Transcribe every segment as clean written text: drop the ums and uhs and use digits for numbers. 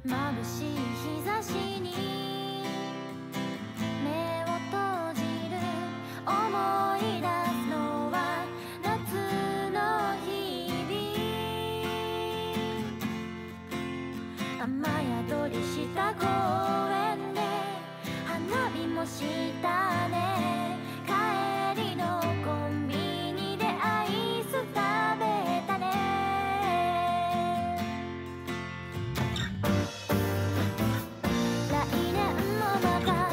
眩しい日差しに目を閉じる。思い出すのは夏の日々。雨宿りした公園で花火もしたね。帰りのコンビニでアイス食べたね。来年もまた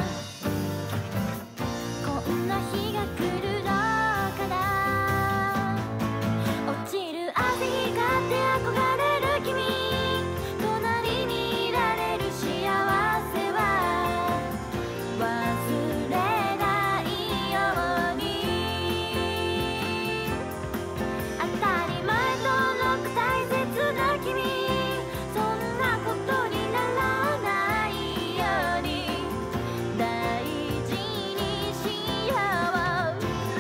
こんな日が来るのかな。落ちる汗光って憧れる君、隣にいられる幸せは忘れないように。当たり前とのく大切な君、そんなことにならないように大事にしよう。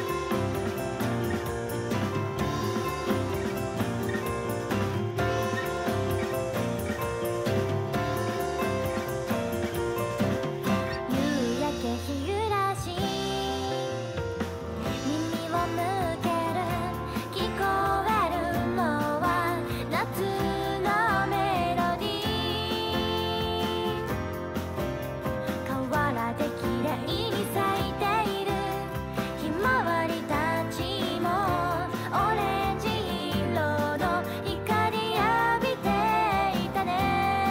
夕焼け日暮らし、耳を向ける。聞こえるのは夏のメロディー。河原で綺麗に咲いているひまわりたちもオレンジ色の光浴びていたね。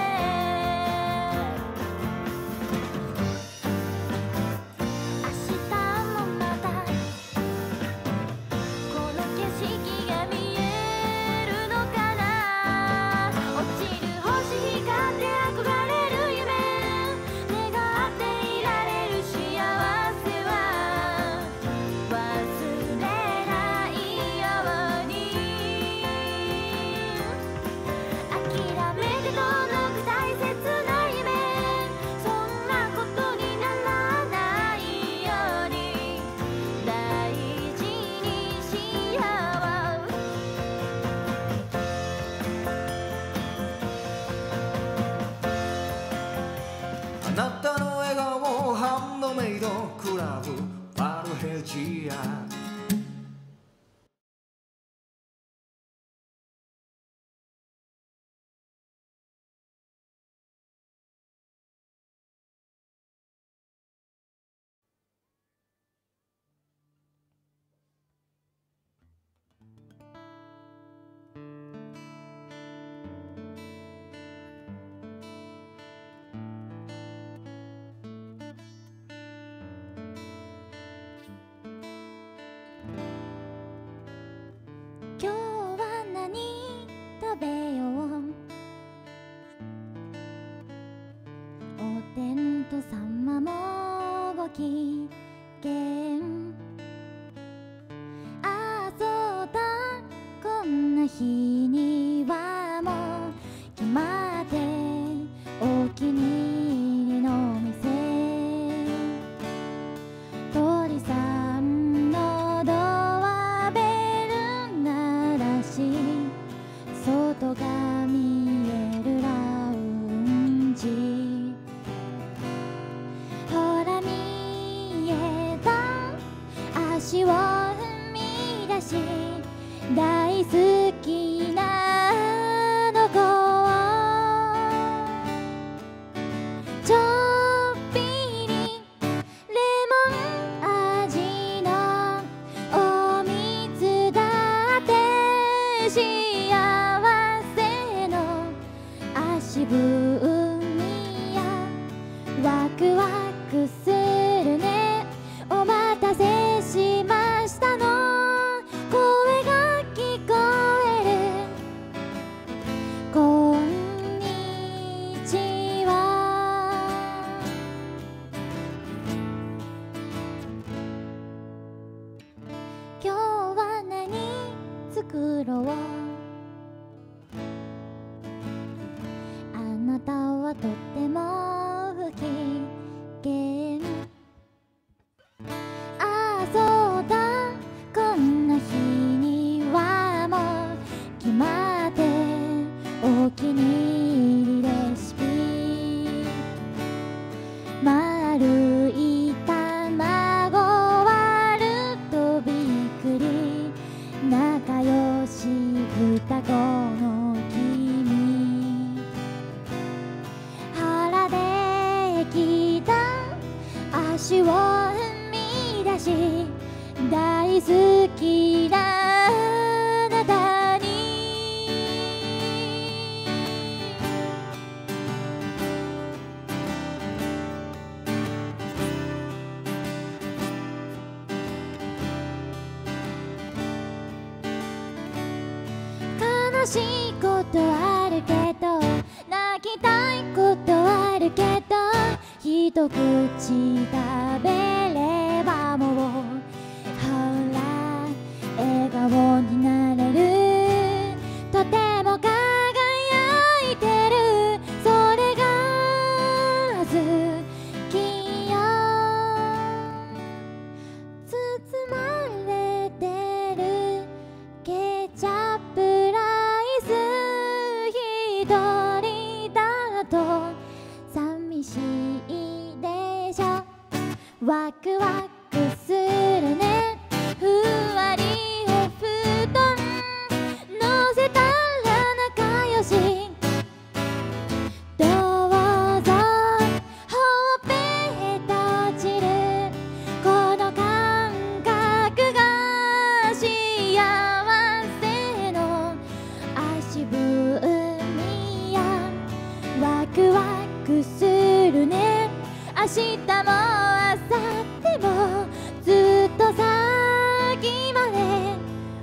明日もまたこの景色が見えるのかな。落ちる星光って憧れる夢、願っていられる幸せは忘れないように。諦めて遠のく大切な夢、そんなことにならないように大事にしよう。 あなたの笑顔ハンドメイドクラブバルヘジア。 今日は何食べよう。お天道様もご機嫌。ああそうだ、こんな日にはもう決まってお気に入りの店。鳥さんのドアベル鳴らし、外が見えるラウンジ。ほら見えた、足を踏み出し、大好きなあの子をちょっぴりレモン味のお水だって幸せの足踏みやワクワクするね。お待たせしましたの声が聞こえる。こんにちは。今日は何作ろう。あなたはとっても不機嫌。ああそうだ、こんな日にはもう決まってお気に入りレシピ。 大好きなあなたに悲しいことあるけど泣きたいことあるけど一口食べればもうほら笑顔になれるとても輝いてるそれが好きよ包まれてるケチャップライス一人だと寂しいでしょワクワクするねふわりお布団乗せたら仲良しどうぞほっぺ閉じるこの感覚が幸せの足踏みやワクワクするね明日も明後日もずっと先まで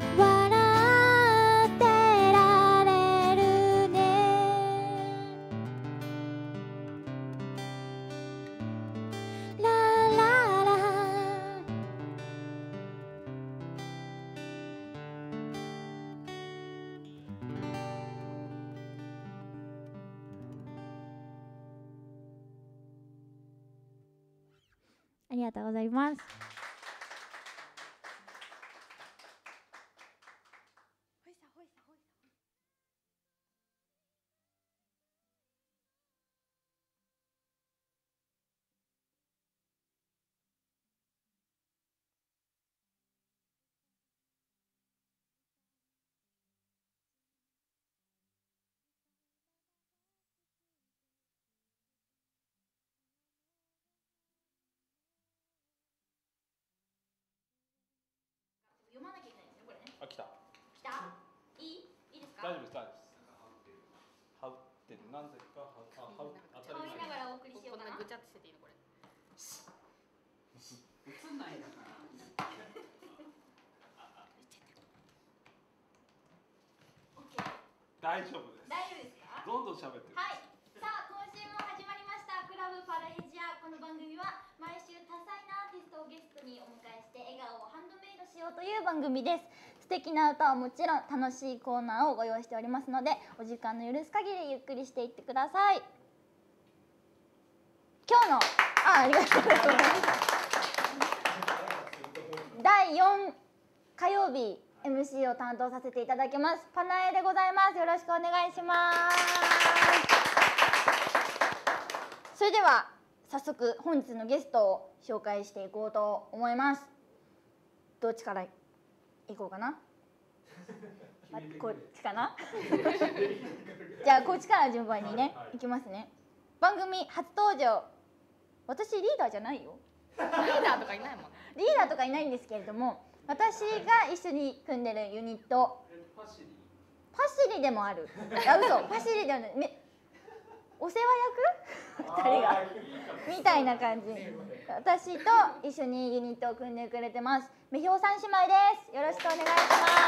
笑ってられるねラララありがとうございます。読まなきゃいけないんですよこれね。 あ、来た。 来た？いいですか？ 大丈夫です、大丈夫です。羽織ってる、なぜか羽織当たり前。 羽織りながらお送りしようかな。 ぐちゃっとしてていいのこれ。 映んないんだから。大丈夫です。 大丈夫ですか？ どんどん喋って。 はい。さあ今週も始まりましたクラブパラヘジア。この番組は毎週多彩なアーティストをゲストにお迎えして笑顔をハンドメイドしようという番組です。素敵な歌はもちろん楽しいコーナーをご用意しておりますのでお時間の許す限りゆっくりしていってください。今日のありがとうございます第4火曜日MC を担当させていただきますパナエでございます。よろしくお願いします。それでは早速本日のゲストを紹介していこうと思います。どっちからいこうかなこっちかなじゃあこっちから順番にね、いきますね。番組初登場、私リーダーじゃないよ。 リーダーとかいないもんね。 リーダーとかいないんですけれども、私が一緒に組んでるユニットパシリでもある。あ、嘘、パシリではない。お世話役2人がみたいな感じ。私と一緒にユニットを組んでくれてます。めひょうさん姉妹です。よろしくお願いします。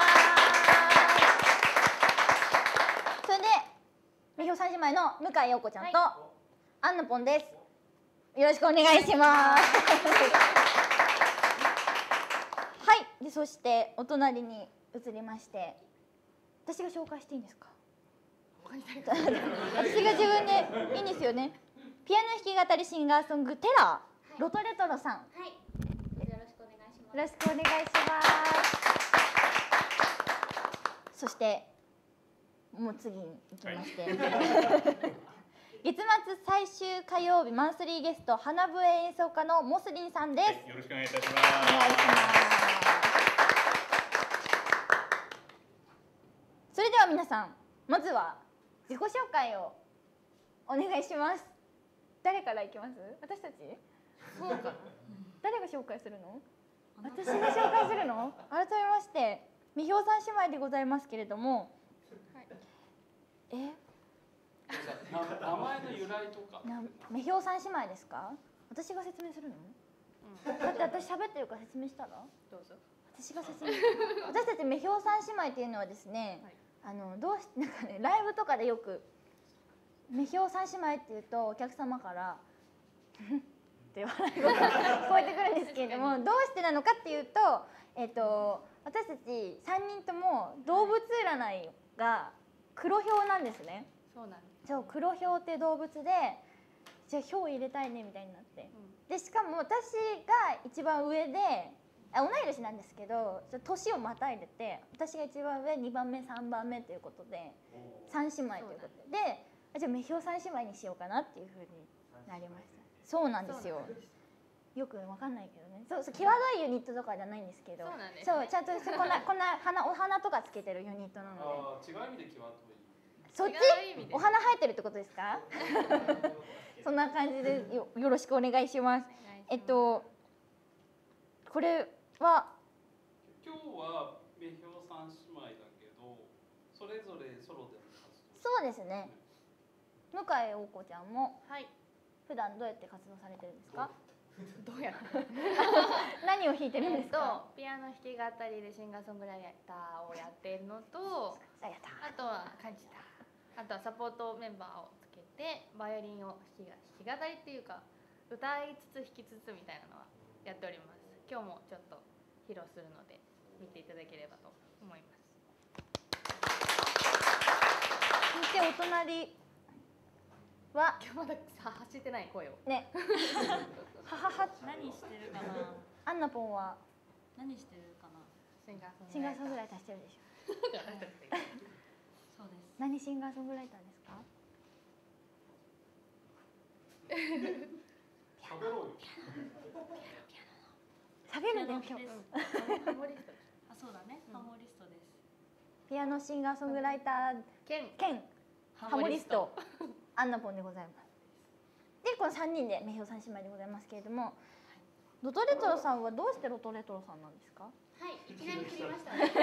それでめひょうさん姉妹の向井陽子ちゃんと、アンナポンです。よろしくお願いします。はい。でそしてお隣に移りまして、私が紹介していいんですか？私が自分でいいんですよね。ピアノ弾き語りシンガーソングテラー、ロトレトロさん。はい。よろしくお願いします。よろしくお願いします。そしてもう次に行きまして、月末最終火曜日マンスリーゲスト花笛演奏家のモスリンさんです。 よろしくお願いいたします。 お願いします。それでは皆さん、まずは自己紹介をお願いします。誰からいきます？私たち？ そうかな。 誰が紹介するの？ 私が紹介するの？改めましてみひょうさん姉妹でございますけれども、 名前の由来とか。 みひょうさん姉妹ですか？私が説明するの？だって私喋ってるから説明したら？ どうぞ。 私が説明私たちみひょうさん姉妹っていうのはですね、どうしなんかねライブとかでよくみひょうさん姉妹っていうとお客様からって笑い声が聞こえてくるんですけれども、どうしてなのかっていうと、私たち3人とも動物占いが黒ヒョウなんですね。 そうなんです。 そう、黒ヒョウっていう動物で、じゃあヒョウ入れたいねみたいになって、でしかも私が一番上で同い年なんですけど、年をまたいでて、私が一番上、2番目3番目ということで3姉妹ということで、じゃあみひょうさん姉妹にしようかなっていうふうになりました。そうなんですよ。よくわかんないけどね。そう際どいユニットとかじゃないんですけど、 そうなんですね。 そうちゃんとこんなお花とかつけてるユニットなので。 ああ、違う意味で際どい。 そっち？お花生えてるってことですか？そんな感じでよろしくお願いします。これは今日はみひょうさん姉妹だけど、それぞれソロでの活動。 そうですね。向井桜子ちゃんもはい。 普段どうやって活動されてるんですか？ どうやって？ 何を弾いてるんですか？ ピアノ弾き語りでシンガーソングライターをやっているのと、 あやった。 あとは感じた。あとはサポートメンバーをつけてバイオリンを弾き語りっていうか歌いつつ弾きつつみたいなのはやっております。今日もちょっと披露するので見ていただければと思います。 そしてお隣は今日まだ走ってない声をね。ははは。 何してるかな。 アンナポンは何してるかな。 シンガーシンガーソングライターしてるでしょ。 そうです。 何シンガーソングライターですか？ 喋ろうよ。 喋るんだよ今日。 ハモリストです。 あ、そうだね。ハモリストです。 ピアノシンガーソングライター兼ハモリストアンナポンでございます。でこの3人でみひょうさん姉妹でございますけれども、ロトレトロさんはどうしてロトレトロさんなんですか？ はい、いきなり切りましたね。はい、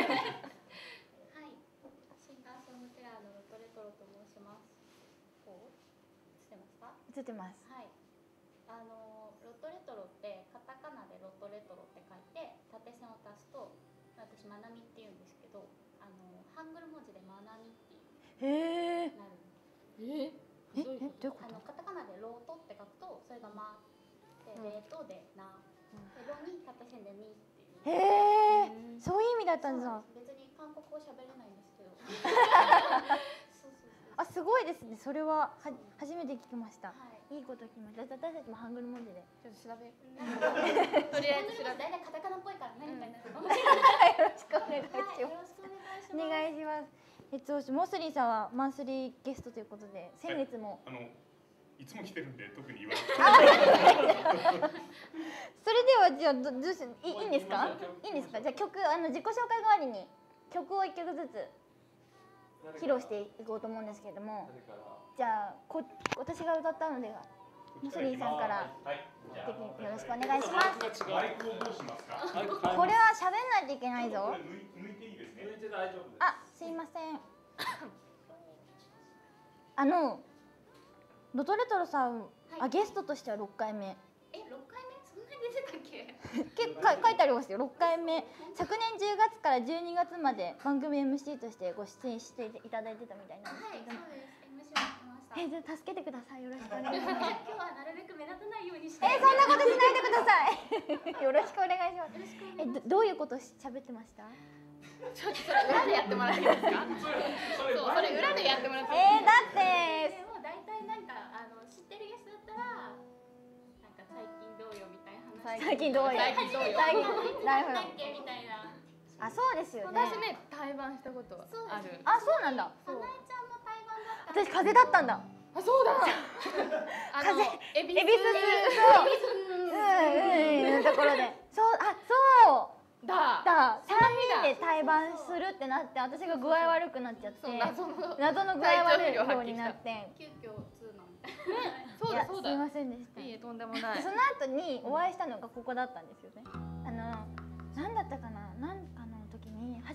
シンガーソングテラーのロトレトロと申します。こう映ってますか？ 映ってます。 はい。ロトレトロってカタカナでロトレトロって書いて縦線を足すと、私まなみって言うんですけど、ハングル文字でまなみってへえ。 なる。 どういうこと？ カタカナでロートって書くとそれがまで、レートでな、でロに縦線でみっていう。 へえ。そういう意味だったんだ。 別に韓国語喋れないんですけど。そうそうそう。 あ、すごいですね。それは初めて聞きました。 はい。 いいこと聞きました。私たちもハングル文字で。 ちょっと調べ。 とりあえず大体カタカナっぽいから何かになるかもしれない。 よろしくお願いします。 よろしくお願いします。 お願いします。モスリーさんはマンスリーゲストということで、先月も。 いつも来てるんで特に言わなくて。 それではじゃあどうしいいんですか？いいんですか？じゃあ曲自己紹介代わりに曲を1曲ずつ披露していこうと思うんですけれども、じゃあ私が歌ったのではモスリーさんからよろしくお願いします。 マイクをどうしますか？ これは喋んないといけないぞ。 抜いていいですね。 抜いて大丈夫です。 あ、すいません。ロトレトロさん、ゲストとしては6回目。 6回目？そんなに出てたっけ？ 結構書いてありますよ。6回目。昨年10月から12月まで番組 MC としてご出演していただいてたみたいなんですけど。 はい、そうです。MC やってました。 じゃあ助けてください。よろしくお願いします。 今日はなるべく目立たないようにして。 そんなことしないでください。よろしくお願いします。どういうこと喋ってました？ ちょっとそれ裏でやってもらっていいですか？そう、それ裏でやってもらっていい？ だってもう大体なんか知ってるゲストだったらなんか最近どうよみたいな話。 最近どうよ。 最近どうよ。 最近だっけみたいな。 あ、そうですよね。 私ね、対バンしたことある。 あ、そうなんだ。 かなえちゃんも対バンだった。 私風邪だったんだ。 あ、そうだ。エビスのところで。そうだ。 3人で対バンするってなって、私が具合悪くなっちゃって、謎の具合悪いようになって、 急遽2なんで。 そうだ。 すいませんでした。 いいえ、とんでもない。 その後にお会いしたのがここだったんですよね。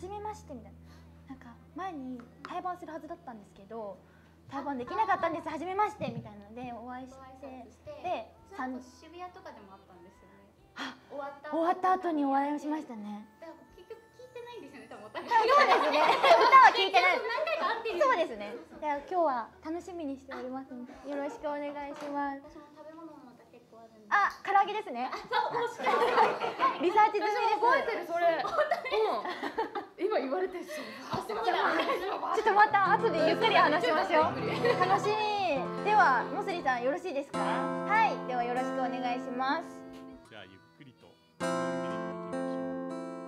初めましてみたいな、なんか前に対バンするはずだったんですけど対バンできなかったんです、初めましてみたいなのでお会いして、でその後渋谷とかでもあったんですよね。終わ終わった後にお会いをしましたね。 だから結局聞いてないんですよね、多分お互い。 そうですね、歌は聞いてない。 何回か会ってる。 そうですね。じゃあ今日は楽しみにしておりますのでよろしくお願いします。 私も食べ物もまた結構あるんで。 あ、唐揚げですね。リサーチ済みです。 覚えてるそれ。今言われてる。 ちょっとまた後でゆっくり話しましょう。楽しみ。ではモスリさんよろしいですか。はい、ではよろしくお願いします。 じゃあゆっくりとのんびりといきましょう。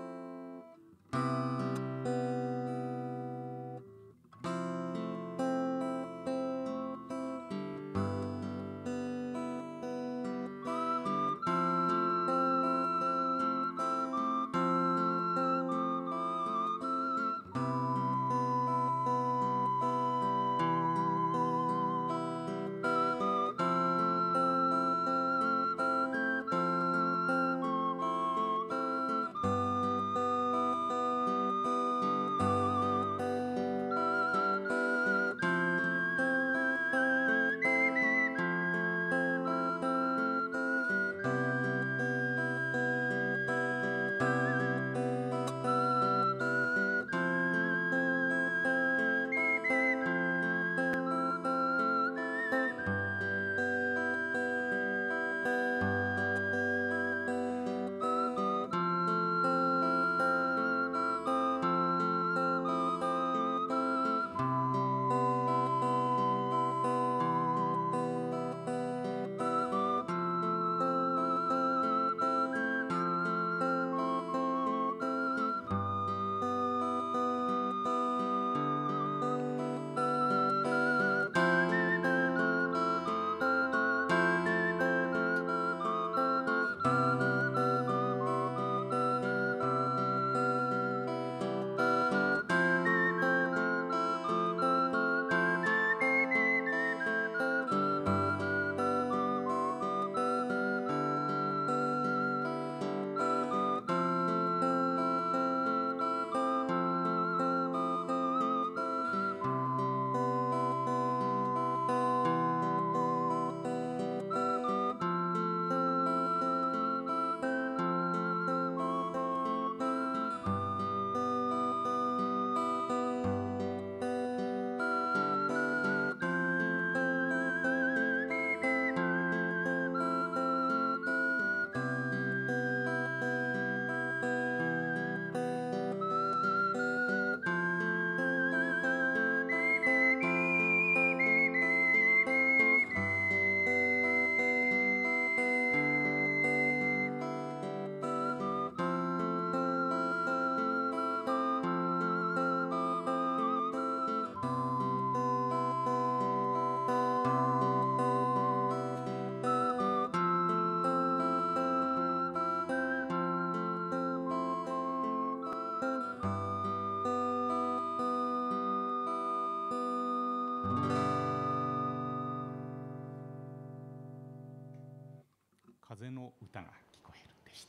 風の歌が聞こえるでした。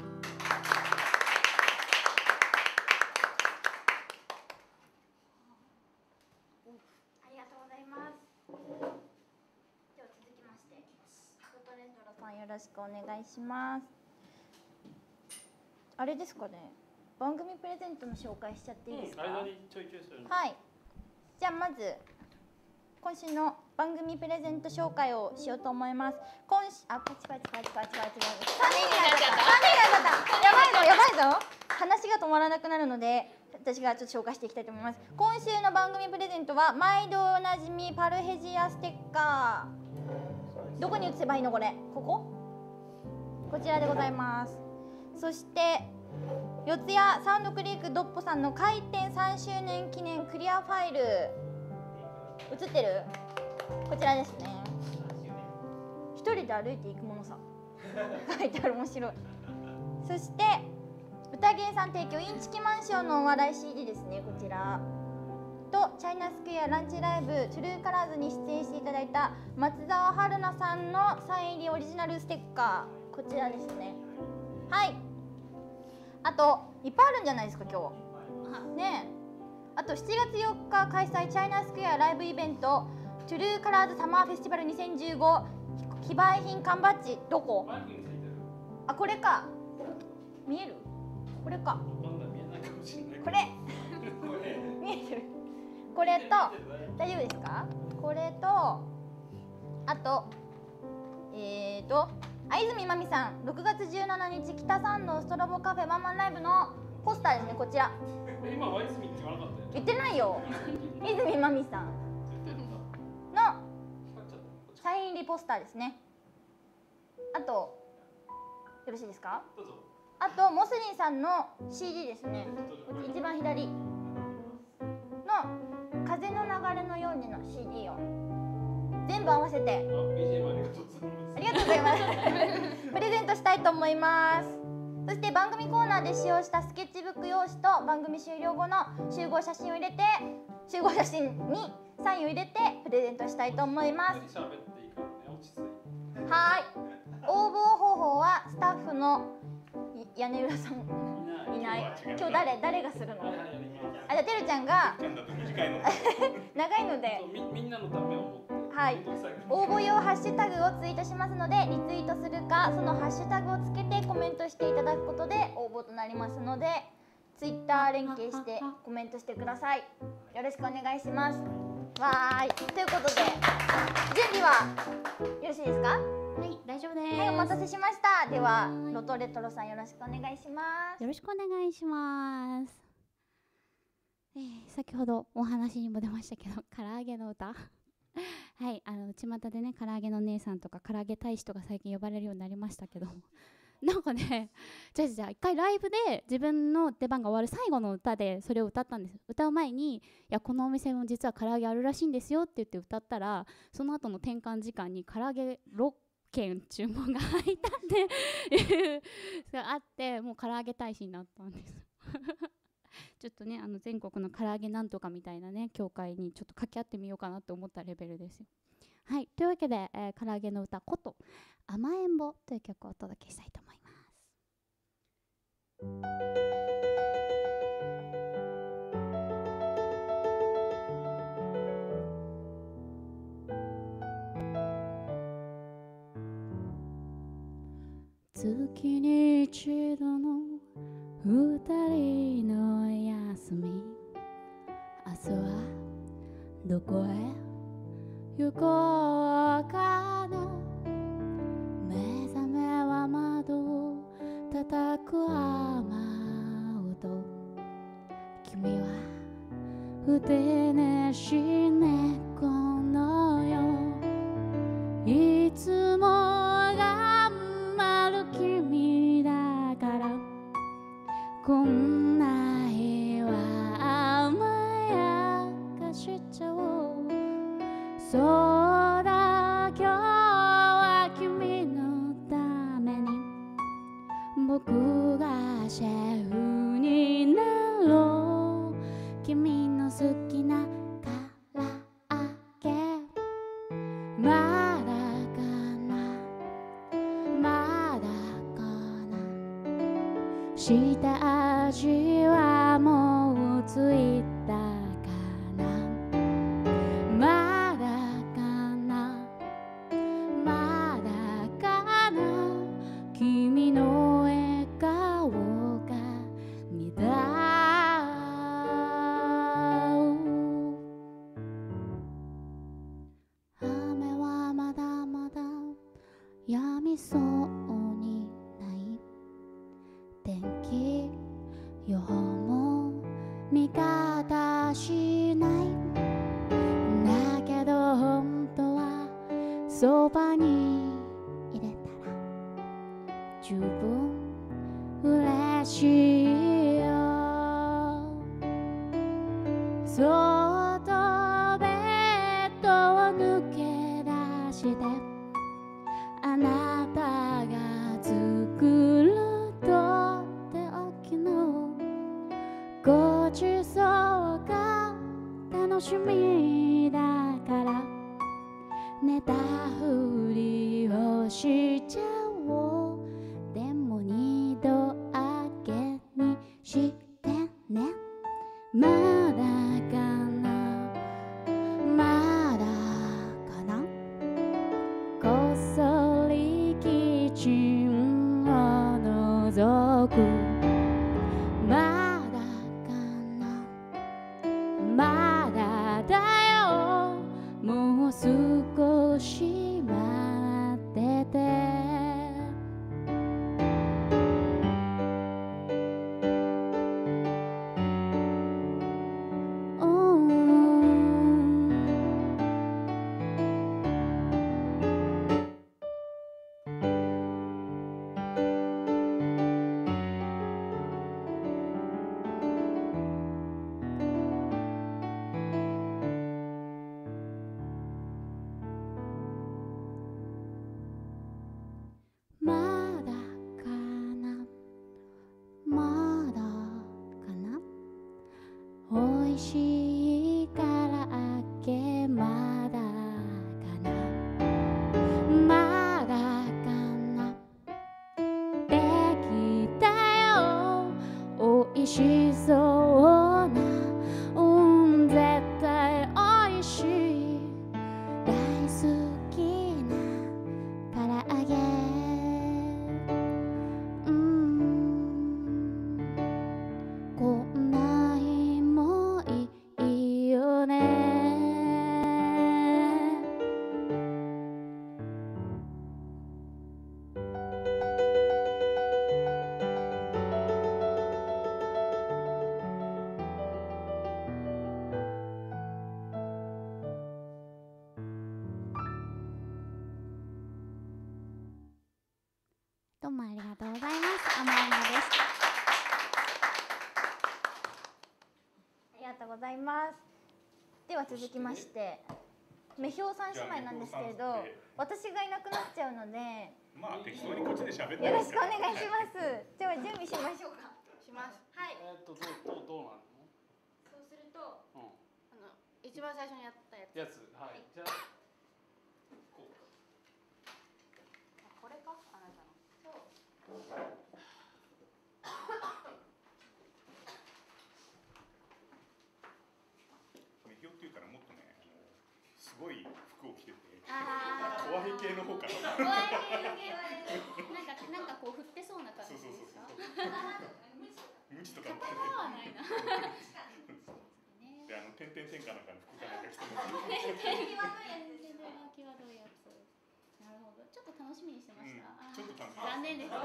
ありがとうございます。では続きましてロトレンドロさんよろしくお願いします。あれですかね、番組プレゼントの紹介しちゃっていいですか。 間にちょいちょいするの。 はい、じゃあまず今週の番組プレゼント紹介をしようと思います。パチパチ3人になっちゃった。やばいぞ。話が止まらなくなるので私がちょっと紹介していきたいと思います。今週の番組プレゼントは毎度おなじみパルヘジアステッカー。どこに移せばいいのこれ。こちらでございます。そして四谷サウンドクリークドッポさんの開店3周年記念クリアファイル映ってる？こちらですね。一人で歩いていくものさ書いてある。面白い。そして歌芸さん提供インチキマンションのお笑い CD ですね。こちらとチャイナスクエアランチライブトゥルーカラーズに出演していただいた松澤春菜さんのサイン入りオリジナルステッカー、こちらですね。はい、あといっぱいあるんじゃないですか今日。 ねえ、あと7月4日開催チャイナスクエアライブイベントトゥルーカラーズサマーフェスティバル2015非売品缶バッジどこ？ マイクについてる。 あ、これか。見える？これか。 まだ見えないかもしれない。 これ見えてる。これと大丈夫ですか？これとあと相泉まみさん6月17日北参道ストロボカフェワンマンライブのポスターですね。こちら今ワイズミって言わなかったよ。 言ってないよ。泉まみさんのサイン入りポスターですね。あとよろしいですか？ どうぞ。 あとモスリンさんの CD ですね。一番左の風の流れのようにの CD を全部合わせてあ、BGM ありがとうございます。 ありがとうございますプレゼントしたいと思います。そして番組コーナーで使用したスケッチブック用紙と番組終了後の集合写真を入れて集合写真にサインを入れてプレゼントしたいと思います。 喋っていいからね、落ち着いて。 はい。応募方法はスタッフの屋根裏さんいない。今日誰がするの？あ、じゃあてるちゃんがちゃんだと短いの。 長いので、 みんなのためを思って。 はい。応募用ハッシュタグをツイートしますのでリツイートするかそのハッシュタグをつけてコメントしていただくことで応募となりますのでツイッター連携してコメントしてください。よろしくお願いします。わーい。ということで準備はよろしいですか？ はい、大丈夫です。 はい、お待たせしました。ではロトレトロさんよろしくお願いします。 よろしくお願いします。先ほどお話にも出ましたけど、唐揚げの歌はい、巷でね、唐揚げの姉さんとか唐揚げ大使とか最近呼ばれるようになりましたけどなんかね、じゃあ一回ライブで自分の出番が終わる最後の歌でそれを歌ったんです。歌う前に、いやこのお店も実は唐揚げあるらしいんですよって言って歌ったら、その後の転換時間に唐揚げ6件注文が入ったってがあって、もう唐揚げ大使になったんですちょっとね、全国の唐揚げなんとかみたいなね協会にちょっと掛け合ってみようかなと思ったレベルですよ。はい、というわけで、唐揚げの歌こと甘えんぼという曲をお届けしたいと思います。月に一度の二人の休み、明日はどこへ行こうかな。目覚めは窓を叩く雨音、君は腕寝し猫のよ。いつも頑張る君だからこんな日は甘やかしちゃおう。そうだ、今日は君のために僕がシェフになろう。君の好きな唐揚げまだかな、まだかな。下味はもうついたかな、まだかな、まだかな。君の笑顔が見たう。雨はまだまだ止みそうにない。天気予報も味方しない。だけど本当はそばに入れたら十分嬉しいよ。そっとベッドを抜け出してあなたが作るとっておきのごちそうが楽しみだから寝たふりをしちゃおう。でも二度あげにしてね。 僕まだかな、まだだよ、もう少し待ってて。まだかな、まだかな、おいしいからあげまだかな、まだかな、できたよ、おいしそうな、絶対おいしい、大好きな唐揚げ、こんな日もいいよね。どうもありがとうございます。アマンナです。 ありがとうございます。では続きまして、メヒョウさん姉妹なんですけれど、私がいなくなっちゃうので、 まあ適当にこっちで喋ってよろしくお願いします。では準備しましょうか。 します。はい。 どうなの？ そうすると、 うん。 一番最初にやったやつ。 やつ、はい。じゃあこう。 これか、あなたの。そう。 メヒョっていうからもっとね、すごい服を着てて、 あ怖い系の方かな。 怖い系なんかこう振ってそうな感じですか。 無知とかも着て刀はないな。 て、で点々点かなんかの服かなんか着てます。 際どいやつ。なるほど。ちょっと楽しみにしてました。 ちょっと楽しみ。 残念です。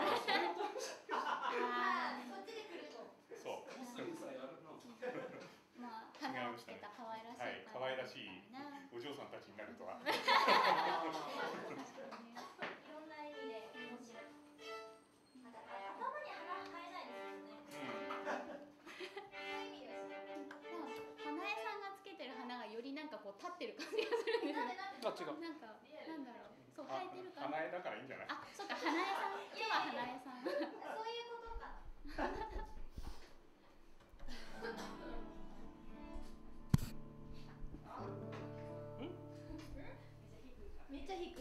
そう。 まあ花をつけた可愛らしい。 はい、可愛らしいお嬢さんたちになるとは。 いろんな意味で面白い。頭に花生えないですよね。 でも花江さんがつけてる花がよりなんかこう立ってる感じがするんですよ。 あ、違う。 なんかなんだろう。そう生えてる感じ。 花江だからいいんじゃない？ あ、そうか花江さん。今は花江さん。 そういうことか。めっちゃ低い。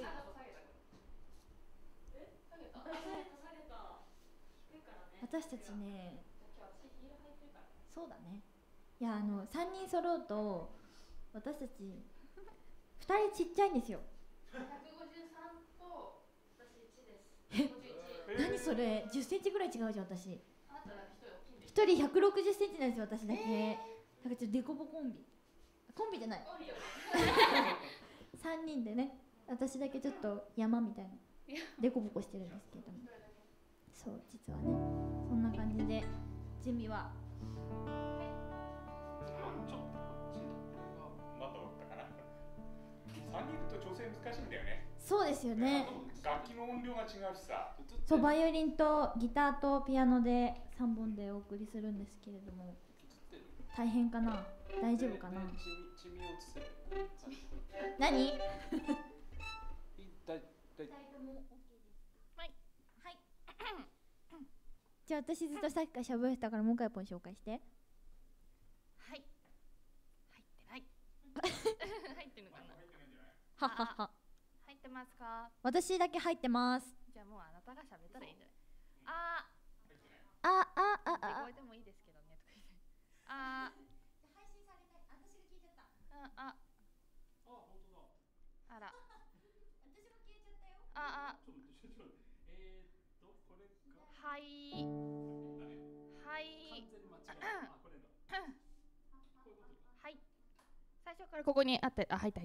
私たちね、そうだね。いや3人揃うと私たち2人ちっちゃいんですよ。 153と私1です。 何それ、10センチぐらい違うじゃん私。 あなたは1 人160センチなんですよ私だけ。だからちょっとデコボコンビ。コンビじゃない。3人でね、私だけちょっと山みたいなデコボコしてるんですけども。そう実はね、そんな感じで準備は。 ちょっとこっちまとまったかな。3人いると調整難しいんだよね。 そうですよね。 楽器の音量が違うしさ。 そうバイオリンとギターとピアノで3本でお送りするんですけれども、大変かな、大丈夫かな。 チミを映せる。 何？はいはい。じゃあ私ずっとさっきから喋ってたからもう一回ポン紹介して。 はい。入ってない。入ってるのかな。 はっはっは。 入ってますか。 私だけ入ってます。 じゃあもうあなたが喋ったらいいんじゃない。ああ聞こえてもいいですけどねとか言って。あ配信されたい。私が聞いちゃった。 あ本当だ。 あら。 私が消えちゃったよ。 あこれか。 はい。 からここにあって、あ、入った。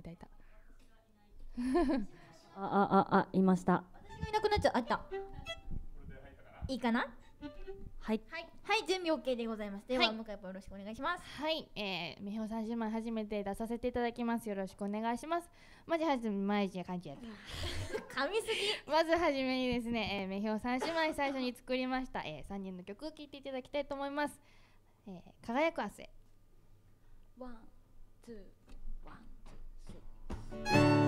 いました。私がいなくなっちゃう。あった。いいかな。はい、準備 OK でございます。では、向井ぽんよろしくお願いします。 はい、みひょさん姉妹初めて出させていただきます。よろしくお願いします。まずはじめ感じやった。 噛みすぎ。 まずはじめにですね、みひょさん姉妹最初に作りました、3人の曲を聴いていただきたいと思います。輝く明日へ。 ワン、ツー、ワン、ツー、スリー。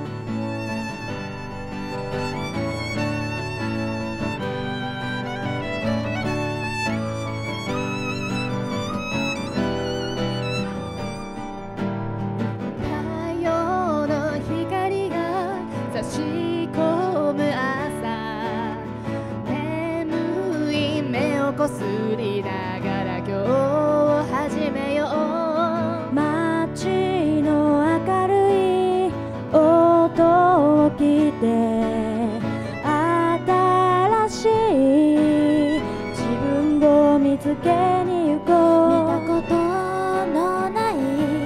差し込む朝、眠い目をこすりながら今日を始めよう。 街の明るい音を聞いて新しい自分を見つけに行こう。 見たことのない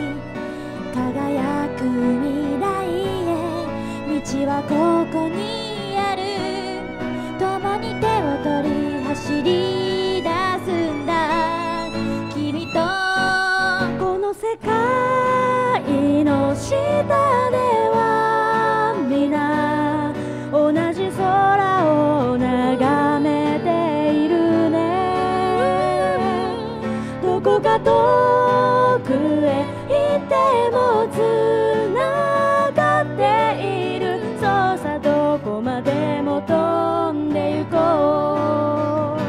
輝く未来へ、道はここにある。共に手を取り走り出すんだ、君と。 この世界の下では皆同じ空を眺めているね。どこか遠くへ行ってもつながっている。そうさ、どこまでも飛んでゆこう。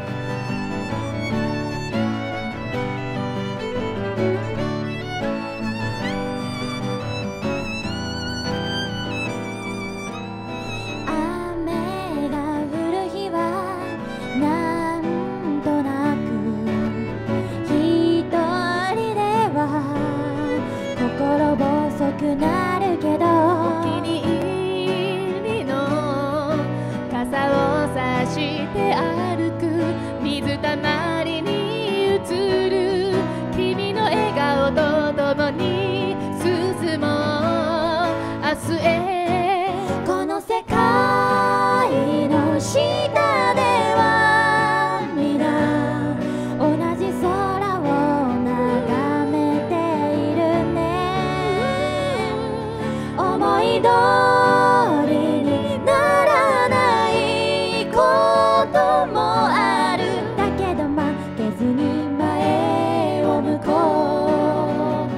雨が降る日はなんとなく一人では心細くなるけど、 お気に入りの傘を差して歩く水たまりに映る君の笑顔と共に進もう明日へ。 この世界の下では皆同じ空を眺めているね。思い通りにならないこともある。だけど負けずに前を向こう。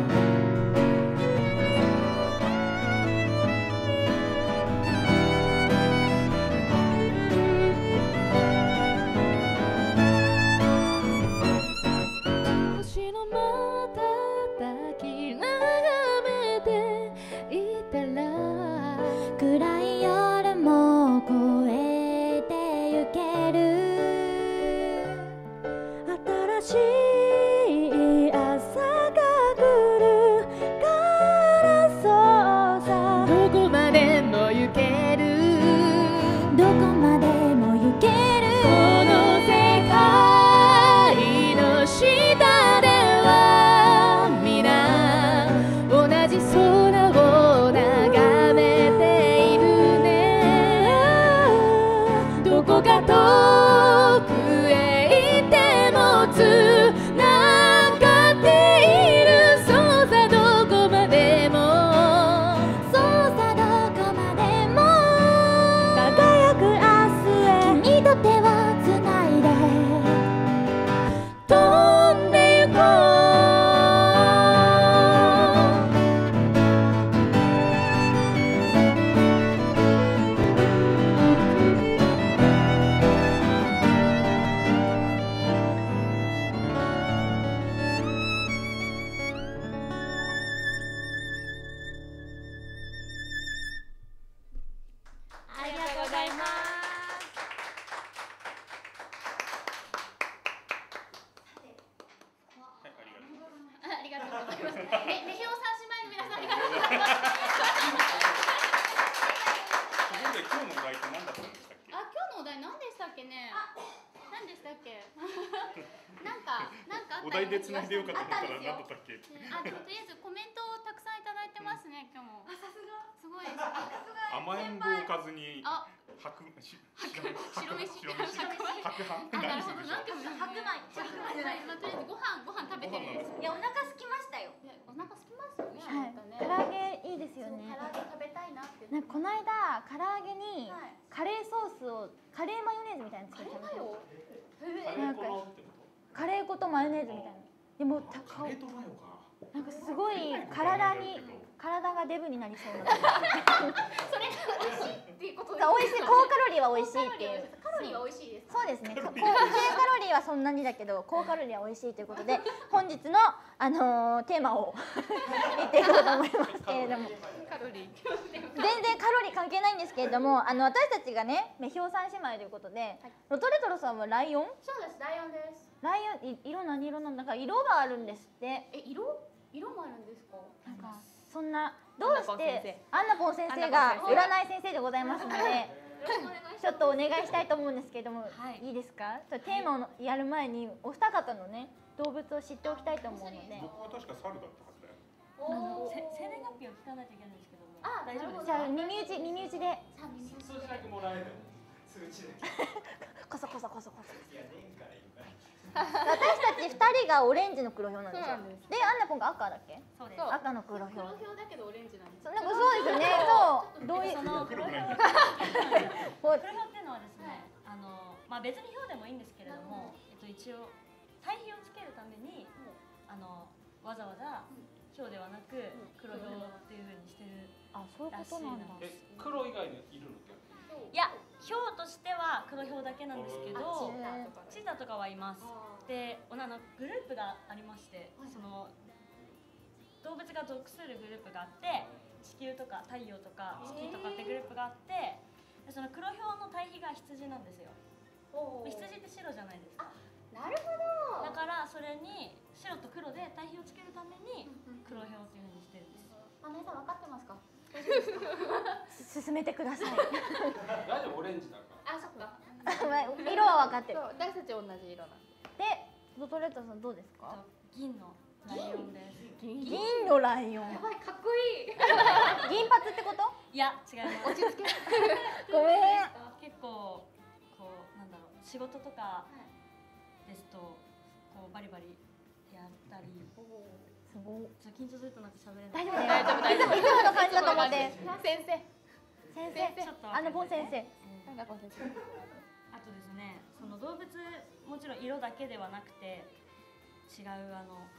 星の瞬き眺めていたら、 暗い夜も越えてゆける。 新しい朝が来るからそうさ。 どこまでも行ける。 どこまでも行ける。 この世界の下では皆同じ空を眺めているね。どこか遠くへ行ってもつながっている。そうさ、どこまでも。 そうさ、どこまでも輝く明日へ。 君と手をつないで飛んでゆこう。 ありがとうございます。 はい、ありがとう。 ありがとうございます。みひょさん姉妹の皆さん、ありがとうございます。 ところで今日のお題って何だったんでしたっけ？ あ、今日のお題何でしたっけね。何でしたっけ。なんかあったお題でつないでよかったあったんですよ。 から何だったっけ？ とりあえずコメントをたくさんいただ甘えん坊おかずにあ白飯白飯白飯白飯あ、なるほど。なんか白米とりあえずご飯食べてる。 いやお腹空きましたよ。 お腹空きますよね。 はいまたね唐揚げいいですよね。 唐揚げ食べたいなって。 なんかこの間唐揚げにはいカレーソースをカレーマヨネーズみたいなのつけて食べてよ。 なんかカレー粉とマヨネーズみたいな。でもカレーとマヨか。 なんかすごい体がデブになりそうな。 それが美味しいっていうことで。 美味しい、高カロリーは美味しいっていう。 カロリーは美味しいです。 そうですね。低カロリーはそんなにだけど高カロリーは美味しいということで本日のテーマを言っていこうと思いますけれども。 カロリー。 全然カロリー関係ないんですけれども、私たちがね、メヒョウ三姉妹ということで、ロトレトロさんはライオン？ そうです。ライオンです。 ライオン色何色なんだか色があるんですって。 色もあるんですか。 なんかそんなどうしてアンナポン先生アンナがポン先生占い先生でございますので、 よろしくお願いします。 ちょっとお願いしたいと思うんですけれども、 はいいいですか？ちょっとテーマをやる前にお二方のね動物を知っておきたいと思うので、 僕は確か猿だったはずだよ。 生年月日を聞かないといけないんですけども、 あ大丈夫ですじゃあか？ 耳打ちで数字だけもらえる。数字だけ。 コソコソコソコソ。 いや年からいいから私たち二人がオレンジの黒ひょうなんですよ。 そうなんですで、アンナポンが赤だっけ？ そうです。 そう赤の黒ひょう。 黒票だけどオレンジなんです。 なんかそうですよね。そう。どういうその黒ひょうこう黒ひょうっていうのはですね、まあ別にひょうでもいいんですけれども、一応対比をつけるためにわざわざひょうではなく黒ひょうっていう風にしてるあ、そういうことなんだ。 黒以外にいるの逆に。 いや、ひょうとしては黒ひょうだけなんですけど、 チーターとかね。 チーターとかはいます。で、グループがありまして、その動物が属するグループがあって、地球とか太陽とか月とかってグループがあって、でその黒ひょうの対比が羊なんですよ。羊って白じゃないですか。 なるほど。 だからそれに白と黒で対比をつけるために黒ひょうっていう風にしてるんです。 姉さん分かってますか？ 進めてください。 大丈夫オレンジだから。 あ、そっか。 色は分かってるそ。う、私たち同じ色なんで。 で、ロトレットさんどうですか？ 銀のライオンです。 銀のライオン。 やばい、かっこいい。 銀髪ってこと？ いや、違います。 落ち着け。 ごめん。 結構なんだろう、仕事とかですとバリバリやったり、 すごい。 緊張するとなんか喋れない。 大丈夫大丈夫。いつもの感じだと思って。 先生。 先生、アンナポン先生。 なんだこの先生。 あとですね、その動物もちろん色だけではなくて違う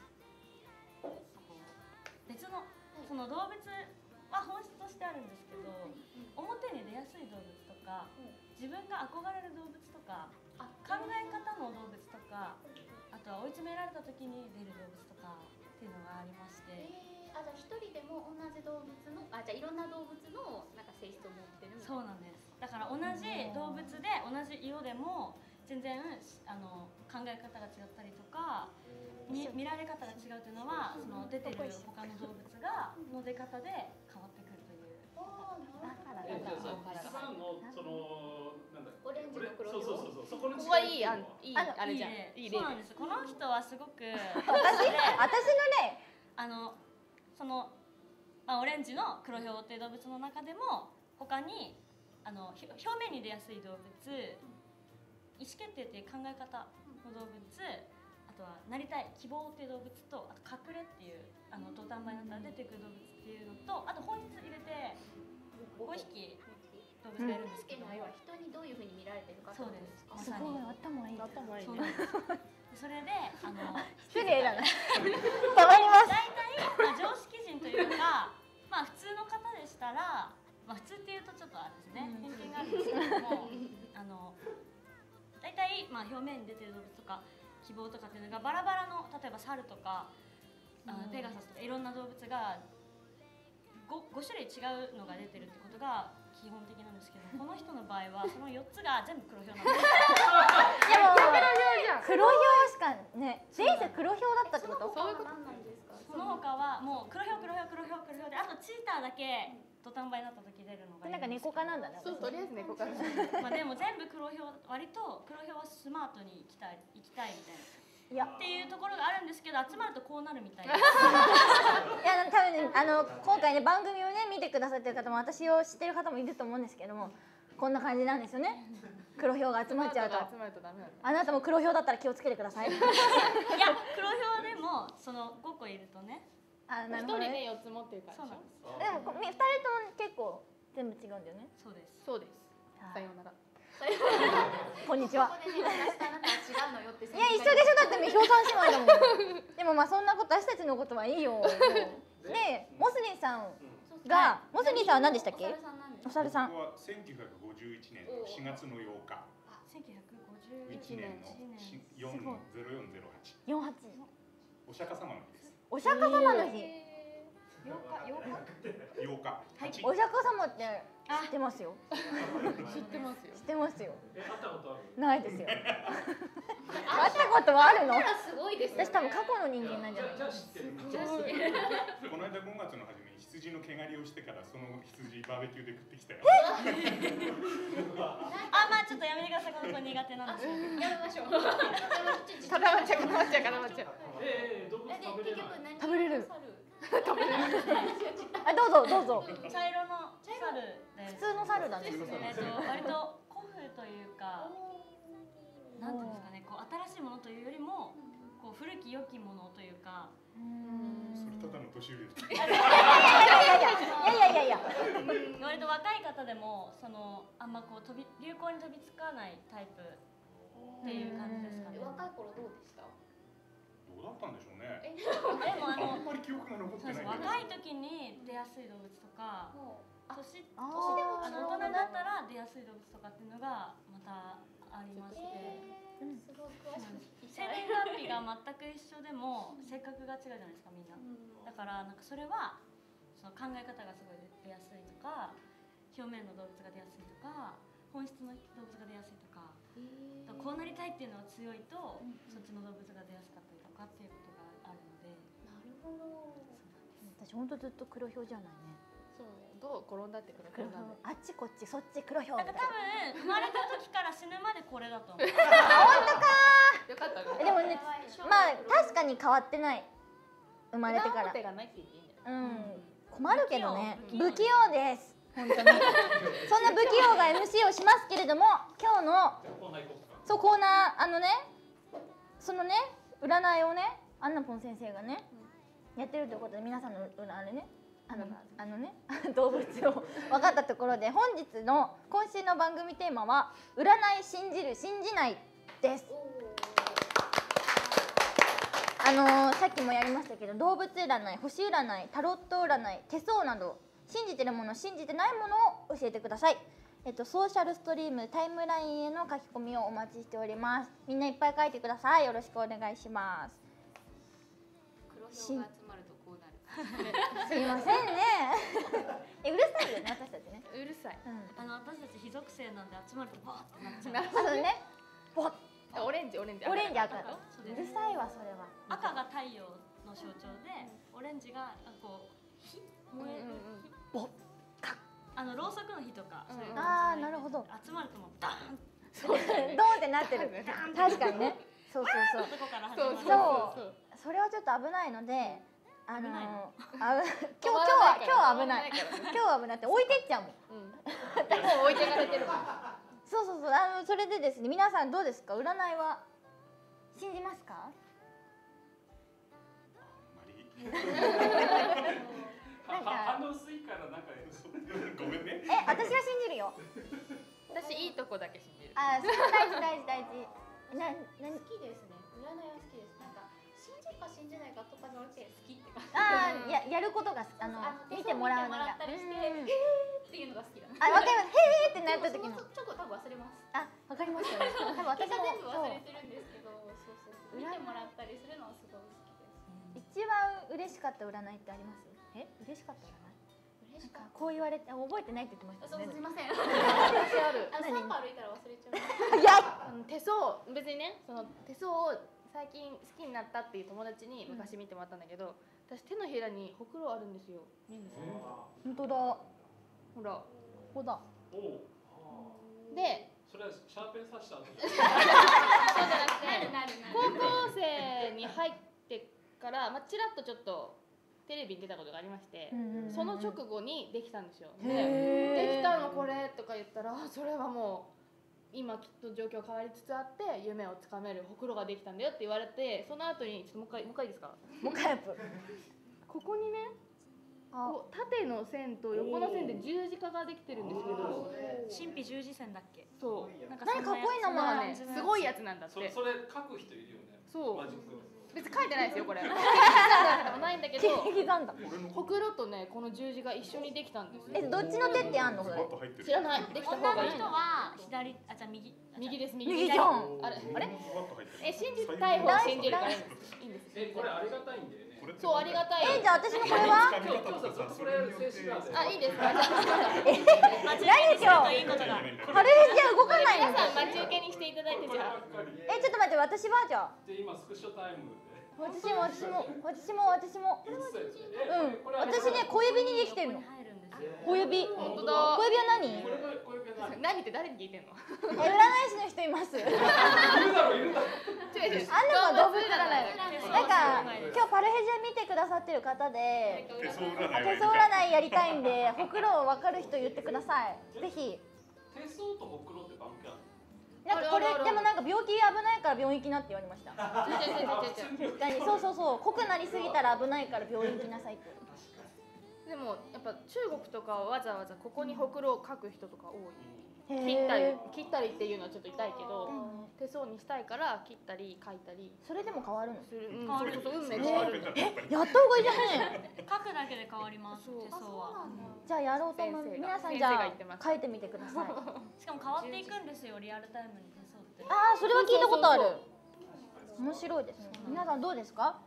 別のその動物は本質としてあるんですけど、表に出やすい動物とか、自分が憧れる動物とか、考え方の動物とか、あとは追い詰められた時に出る動物とかっていうのがありまして。 じゃあ一人でも同じ動物の、じゃあいろんな動物のなんか性質を持ってるみたいな。 そうなんです。だから同じ動物で同じ色でも全然考え方が違ったりとか見られ方が違うというのは、その出てる他の動物がの出方で変わってくるという。 だからじゃあさ、一番のそのなんだ。 オレンジの黒ひょう。 そう。そこの違い。 ここはいいあれじゃん。いい例。 そうなんです。この人はすごく私がね、 オレンジの黒ひょうっていう動物の中でも他に表面に出やすい動物、意思決定っていう考え方の動物、あとはなりたい希望っていう動物と、あと隠れっていう土壇場になったら出てくる動物っていうのと、あと本質入れて5匹動物がいるんですけど、 人にどういう風に見られてるか。 そうです。 すごい頭いい。 そうなんです。それで失礼だな。たまります。 大体常識人というか、普通の方でしたら、普通っていうとちょっとあれですね、偏見があるんですけども、大体表面に出てる動物とか希望とかっていうのがバラバラの、例えば猿とかペガサスとかいろんな動物が 5種類違うのが出てるってことが基本的なんですけど、この人の場合はその4つが全部黒ひょうなんです。 でも黒ひょうしかね、前世黒ひょうだったってこと？ そういうことなんですか。 その他はもう黒ひょうで、あとチーターだけ土壇場になった時出るのがいいんですけど。 なんか猫科なんだね。 そう、とりあえず猫から。 でも全部黒ひょう、割と黒ひょうはスマートに生きたいみたいいやっていうところがあるんですけど、集まるとこうなるみたいな。 いや多分ね、今回ね番組をね見てくださってる方も私を知ってる方もいると思うんですけども、こんな感じなんですよね。黒票が集まっちゃうと、 集まるとダメなの。 あなたも黒票だったら気をつけてください。 いや黒票でもその5個いるとね。 あ、な一るほどね。 人で4つ持ってるからでしょ。 でも2人とも結構全部違うんだよね。 そうです。 そうです。 はいさようなら。 こんにちは。 ここでね、私とあなたは違うのよって。 いや一緒でしょ、だってみひょうさん姉妹だもん。でもまあそんなこと、私たちのことはいいよ。もうでモスリンさんが、モスリンさんは何でしたっけ？お猿さん。 僕は1951年の4月の8日。1年の0408。 48。 お釈迦様の日です。 お釈迦様の日。 8日。 お釈迦様って知ってますよ。 知ってますよ。 知ってますよ。 会ったことある？ ないですよ。会ったことはあるの？ すごいですね。 私多分過去の人間なんじゃない？ じゃあ知ってる。 この間5月の初めに羊の毛刈りをしてから、その羊バーベキューで食ってきたよ。 あ、まあちょっとやめてください、この子苦手なんですよ。 やめましょう。 固まっちゃう、固まっちゃう、固まっちゃう。 動物食べれない。 食べれる。あ、どうぞどうぞ。 茶色の猿で普通の猿だね。 割と古風というか、なんていうんですかね、こう新しいものというよりも、こう古き良きものというか。 それただの年上です。 いやいやいやいやいやいやいや。 割と若い方でもそのあんまこう流行に飛びつかないタイプっていう感じですかね。 若い頃どうでした？ どうだったんでしょうね。 でもあんまり記憶が残ってないけど。 若い時に出やすい動物とか、年でもあ大人になったら出やすい動物とかっていうのがまたありまして、 すごい詳しい。 生年月日が全く一緒でも性格が違うじゃないですか、みんな。だからなんかそれはその考え方がすごい出やすいとか、表面の動物が出やすいとか、本質の動物が出やすいとか、こうなりたいっていうのが強いと、そっちの動物が出やすかったりとかっていうことがあるので。 なるほど。 私本当ずっと黒票じゃないね。 そうね。どう転んだって黒票なんで。 あっちこっちそっち黒票みたいなんか多分生まれた時から死ぬまでこれだと思う。 よかったね。 な。でもね、まあ確かに変わってない。生まれてから。 手がないって言っていいんだよ。 困るけどね。不器用です。本当に。そんな不器用が MC をしますけれども、今日のそうコーナーそのね占いをねアンナポン先生がねやってるということで、皆さんのあれね動物を分かったところで、今週の番組テーマは占い信じる信じないです。さっきもやりましたけど、動物占い、星占い、タロット占い、手相など信じてるもの信じてないものを教えてください。ソーシャルストリームタイムラインへの書き込みをお待ちしております。みんないっぱい書いてください。よろしくお願いします。 黒票が集まるとこうなる。 すいませんね。うるさいよね、私たちね。 うるさい。 私たち非属性なんで集まるとバーってなっちゃう。 なるほどね。ボッ。 オレンジ赤。うるさいわそれは。 赤が太陽の象徴で、オレンジがこう火燃えるボッ。 ろうそくの火とか、そういうああ、なるほど。 集まるともうダーン。 ドーンってなってる。確かにね。そうそうそう。 どこから始まる？ そう。それはちょっと危ないので、今日は危ない。今日は危ないって置いてっちゃうもん。 もう置いてかれてるもん。 そうそうそう。それでですね、皆さんどうですか？占いは信じますか？ 反応薄いからなんかごめんね。 私は信じるよ。 私いいとこだけ信じる。 それ大事。 好きですね。占いは好きです。なんか信じるか信じないかとかじゃなくて好きって感じ。 やることが見てもらうのが。 ったりしてっていうのが好きだね。 わかります。へーってなった時の。 ちょっと多分忘れます。 わかりますよね。多分私私は全部も忘れてるんですけど、そう見てもらったりするのはすごい好きです。 一番嬉しかった占いってあります？嬉しかった占い？ 嬉しかった。 こう言われて覚えてないって言ってましたそう、すみません。 私ある。 3歩歩いたら忘れちゃう。 手相、別にね、その手相を最近好きになったっていう友達に昔見てもらったんだけど、私手のひらにほくろあるんですよ。見えます？ 本当だ。 ほら、 ここだ。 で、 それはシャーペン刺した後。 そうじゃなくて、高校生に入ってから、ちらっとちょっと手テレビに出たことがありまして、 うんうんうんうんその直後にできたんですよ。でへーできたのこれとか言ったら、あそれはもう今きっと状況変わりつつあって夢をつかめるほくろができたんだよって言われて、その後にちょっともう一回いいですか。 もう一回アップ。 ここにね、 あ、 こう縦の線と横の線で十字架ができてるんですけど、 神秘十字線だっけ？ そうなんか何かっこいい名なんか前。 ねすごいやつなんだって。 それ書く人いるよね。 そうマジック。 別に書いてないですよこれ。ないんだけど、 刻んだ。 ほくろとねこの十字が一緒にできたんですよ。 どっちの手ってあんのそれ。 知らない。できた方がいい女の人。は左、あ、じゃあ右。 右です右。 右じゃん。 あれあれ？ 信じたい方信じるからいいんです。 これありがたいんだよね。 そうありがたい。 じゃあ私のこれは？ 今日さそれ静止画で。 あいいですか。じゃ待ち受けにするといいことが。 ハルヘジは動かないの？ 皆さん待ち受けにしていただいてじゃあ。 ちょっと待って私はじゃあ。 で今スクショタイムで。 私も。私ね小指にできてるの。 入るんですよ。 小指。 本当だ。 小指は何？ 何って誰に聞いてんの？ 占い師の人います。 いるだろいるだろ。 あんなのは動物占い。なんか今日パルヘジ見てくださってる方で手相手相占いやりたいんでほくろ分かる人言ってください。ぜひ。 手相とほくろって関係ある？ なんかこれでもなんか病気危ないから病院行きなって言われました。絶対にそう濃くなりすぎたら危ないから病院行きなさいって。 でもやっぱ中国とかはわざわざここにほくろを描く人とか多い。 へー切ったりっていうのはちょっと痛いけど、手相にしたいから切ったり描いたりそれでも変わるの？ する。それこそ運命変わる。 やった方がいいじゃね。 書くだけで変わります。手相は。 じゃあやろうと思う。皆さんじゃあ書いてみてください。 しかも変わっていくんですよ、リアルタイムに手相って。 ああそれは聞いたことある。面白いですね。皆さんどうですか？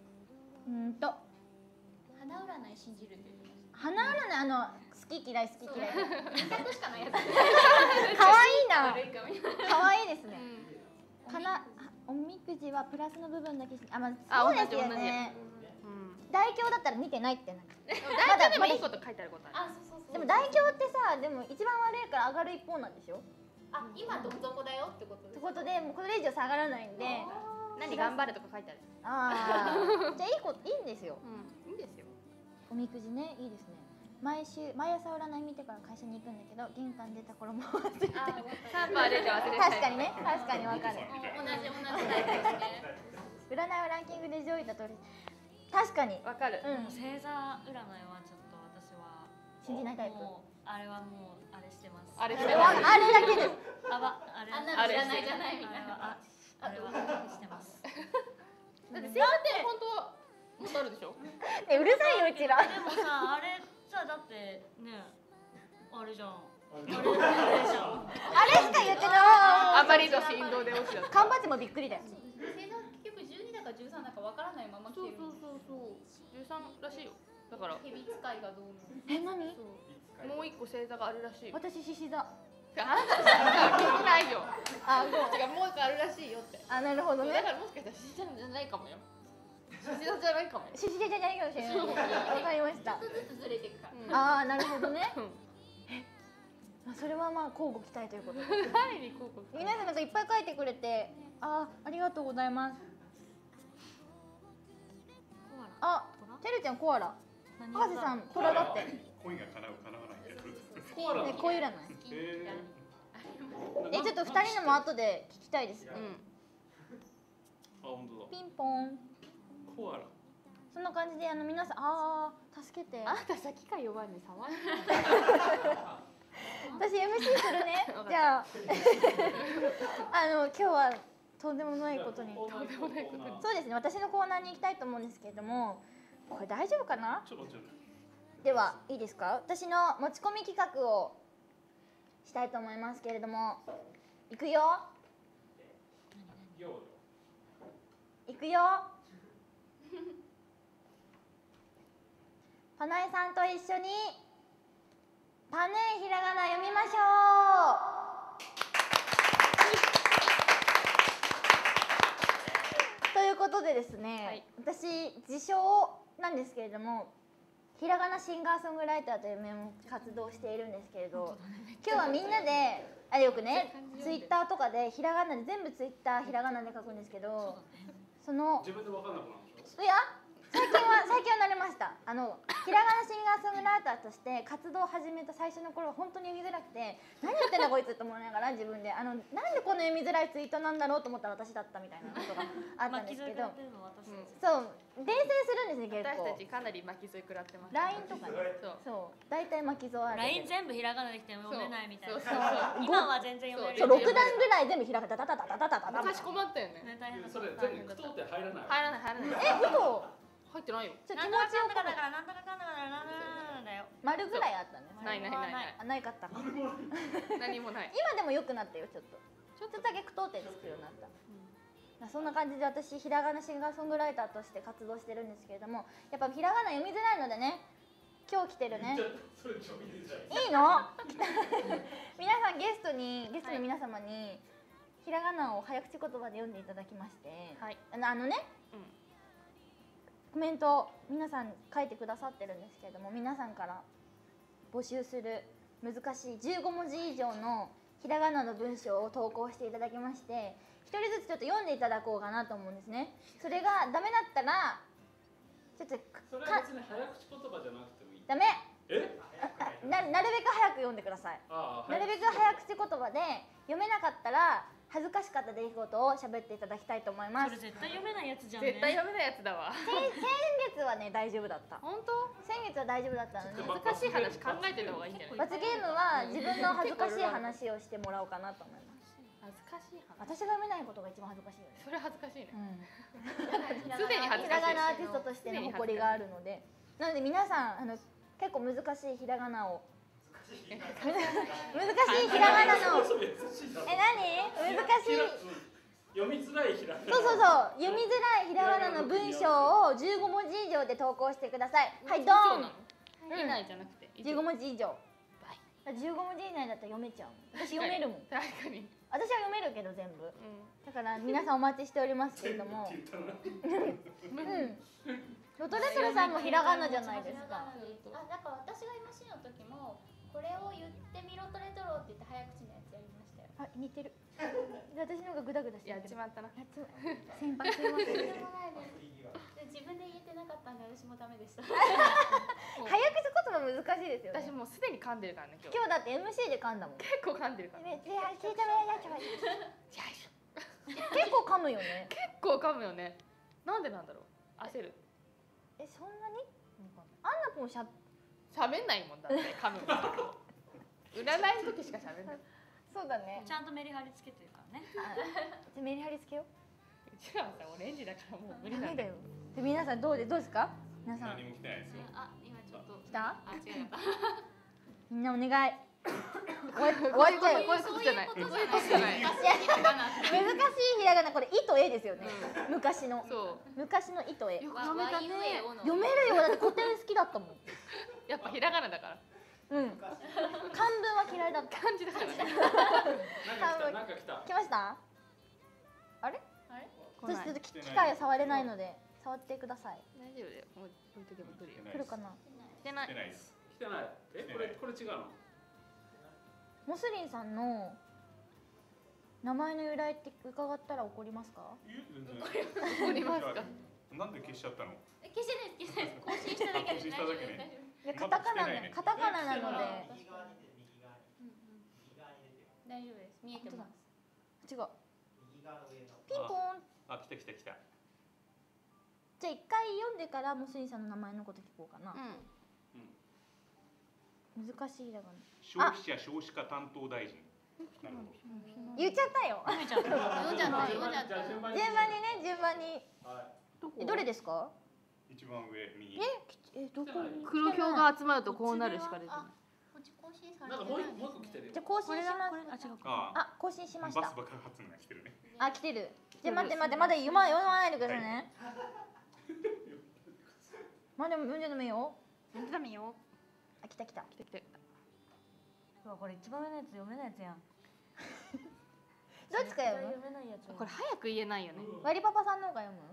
花占い信じるって言って花占い好き嫌い。 ました二択しかないやつ可愛いな。 悪いかも可愛いですね。おみくじはプラスの部分だけそうですよね。大凶だったら見てないってなんか。 大体でもいいこと書いてあることある。 でも大凶ってさでも一番悪いから上がる一方なんでしょ？ あ今どこどこだよってことですってことでもうこれ以上下がらないんで。 何頑張るとか書いてある。 ああじゃあいいんですよ。 いいですよ。 おみくじねいいですね。毎朝占い見てから会社に行くんだけど玄関出た頃も忘れてる。 3歩歩いて忘れて確かにね確かにわかる。 同じタイプですね占いはランキングで上位だと確かにわかる。 星座占いはちょっと私は信じないタイプ。 もうあれはもうあれしてます。 あれしてあれだけです。 ああんなの知らないじゃないみたいなあれはしてます。 だって星座って本当はもっとあるでしょ。 うるさいようちら。 でもさあれじゃあだってねあれじゃん。あれじゃん。 あれしか言ってない。 あまりの振動で落ちた。 缶バッジもびっくりだよ。 星座結局12だか13だかわからないまま来てるそう13らしいよ。だから蛇使いがどうの何？ もう一個星座があるらしいよ。 私獅子座。 あなたさ聞いてないよ。 あ、 違うもう一個あるらしいよって。 なるほどね。 だからもしかしたら獅子座じゃないかもよ。獅子座じゃないかもよ。 獅子座じゃないかもしれない。わかりました。 ちょっとずつずれていくからああ、なるほどね。それはまあ交互期待ということで。 誰にこうこう。 皆さんなんかいっぱい書いてくれて、ありがとうございます。あ、てるちゃんコアラ。博士さんトラだって。 恋が叶う叶わないで。 ね、こういう占い。ちょっと二人のも後で聞きたいです。 あ本当だ。 ピンポン。 コアラ。 そんな感じで皆さん助けて。 あんた先か弱いに触る。 私 MC するね。じゃあ今日はとんでもないことに。そうですね。私のコーナーに行きたいと思うんですけれども、これ大丈夫かな？ではいいですか？私の持ち込み企画をしたいと思いますけれども、いくよ。いくよ。パナエさんと一緒にパネーひらがな読みましょう。ということでですね、私自称なんですけれども、ひらがなシンガーソングライターという名目活動しているんですけれど、今日はみんなでよくねツイッターとかでひらがなで全部ツイッターひらがなで書くんですけど、その自分で分かんなくなるでしょ。 いや最近は慣れました。ひらがなシンガーソングライターとして活動を始めた最初の頃は本当に読みづらくて、何言ってんだこいつと思いながら自分でなんでこの読みづらいツイートなんだろうと思ったら私だったみたいなことがあったんですけど、そう伝染するんですね結構。 私たちかなり巻き添え食らってます。 LINE とかね、そう大体巻き添えある。 LINE 全部ひらがなできても読めないみたいな。 そう今は全然読める。 そう6段ぐらい全部ひらがなダダダダダダダダダ。 昔困ったよね。 ね大変だった。 それ全部句読点入らない。 入らない入らない。 嘘。 入ってないよ。 ちょっと気なん持ちをとかかんだかだからなんとかかんだかだからなんだよ。 丸ぐらいあったんです。 ないないないない。 ないかった。 何もない。 今でも良くなったよちょっと。ちょっとだけ句読点作るようになった。そんな感じで私ひらがなシンガーソングライターとして活動してるんですけれども、やっぱひらがな読みづらいのでね、今日来てるね。 それちょびでじゃいいの？皆さんゲストの皆様にひらがなを早口言葉で読んでいただきまして、 はい。 コメント皆さん書いてくださってるんですけれども、皆さんから募集する難しい15文字以上のひらがなの文章を投稿していただきまして、一人ずつちょっと読んでいただこうかなと思うんですね。それがダメだったらちょっとそれは別に早口言葉じゃなくてもいい。 ダメ。 え？ なるべく早く読んでください。 ああ。 なるべく早口言葉で読めなかったら恥ずかしかった出来事を喋っていただきたいと思います。 それ絶対読めないやつじゃんね。 絶対読めないやつだわ。 先月はね大丈夫だった。 本当？ 先月は大丈夫だったのに、 難しい話考えてた方がいいんじゃない？ 罰ゲームは自分の恥ずかしい話をしてもらおうかなと思います。 恥ずかしい話。 私が読めないことが一番恥ずかしいよね。 それ恥ずかしいね。 すでに恥ずかしい。 ひらがなアーティストとしての誇りがあるので、なので皆さん結構難しいひらがなを難しいひらがなの何？難しい読みづらいひらがな。 そう読みづらいひらがなの文章を15文字以上で投稿してください。はいドン。 以内じゃなくて 15文字以上。15文字以内だったら読めちゃう。私読めるもん。 確かに。 私は読めるけど全部。だから皆さんお待ちしておりますけれども。ロトレトルさんもひらがなじゃないですか。 だから私が MC の時もこれを言ってみろトレトロって言って早口のやつやりましたよ。 あ、似てる。私の方がグダグダしてる。 やっちまったな。 先輩すいません。 でもないです。自分で言えてなかったんで私もダメでした。 早口言葉難しいですよね。 私もうすでに噛んでるからね今日。 今日だって MC で噛んだもん。 結構噛んでるから。 結構噛むよね。 結構噛むよね。なんでなんだろう。焦る。 そんなに？アンナポン喋んないもんだって噛む。占いの時しか喋んない。 そうだね。 ちゃんとメリハリつけてるからね。 じゃメリハリつけよう。 うちらはさオレンジだからもう無理なんだよ。で皆さんどうですか？皆さん。 何も来てないですよ。 あ、今ちょっと来た？ 違った。 みんなお願い。終わっちゃうよ。 こういうことじゃない。そういうことじゃない。 難しいひらがなこれ「い」と「え」ですよね。昔の。昔の「い」と「え」。 読めたね。 読めるよ。だって古典好きだったもん。 やっぱひらがなだから。 漢文は嫌いだった。 漢字だからね。 なんか来た。 来ました？あれ？ 来ない。 ちょっと機械を触れないので触ってください。 大丈夫だよ。もう置いとけば来るよ。 来るかな？ 来てない。 来てないです。 来てない。これ違うの？ モスリンさんの名前の由来って伺ったら怒りますか？ 怒りますか？ なんで消しちゃったの？ 消してないです。更新しただけで。 更新しただけね。 いやカタカナなので。 大丈夫です。見えてます。 違う。ピンポン。 あ、来た。 じゃあ一回読んでからモスリンさんの名前のこと聞こうかな。難しいだから。 消費者少子化担当大臣。 言っちゃったよ。 読んじゃった。 順番に。どれですか？ 一番上右。 どこ？ 黒票が集まるとこうなるしか出てない。 こっち更新されてなんかもう一個来てるよ。 じゃあ更新します。あ、更新しました。 バス爆発が来てるね。 あ、来てる。じゃあ待ってまだ読まないでくださいね。まだ読んじゃダメよ。 ダメよ。 あ、来た。 これ一番上のやつ読めないやつやん。 どっちか読む？ これ早く言えないよね。 ワリパパさんの方が読む？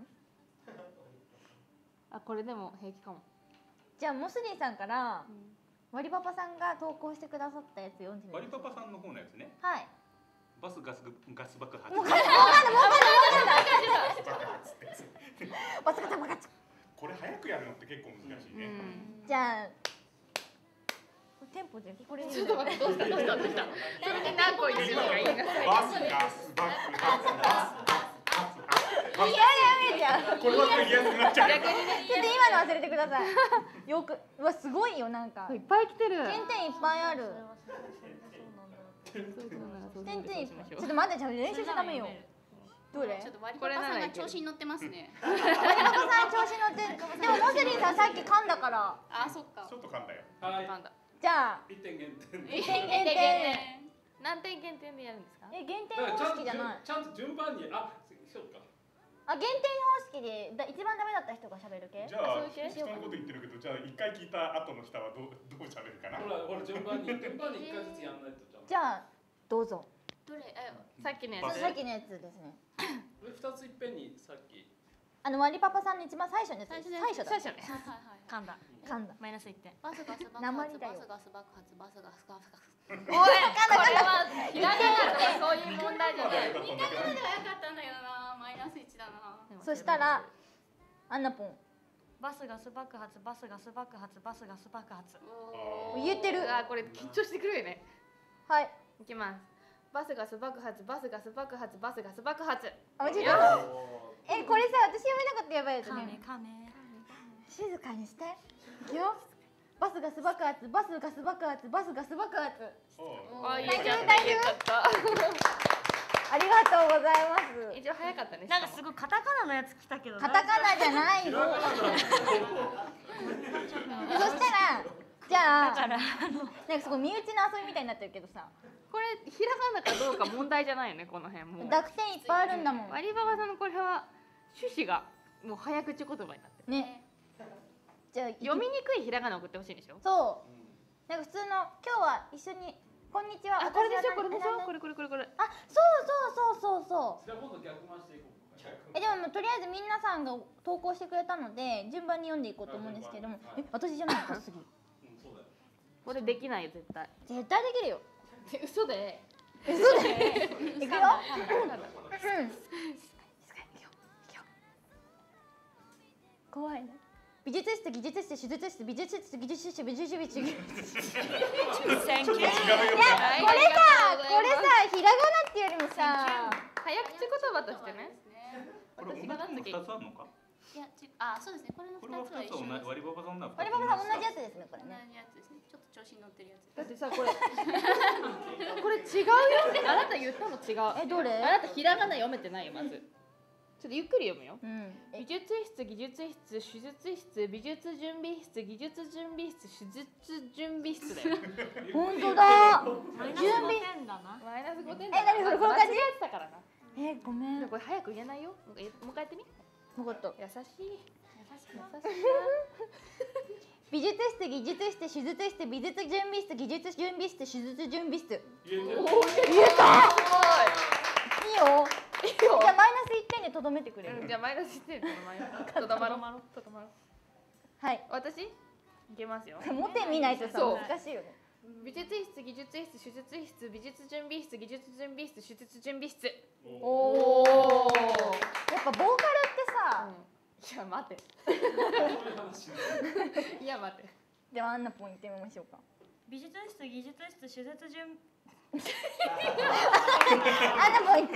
あ、これでも平気かも。 じゃあモスリンさんからワリパパさんが投稿してくださったやつ読んでみて。 ワリパパさんの方のやつね。 はい。 バスガス爆発。 もうかんだ。バスガス爆発。 これ早くやるのって結構難しいね。 じゃあテンポでこれちょっと待って、どうしたそれで何個入れるのがいいな。 バスガスバックバスいややめじゃん。 これは言いやすくなっちゃう。 ちょっと今の忘れてください。よくうわすごいよなんか。 いっぱい来てる。 点々いっぱいある。点々いっぱい。ちょっと待ってちゃんと練習しちゃダメよ。どれ？ ちょっと割りパパさんが調子に乗ってますね。 割りパパさん調子乗って。でもモスリンさんさっき噛んだから。 あ、そっか。 ちょっと噛んだよ。 はい。 じゃあ 1点減点。 1点減点。 何点減点でやるんですか？ 減点方式じゃない。 ちゃんと順番にそうか。 減点方式で一番ダメだった人が喋る系？ じゃあ人のこと言ってるけど、じゃあ一回聞いた後の人はどう喋るかな。 ほら順番に一回ずつやんないと。 じゃあどうぞ。 どれ？ さっきのやつ。 さっきのやつですね。 2ついっぺんにさっき。 割りパパさんの一番最初のやつ。最初ね。 噛んだ。マイナス1点。 バスガス爆発、バスガス爆発、バスガス爆発。 おい、これはひらがなとかそういう問題じゃない。 似たものではよかったんだけどな、マイナス1だな。 そしたらアンナポン。 バスガス爆発、バスガス爆発、バスガス爆発。 言ってる。 これ緊張してくるよね。 はい。 いきます。バスガス爆発、バスガス爆発、バスガス爆発。 あ、間違えた。これさ、私読めなかったやばいやつね。 カメ。 静かにして。いくよ。バスガス爆発、バスガス爆発、バスガス爆発。 言えちゃった。 ありがとうございます。 一応早かったね。 なんかすごいカタカナのやつ来たけど。 カタカナじゃないよ。そしたら、じゃあ、なんかすごい身内の遊びみたいになってるけどさ。 これひらがなかどうか問題じゃないよね、この辺も。 濁点いっぱいあるんだもん。 割りババさんのこれは趣旨がもう早口言葉になってる。 ね。じゃあ読みにくいひらがな送ってほしいでしょ。 そう。なんか普通の今日は一緒にこんにちは。 これでしょ、これでしょ、これ。 あ、そう。 じゃあ今度逆回していこう。 でもとりあえず皆さんが投稿してくれたので順番に読んでいこうと思うんですけども、私じゃないか次。 そうだよ。 これできないよ絶対。 絶対できるよ。 嘘で。 いくよ。怖いね。美術室、技術室、手術室、美術室、技術室、美術室、美術室。いや、これさ、ひらがなっていうよりもさ、 早口言葉としてね。 これ同じ2つあるのか。 いや、そうですね。これの2つは一緒です。 割りババさんだ。 割りババさん同じやつですね、これね。 同じやつですね。ちょっと調子に乗ってるやつ。 だってさ、これ違うよ。あなた言ったの違う。 どれ？ あなたひらがな読めてないよまず。ちょっとゆっくり読むよ。美術室、技術室、手術室、美術準備室、技術準備室、手術準備室だよ。 本当だ。 準備点だな。 マイナス5点だ。何それこの感じ？ 間違えてたからな。 ごめん。 これ早く言えないよ。もう一回やってみ。 分かった。 優しい。 美術室、技術室、手術室、美術準備室、技術準備室、手術準備室。言えた。いいよ。じゃあマイナス1点でとどめてくれる。 じゃあマイナス1点でとどまろう。 はい。 私いけますよ。 もて見ないとさ難しいよね。 美術室、技術室、手術室、美術準備室、技術準備室、手術準備室。 おお。やっぱボーカルってさ。 いや待て。いや待て。 ではアンナポン言ってみましょうか。 美術室、技術室、手術準アンナポン言って。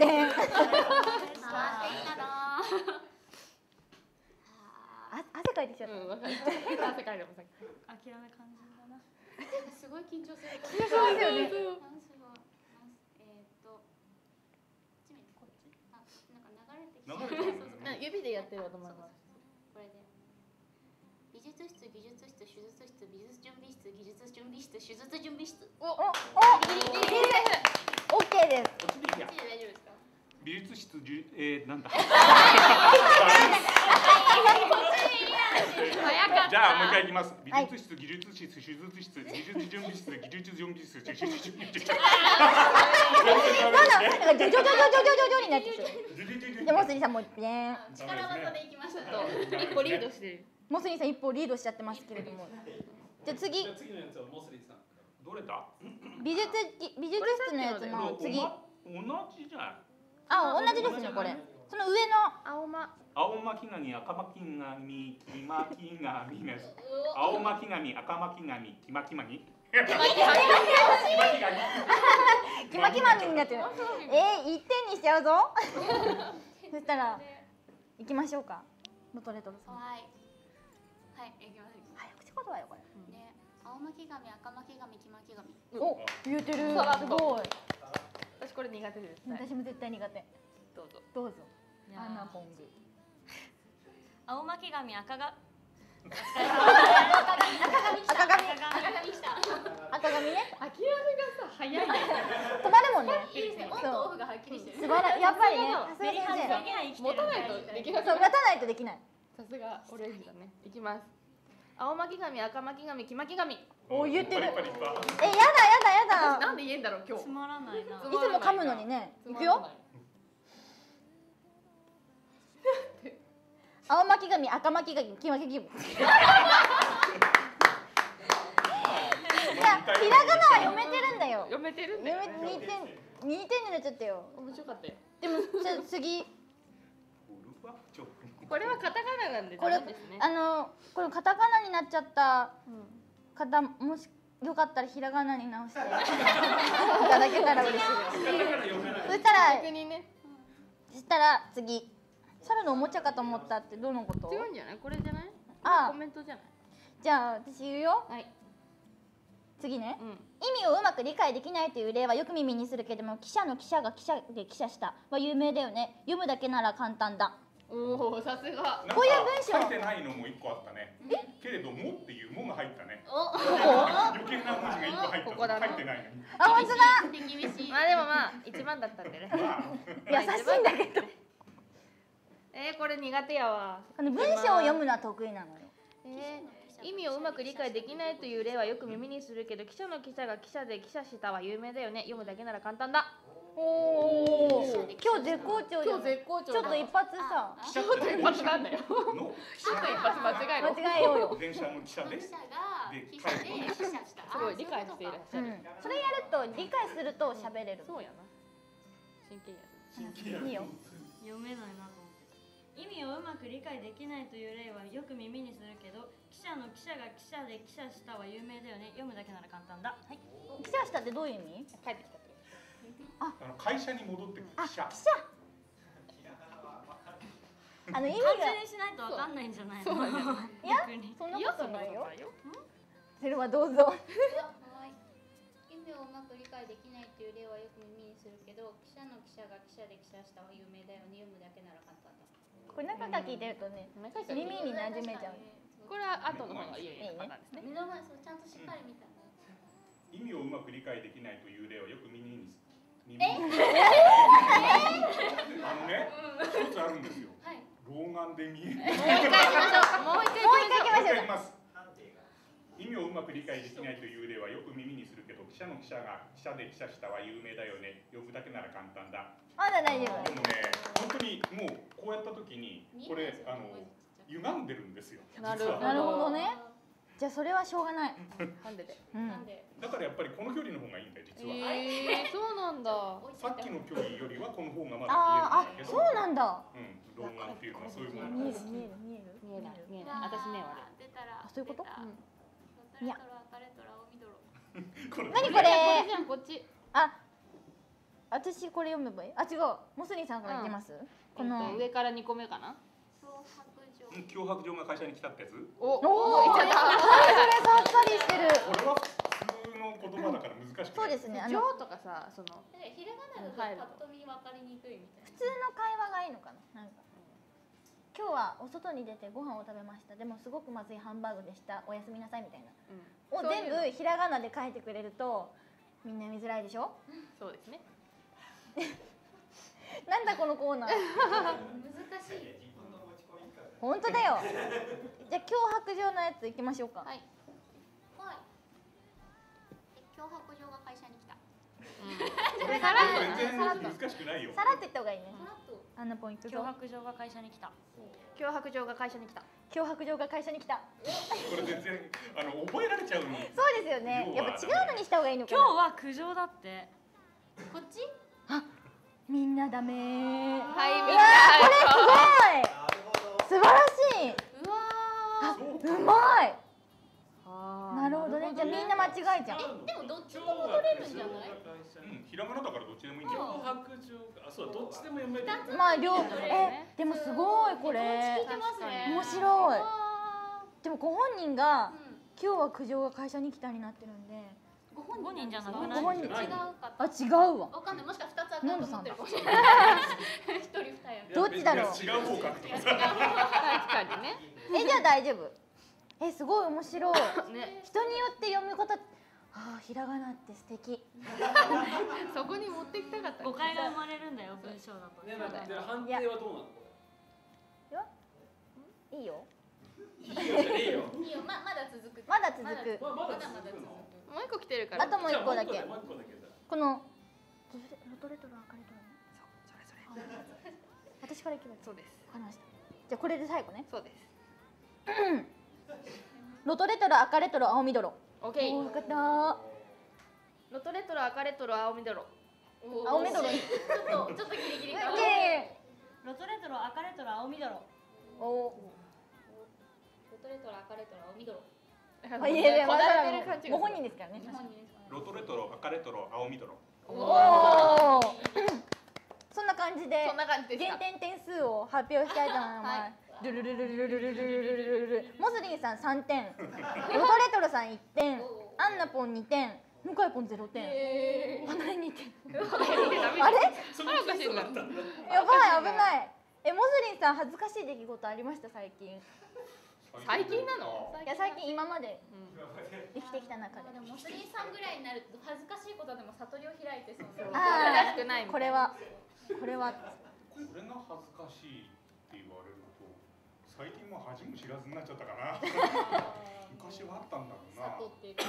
汗かいてきちゃった。 汗かいてもさ。 諦め肝心だな。 すごい緊張する。 緊張しますよね。 こっち。なんか流れてきて。 指でやってると思います。 これで。美術室、技術室、手術室、美術準備室、技術準備室、手術準備室。 オッケーです。 こっちで大丈夫ですか？ 美術室なんだ。じゃあもう一回いきます。美術室、技術室、手術室、技術準備室、技術準備室、手術準備室。 なんかジョジョになってる。でモスリーさんもね。 力技でいきました。 一歩リードしてる。 モスリーさん一歩リードしちゃってますけれども。じゃあ次。 次のやつはモスリーさん。 どれだ？ 美術室のやつの次。 同じじゃん。 あ、同じですねこれ。その上の青間。 青巻紙、赤巻紙、黄巻紙です。青巻紙、赤巻紙、黄巻紙。 キマキマミになってる。一点にしちゃうぞ。そしたら行きましょうか。ロトレトロさん。 はいはい行きます。 早口言葉よこれ。 ね青巻紙赤巻紙黄巻紙。 お言えてる。すごい。 私これ苦手です。 私も絶対苦手。 どうぞ。 どうぞ。アナポング。 青巻紙赤が赤髪ね。 諦めがさ早いね。 止まるもんね。 いいですね。オンとオフがはっきりしてる。 素晴らしい。やっぱりね。さすが先生。 持たないとできない。 そう持たないとできない。 さすがオレンジだね。いきます。青巻紙、赤巻紙、黄巻紙。 お言ってる。やだ。 なんで言えんだろう今日。 つまらないな。いつも噛むのにね。いくよ。青巻紙、赤巻紙、黄巻紙。いや、ひらがなは読めてるんだよ。 読めてるんだよ。 2点になっちゃったよ。 面白かったよ。 でも次。 これはカタカナなんで。 これこれカタカナになっちゃった方もしよかったらひらがなに直していただけたら嬉しいです。そしたら次。猿のおもちゃかと思ったってどのこと？ 違うんじゃない？これじゃない？コメントじゃない？ じゃあ私言うよ。 はい。 次ね。意味をうまく理解できないという例はよく耳にするけども、記者の記者が記者で記者したは有名だよね。読むだけなら簡単だ。 おお、さすが。 こういう文章。 書いてないのも一個あったね。けれどもっていうもが入ったね。余計な文字が一個入った。ここだね。書いてないのに。 あ、本当だ。 まあでもまあ一番だったんでね。 優しいんだけど。 これ苦手やわ。 文章を読むのは得意なのよ。 意味をうまく理解できないという例はよく耳にするけど、記者の記者が記者で記者したは有名だよね。読むだけなら簡単だ。 おお。今日絶好調じゃん。ちょっと一発さ。 ちょっと一発なんだよ。ちょっと一発間違えろ。 間違えようよ。 電車の記者で。 記者が記者で記者した。 すごい理解していらっしゃる。 それやると理解すると喋れる。 そうやな。真剣や。 いいよ。 読めないなと思って。意味をうまく理解できないという例はよく耳にするけど、記者の記者が記者で記者したは有名だよね。読むだけなら簡単だ。はい。 記者したってどういう意味？ 帰ってきた。 会社に戻ってくる記者。 記者。意味が漢字にしないとわかんないんじゃないの？ いや、そんなことないよ。それはどうぞ。 意味をうまく理解できないという例はよく耳にするけど、記者の記者が記者で記者したは有名だよね。読むだけなら簡単だ。 これ中から聞いてるとね、耳に馴染めちゃう。 これは後の方がいいパターンですね。 目の前そうちゃんとしっかり見た。 意味をうまく理解できないという例はよく耳に一つあるんですよ。老眼で見える。 もう一回行きましょう。 意味をうまく理解できないという例はよく耳にするけど、記者の記者が記者で記者したは有名だよね。読むだけなら簡単だ。 まだ大丈夫。 でもね、本当にもうこうやった時にこれ歪んでるんですよ。 なるほどね。じゃあそれはしょうがない。 なんでで。 だからやっぱりこの距離の方がいいんだよ実は。 そうなんだ。 さっきの距離よりはこの方がまだ見えるんだけど。 そうなんだ。 老眼っていうのはそういうもの。 見える。 私ね悪い。 そういうこと？いや。 何これ？ こっち。 私これ読めばいい？違う。モスリンさんからいきます？ この上から2個目かな？ 脅迫状が会社に来たってやつ？ お、 それさっぱりしてる。 これは普通の言葉だから難しくない。 そうですね。 上とかさ、そのひらがなだとパッと見分かりにくいみたいな。 普通の会話がいいのかな。なんか今日はお外に出てご飯を食べました。でもすごくまずいハンバーグでした。おやすみなさいみたいな。を全部ひらがなで書いてくれるとみんな見づらいでしょ？ そうですね。 なんだこのコーナー。 難しい。 本当だよ。じゃあ脅迫状のやつ行きましょうか。 はい。脅迫状が会社に来た。 さらっと全然難しくないよ。 さらっと言った方がいいね。ポイント。 脅迫状が会社に来た。 脅迫状が会社に来た。 脅迫状が会社に来た。 これ全然覚えられちゃうの。 そうですよね。やっぱ違うのにした方がいいのかな。 今日は苦情だって。 こっち？ みんなダメ。 はい、みんな。 これすごい。 みんな間違えちゃう。 でもどっちも戻れるんじゃない？ ひらがなだからどっちでもいいんじゃない？ 脅迫状が、あ、そうどっちでも読める。 まあ両でもすごいこれ。 聞いてますね。 面白い。でもご本人が今日は苦情が会社に来たになってるんで。 ご本人じゃなくない？ ご本人違うかった。 あ、違うわ。 わかんない。もしか2つアカウント持ってるかもしれない。1人2役。 どっちだろう。 違う方角とかさ。 確かにね。 じゃあ大丈夫。すごい面白い。 ね、 人によって読み方。ひらがなって素敵。 そこに持ってきたかった。 誤解が生まれるんだよ文章だと。 ね、なんかで判定はどうなのこれ？いいよ。 いいよじゃねえよ。 いいよ。まだ続く。 まだ続く。 まだ続くの。 もう一個来てるから。 あともう一個だけ。 もう一個だけだ。 このロトレトロアカレトロね。そう、それ。私からいけばいい。 そうです。 わかりました。じゃあこれで最後ね。 そうです。 ロトレトロ赤レトロ青緑。 オッケー。 よかった。 ロトレトロ赤レトロ青緑。 青緑。 ちょっとギリギリか。 ロトレトロ赤レトロ青緑。 お。 ロトレトロ赤レトロ青緑。 いやいや、まだご本人ですからね。 ロトレトロ赤レトロ青緑。 おお。そんな感じで。 そんな感じです。 減点点数を発表したいと思います。ルルルルルルルルルルルル。モスリンさん3点。ロトレトロさん1点。アンナポン2点。向井ポン0点。離れ2点。あれ？ そのおかしいなったんだ。 やばい危ない。モスリンさん恥ずかしい出来事ありました最近？ 最近なの？ いや最近今まで生きてきた中で。 でもモスリンさんぐらいになると恥ずかしいことでも悟りを開いてそうな。 ああ、これはこれが恥ずかしいって言われると最近も恥も知らずになっちゃったかな。昔はあったんだろうな。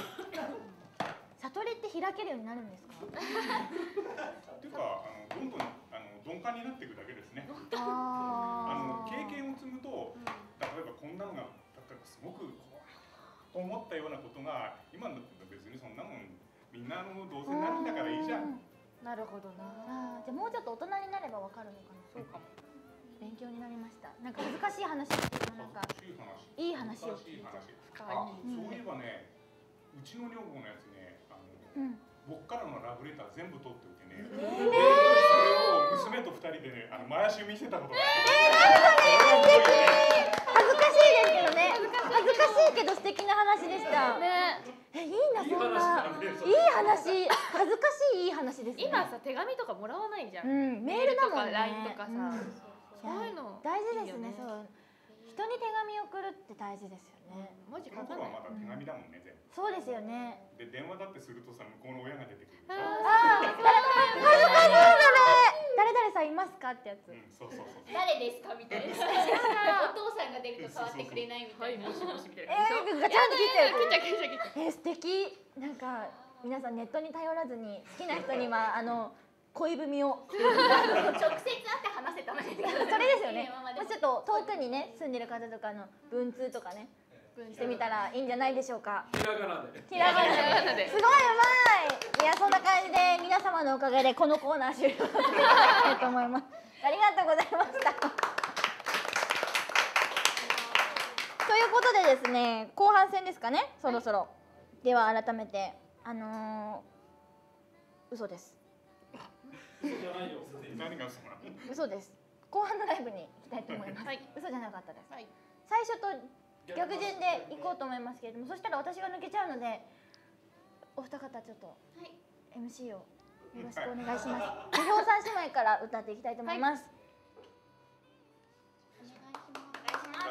悟りって開けるようになるんですか？ っていうかどんどん鈍感になっていくだけですね。経験を積むと例えばこんなのがすごくと思ったようなことが今の別にそんなもんみんなどうせなるんだからいいじゃん。 なるほどな。 じゃあもうちょっと大人になればわかるのかな。そうかも。勉強になりました。なんか難しい話っていうかなんかいい話を聞いて。 そういえばね、うちの女房のやつね、僕からのラブレター全部取っておいてね、それを娘と2人でね、回し見せたことがあって。 恥ずかしいですけどね。恥ずかしいけど素敵な話でした。ね。いいなそんな。いい話。恥ずかしいいい話ですね。 今さ手紙とかもらわないじゃん。 メールだもんね。 LINE とかさ。そういうの大事ですね。そう。人に手紙を送るって大事ですよね。 文字書かない。まだ手紙だもんね。 そうですよね。 で電話だってするとさ向こうの親が出てくる。 ああ。恥ずかしいだね。誰々さんいますかってやつ。 そうそうそう。 誰ですかみたいな。お父さんが出ると触ってくれないみたいな。 もしもしみたいガな。 チャンと切っちゃう。 切っちゃう。 素敵。なんか皆さんネットに頼らずに好きな人には恋文を直接会って話せたのに。 それですよね。ちょっと遠くにね住んでる方とかの文通とかねしてみたらいいんじゃないでしょうか。 ひらがなで。 ひらがなで。すごいうまい。いやそんな感じで皆様のおかげでこのコーナー終了したいと思います。ありがとうございました。ということでですね、後半戦ですかね、そろそろ。では改めて嘘です。 嘘じゃないよ。 何が嘘なの？ 嘘です。後半のライブに行きたいと思います。嘘じゃなかったです。 はい。 最初と逆順で行こうと思いますけれども、そしたら私が抜けちゃうので、お二方ちょっと MC をよろしくお願いします。みほうさん姉妹から歌っていきたいと思います。 お願いします。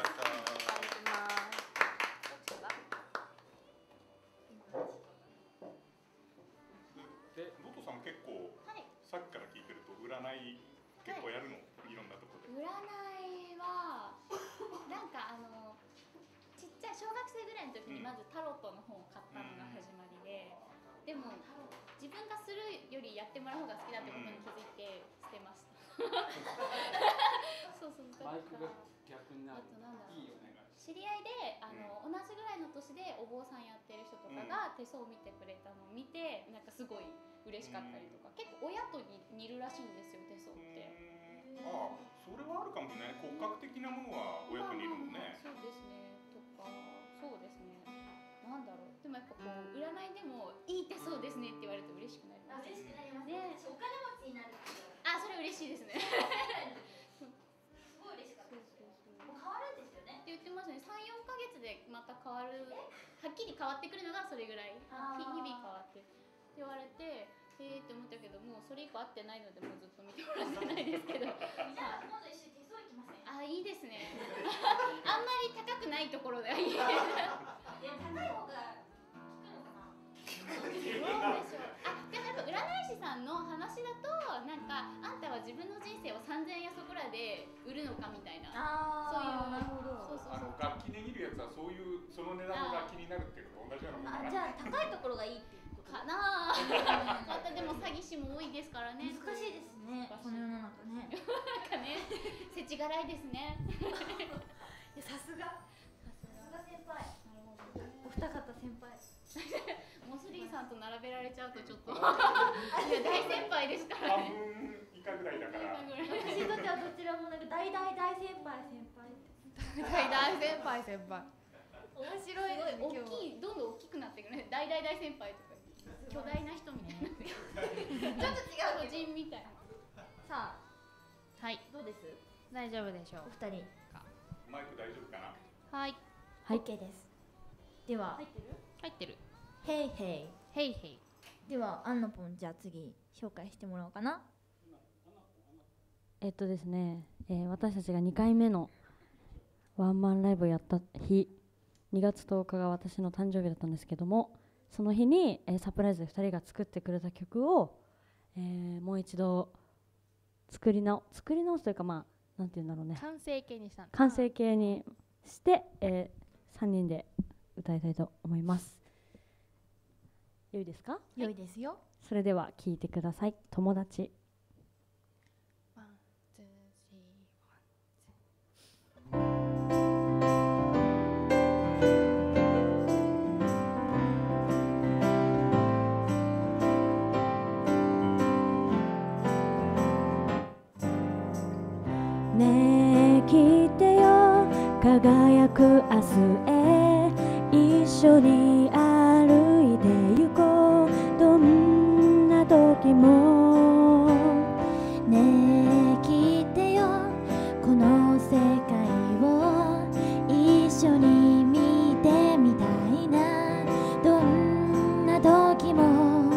で、ロトさん結構さっきから聞いてると占い結構やるの、いろんなところで。 占いはなんかちっちゃい小学生ぐらいの時にまずタロットの本を買ったのが始まりで、でも自分がするよりやってもらう方が好きだってことに気づいて捨てました。そうそう。 マイクが逆になる。 いいよね。知り合いで同じぐらいの年でお坊さんやってる人とかが手相を見てくれたのを見て、なんかすごい嬉しかったりとか、結構親と似るらしいんですよ手相って。 ああ、それはあるかもね。骨格的なものは親と似るもんね。 そうですね。とか、そうですね。なんだろう。でもやっぱこう占占いでもいい手相ですねって言われて嬉しくなります。 嬉しくなりますね。 私お金持ちになるって言われてあ、それ嬉しいですね。 すごい嬉しかったです。もう変わるんですよね。 って言ってますね。3、4ヶ月でまた変わる、はっきり変わってくるのがそれぐらい、日々変わってって言われて、って思ったけど、もうそれ以降会ってないので、もうずっと見てもらってないですけど。 じゃあ今度一緒に手相行きません？ あ、いいですね。あんまり高くないところで。いいです。 いや高い方が効くのかな。 どうでしょう。あ、でもやっぱ占い師さんの話だと、なんかあんたは自分の人生を3000円安そこらで売るのかみたいな。そういう。 なるほど。 そうそうそう。 楽器できるやつはそういうその値段の楽器になるっていうのと同じようなものかな。 じゃあ高いところがいいっていうことかな。またでも詐欺師も多いですからね。 難しいですね。この世の中ね。 なんかね、世知辛いですね。 さすが先輩。 なるほど。 お二方先輩。 モスリーさんと並べられちゃうとちょっといや大先輩ですからね。 半分以下ぐらいだから。 私にとってはどちらもなんか大先輩先輩面白いですね。 大きい、どんどん大きくなっていくね。大先輩とか巨大な人みたいな。ちょっと違う巨人みたいな。 さあ、 はい、 どうです？ 大丈夫でしょう。 お二人。 マイク大丈夫かな？ はい。 OK です。では入ってる。 ヘイヘイ。 ではアンナポン、じゃあ次紹介してもらおうかな。 ですね、私たちが2回目のワンマンライブをやった日、2月10日が私の誕生日だったんですけども、その日に、サプライズで2人が作ってくれた曲を、もう一度作り直すというか、まあなんていうんだろうね、 完成形にしたんだ。 完成形にして、3人で歌いたいと思います。良いですか？ 良いですよ。 それでは聴いてください。友達。ねえ聞いてよ、輝く明日へ一緒に歩いて行こう。どんな時もねえ聞いてよ、この世界を一緒に見てみたいな。どんな時も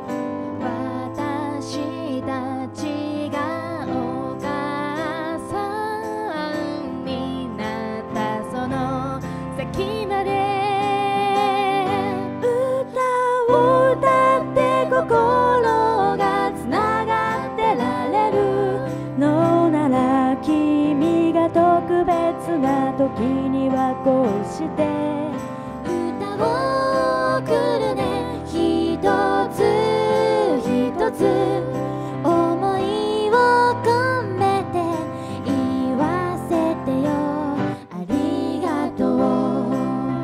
私たちがお母さんになったその先まで歌を歌って心がつながってられるのなら、君が特別な時にはこうして歌を送るね。一つ一つ思いを込めて言わせてよ、ありがとう。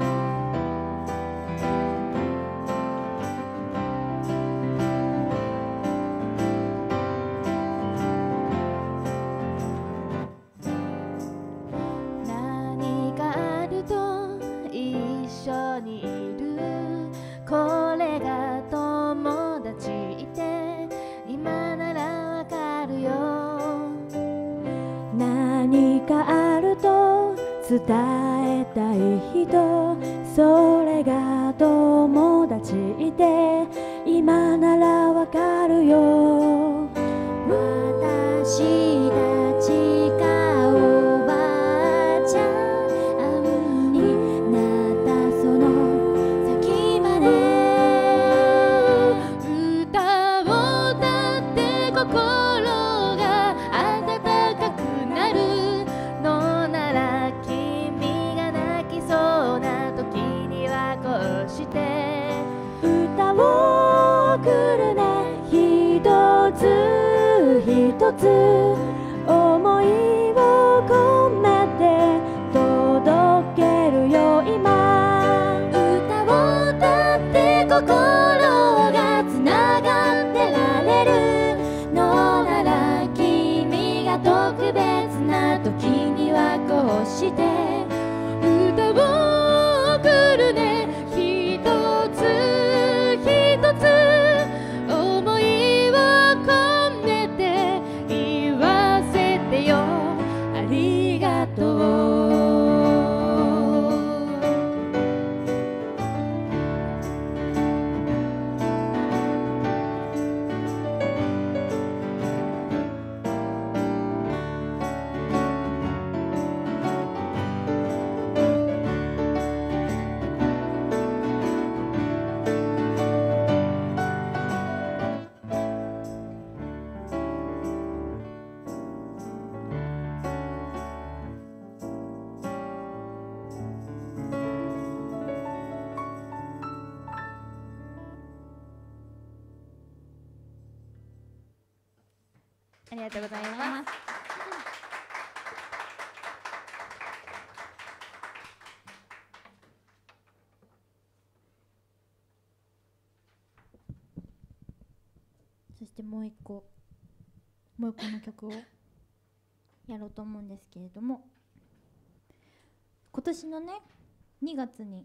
何かあると一緒にいる、これが友達って今ならわかるよ。何かあると伝えたい人、それが友達って今ならわかるよ。私たちがおばあちゃんになったその先まで歌を歌って心が温かくなるのなら、君が泣きそうな時にはこうして歌を送るね。一つ一つ思いを込めて届けるよ今。歌を歌って心がつながってられるのなら、君が特別な時にはこうして歌を送るね。一つりがとうございます。 そしてもう一個の曲をやろうと思うんですけれども、今年のね2月に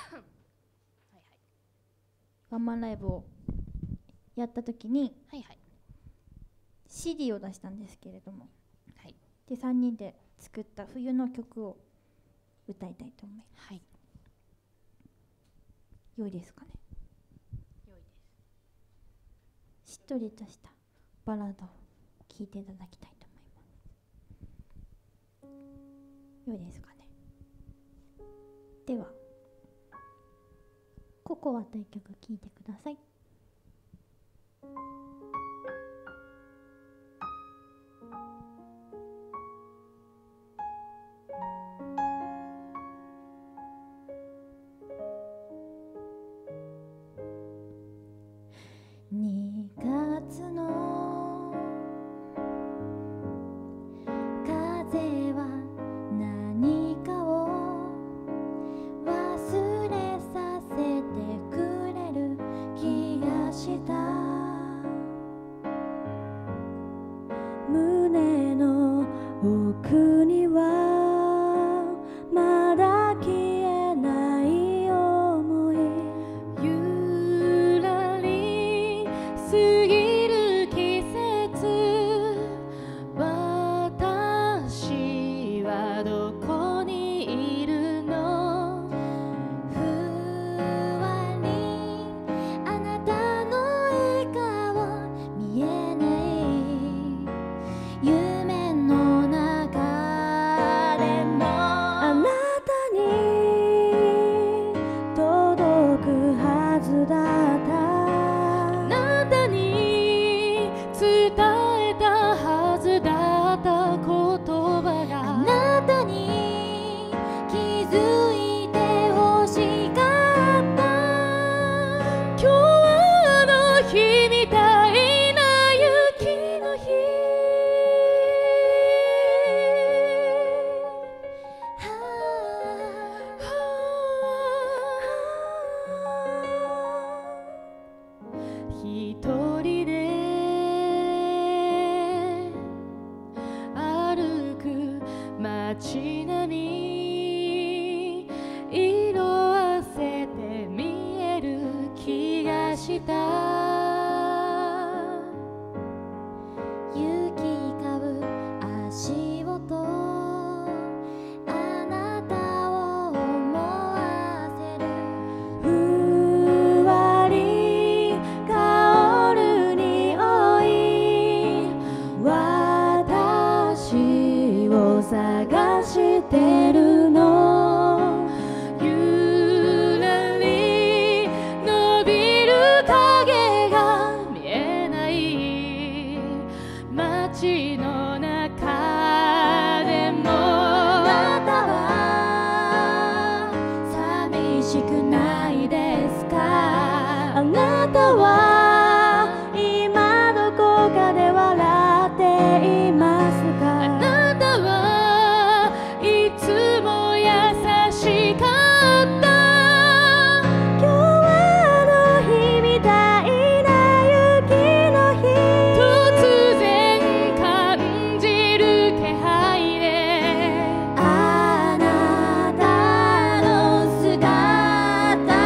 ワンマンライブをやった時に CD を出したんですけれども、で3人で作った冬の曲を歌いたいと思います。良いですかね。しっとりとしたバラードを聴いていただきたいと思います。良いですかね。ではココアという曲聴いてください。2月の風は何かを忘れさせてくれる気がした。胸の奥にはまだ消えない想い、ゆらり過ぎる季節、私はどこにいるの。ふわりあなたの笑顔見えない夢の中でも、あなたに届くはずだった、あなたに伝えたはずだった言葉が、あなたに気づいてほしかった。今日はあの日みたいな雪の日、一人で歩く街並み、色あせて見える気がした。行き交う足音、あなたを思わせる。ふわり香る匂い、私を探してるの。ゆらり伸びる影が見えない街の中でも、あなたは寂しくないですか。あなたは今どこかで笑っていますか。あなたはいつも優しかった。今日はあの日みたいな雪の日、突然感じる気配で、あなたの姿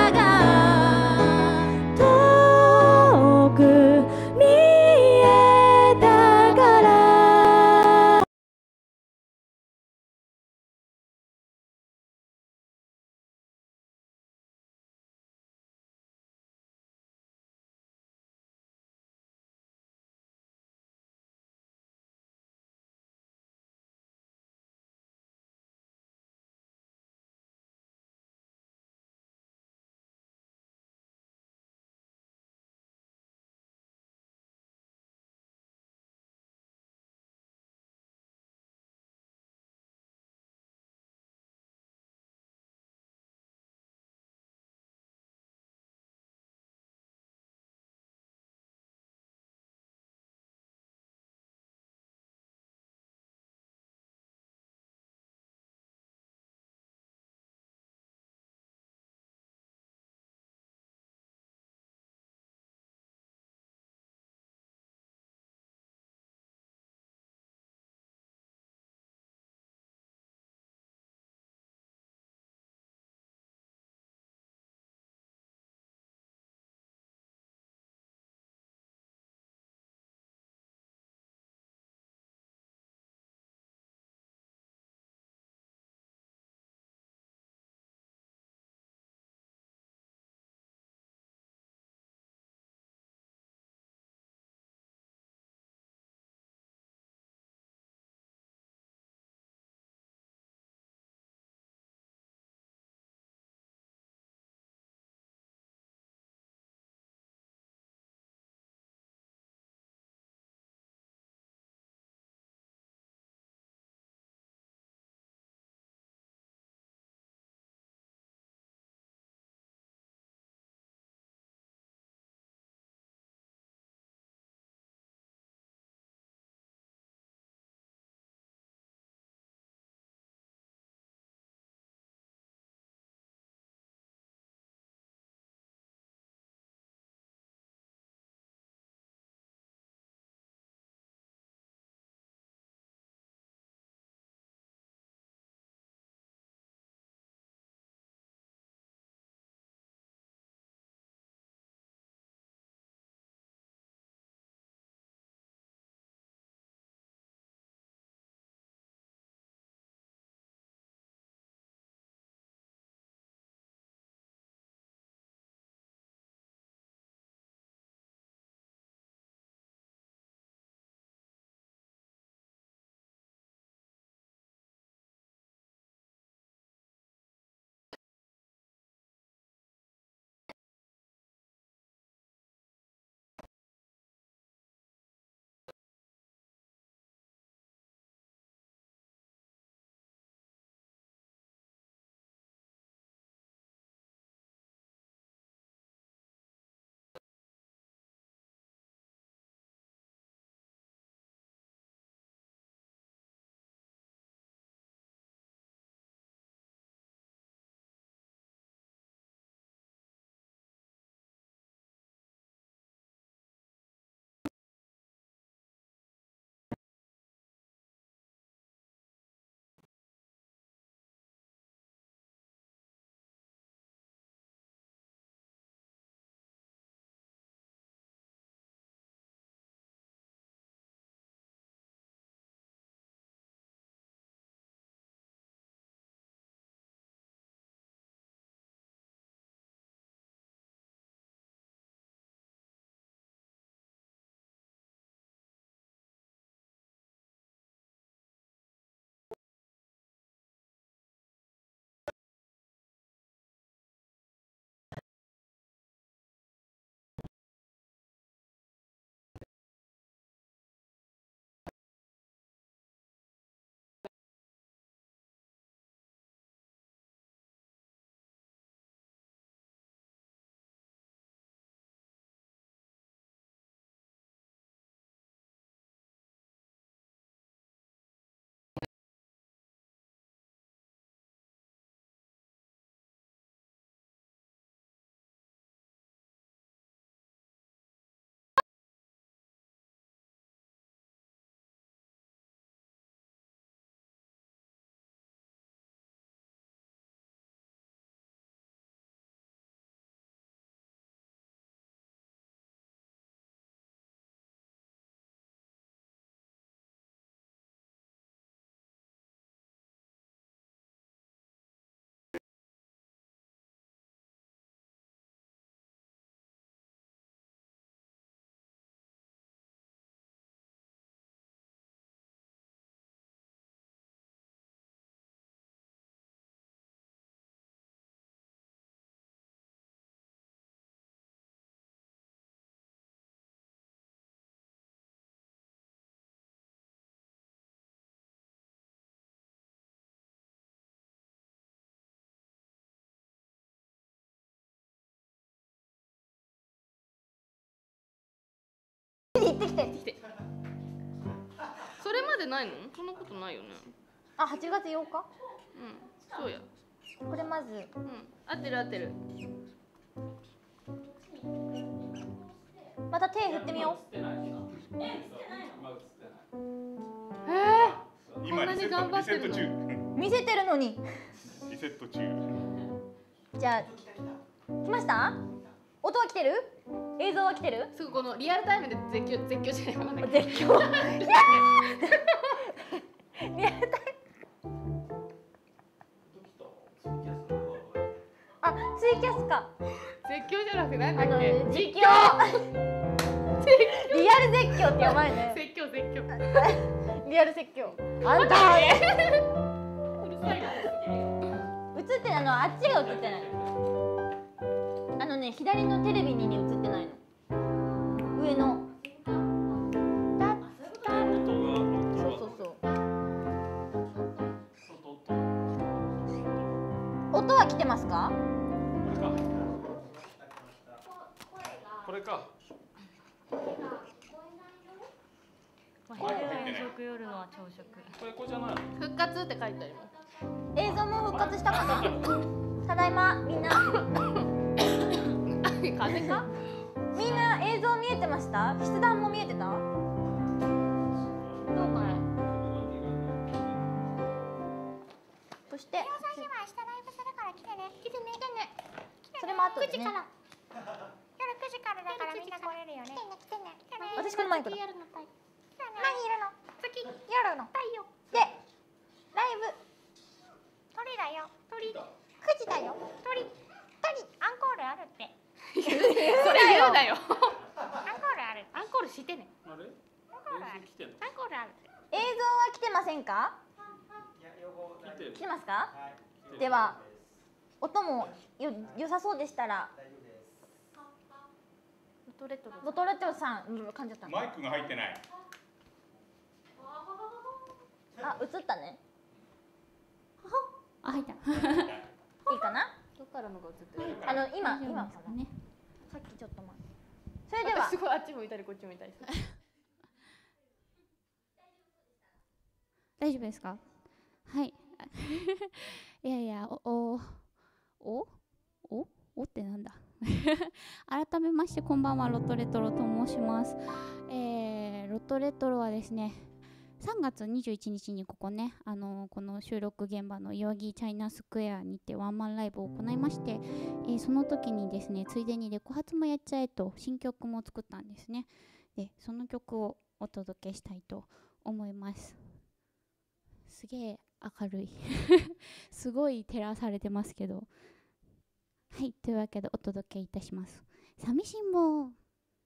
てきて。 それまでないの？そんなことないよね。 あ、8月8日？ うん、そうや。 これまず。 うん、合ってる合ってる。 また手振ってみよう。 今リセット中。 見せてるのに。 リセット中。 じゃあ来ました？音は来てる？映像は来てる？ すぐこのリアルタイムで絶叫じゃないわね。 絶叫。リアルタイム。あ、ツイキャスか。 絶叫じゃなくてなんだっけ？ 実況。リアル絶叫ってやばいね。 絶叫。 リアル絶叫。あんた。 うるさいな。 映ってないの、あっちが映ってない。左のテレビにね映ってないの。上の。そう。音は来てますか？ これか。 夜の朝食。 これじゃないの？ 復活って書いてあります。 映像も復活したかな？ただいま、みんな。 風か？ みんな映像見えてました？筆談も見えてた？どうかな？そして。それも後でね。夜9時からだからみんな来れるよね。私このマイクだ。何いるの？月、夜の太陽。で、ライブ。鳥だよ。鳥。9時だよ。鳥。アンコールあるって。 それ言うなよ。 アンコールある。 アンコールしてね。 あれ？ アンコールある。 来てんの？ アンコールある。映像は来てませんか？来てますか？では、音も良さそうでしたら。ロトレトロさん、噛んじゃった。 マイクが入ってない。 あ、映ったね。 あ、入った。 いいかな？ どっからのが映ってる？ 今かな。さっきちょっと前。それでは。 すごいあっち向いたりこっち向いたりする。 大丈夫ですか？はい。いや、おってなんだ。改めましてこんばんは、ロトレトロと申します。ロトレトロはですね、3月21日にここね、この収録現場の岩木チャイナスクエアにてワンマンライブを行いまして、その時にですね、ついでにレコ発もやっちゃえと新曲も作ったんですね。で、その曲をお届けしたいと思います。すげえ明るいすごい照らされてますけど、はい、というわけでお届けいたします。寂しんぼう。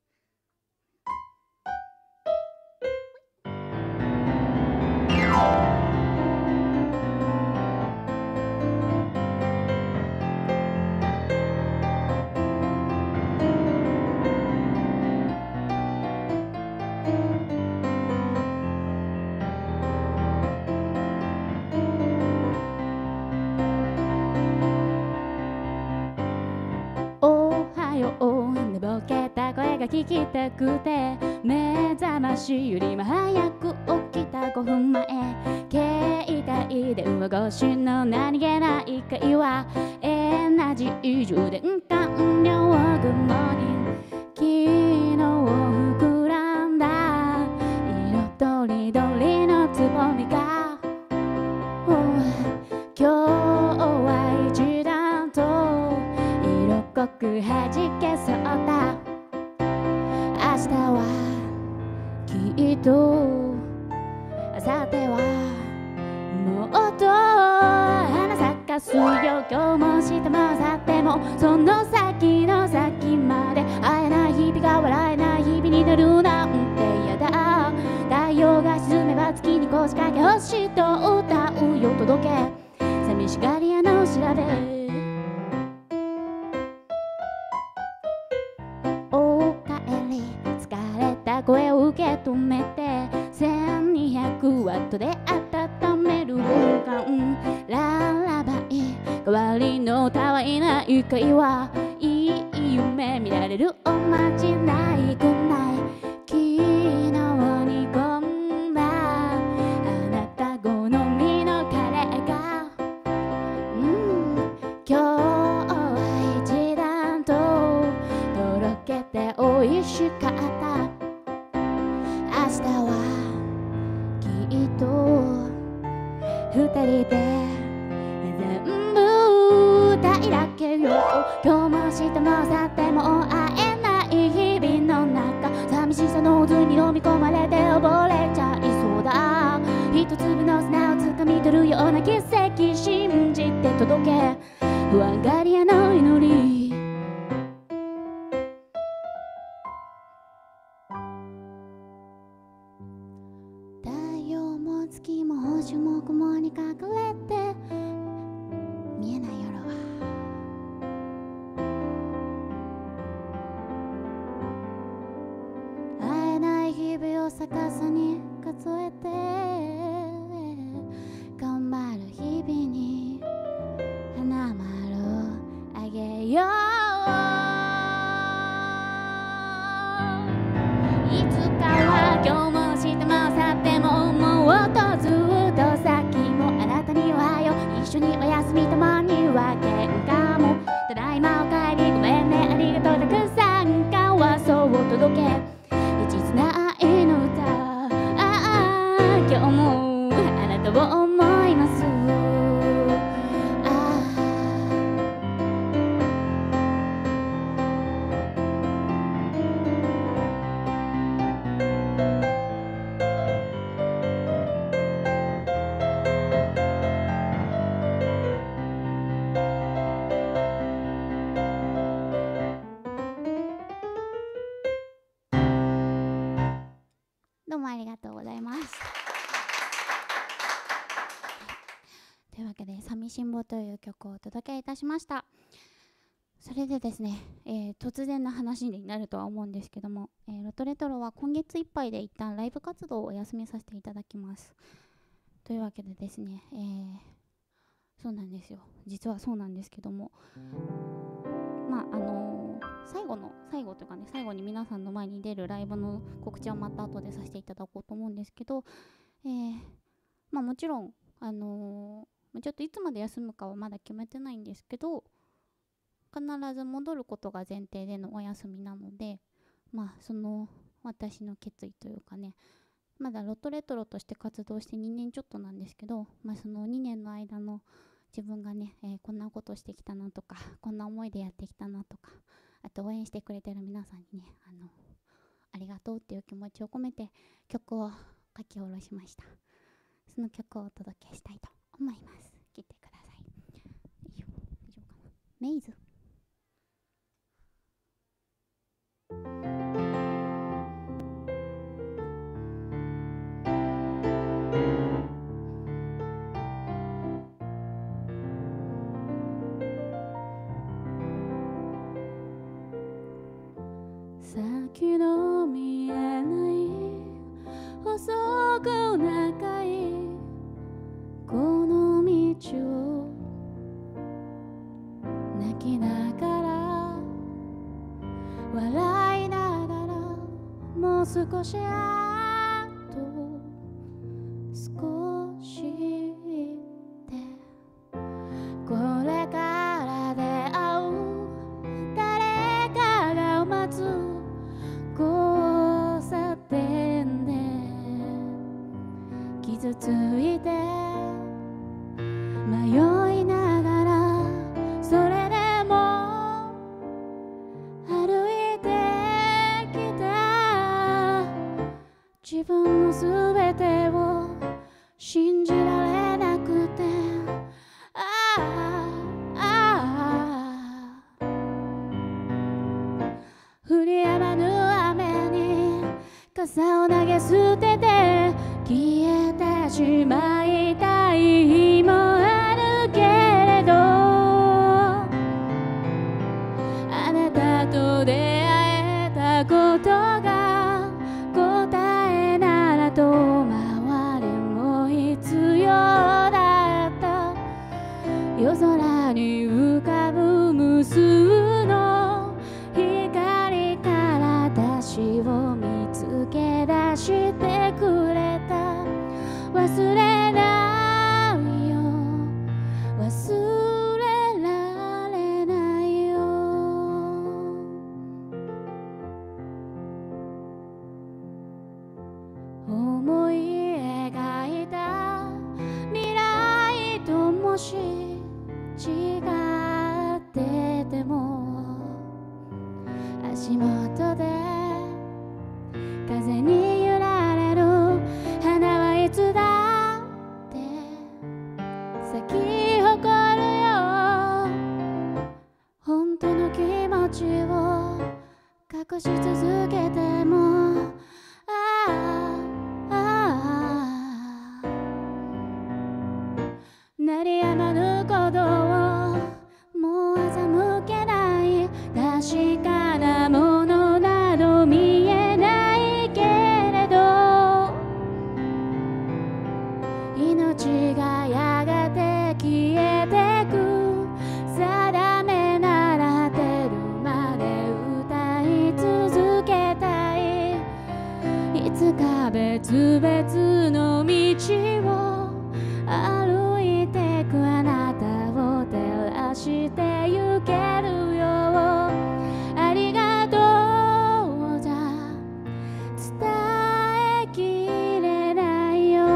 寝ぼけた声が聞きたくて、目覚ましよりも早く起きた5分前、携帯電話越しの何気ない会話、エナジー充電完了。グッモーニング。昨日膨らんだ色とりどりのつぼみが、今日は一段と色濃くはじけそうだ。明日はきっと、明後日はもっと花咲かすよ。今日も明日も明後日もその先の先まで、会えない日々が笑えない日々になるなんてやだ。太陽が沈めば月に腰掛け星と歌うよ届け、寂しがり屋の調べ。声を受け止めて1200ワットで温める空間、ララバイ代わりのたわいない会話、いい夢見られるおまじないくない。昨日しかった。明日はきっと二人で全部歌いだけよ。今日も明日も明後日も会えない日々の中、寂しさの渦に飲み込まれて溺れちゃいそうだ。一粒の砂をつかみ取るような奇跡信じて届け、不安がり屋の祈り。太陽も月も星も雲に隠れて見えない夜は、会えない日々を逆さに数えて頑張る日々に花丸あげよう。いつかは今日も明日も明後日ももっとずっと先もあなたにはよ、一緒にお休みともには喧嘩も、ただいまお帰りごめんねありがとうたくさんかわそう届け、一途な愛の歌。今日もあなたを思います。どうもありがとうございます。というわけで「さみしんぼ」という曲をお届けいたしました。それでですね、突然の話になるとは思うんですけども、ロトレトロは今月いっぱいで一旦ライブ活動をお休みさせていただきます。というわけでですね、そうなんですよ、実はそうなんですけども、最後というかね、最後に皆さんの前に出るライブの告知はまた後でさせていただこうと思うんですけど、もちろんちょっといつまで休むかはまだ決めてないんですけど、必ず戻ることが前提でのお休みなので、その私の決意というかね、まだロトレトロとして活動して2年ちょっとなんですけど、その2年の間の自分がね、こんなことしてきたなとか、こんな思いでやってきたなとか、あと応援してくれてる皆さんにね、ありがとうっていう気持ちを込めて曲を書き下ろしました。その曲をお届けしたいと思います。聴いてください。大丈夫かな。メイズ。先の見えない細く長いこの道を泣きながら笑いながら、もう少しあと少しでこれから出会う誰かが待つ交差点で傷ついて迷いながら、それでも歩いてきた自分のすべてを信じられなくて、降りやまぬ雨に傘を投げ捨てて消えてしまいたい日もあるけれど、あなたと出会えたことが答えなら遠回りも必要だった。夜空に浮かぶ無数の光から私を見つけ出してくれた。忘れない音で風に揺られる花はいつだって咲き誇るよ。本当の気持ちを隠し続けても鳴りやまぬ鼓動をもう欺けない。確かなものなど見えないけれど命がやがて消えてく。定めなら出るまで歌い続けたい。いつか別々の道を歩いてくあなたを照らしてゆけるよ。ありがとうじゃ伝えきれないよ。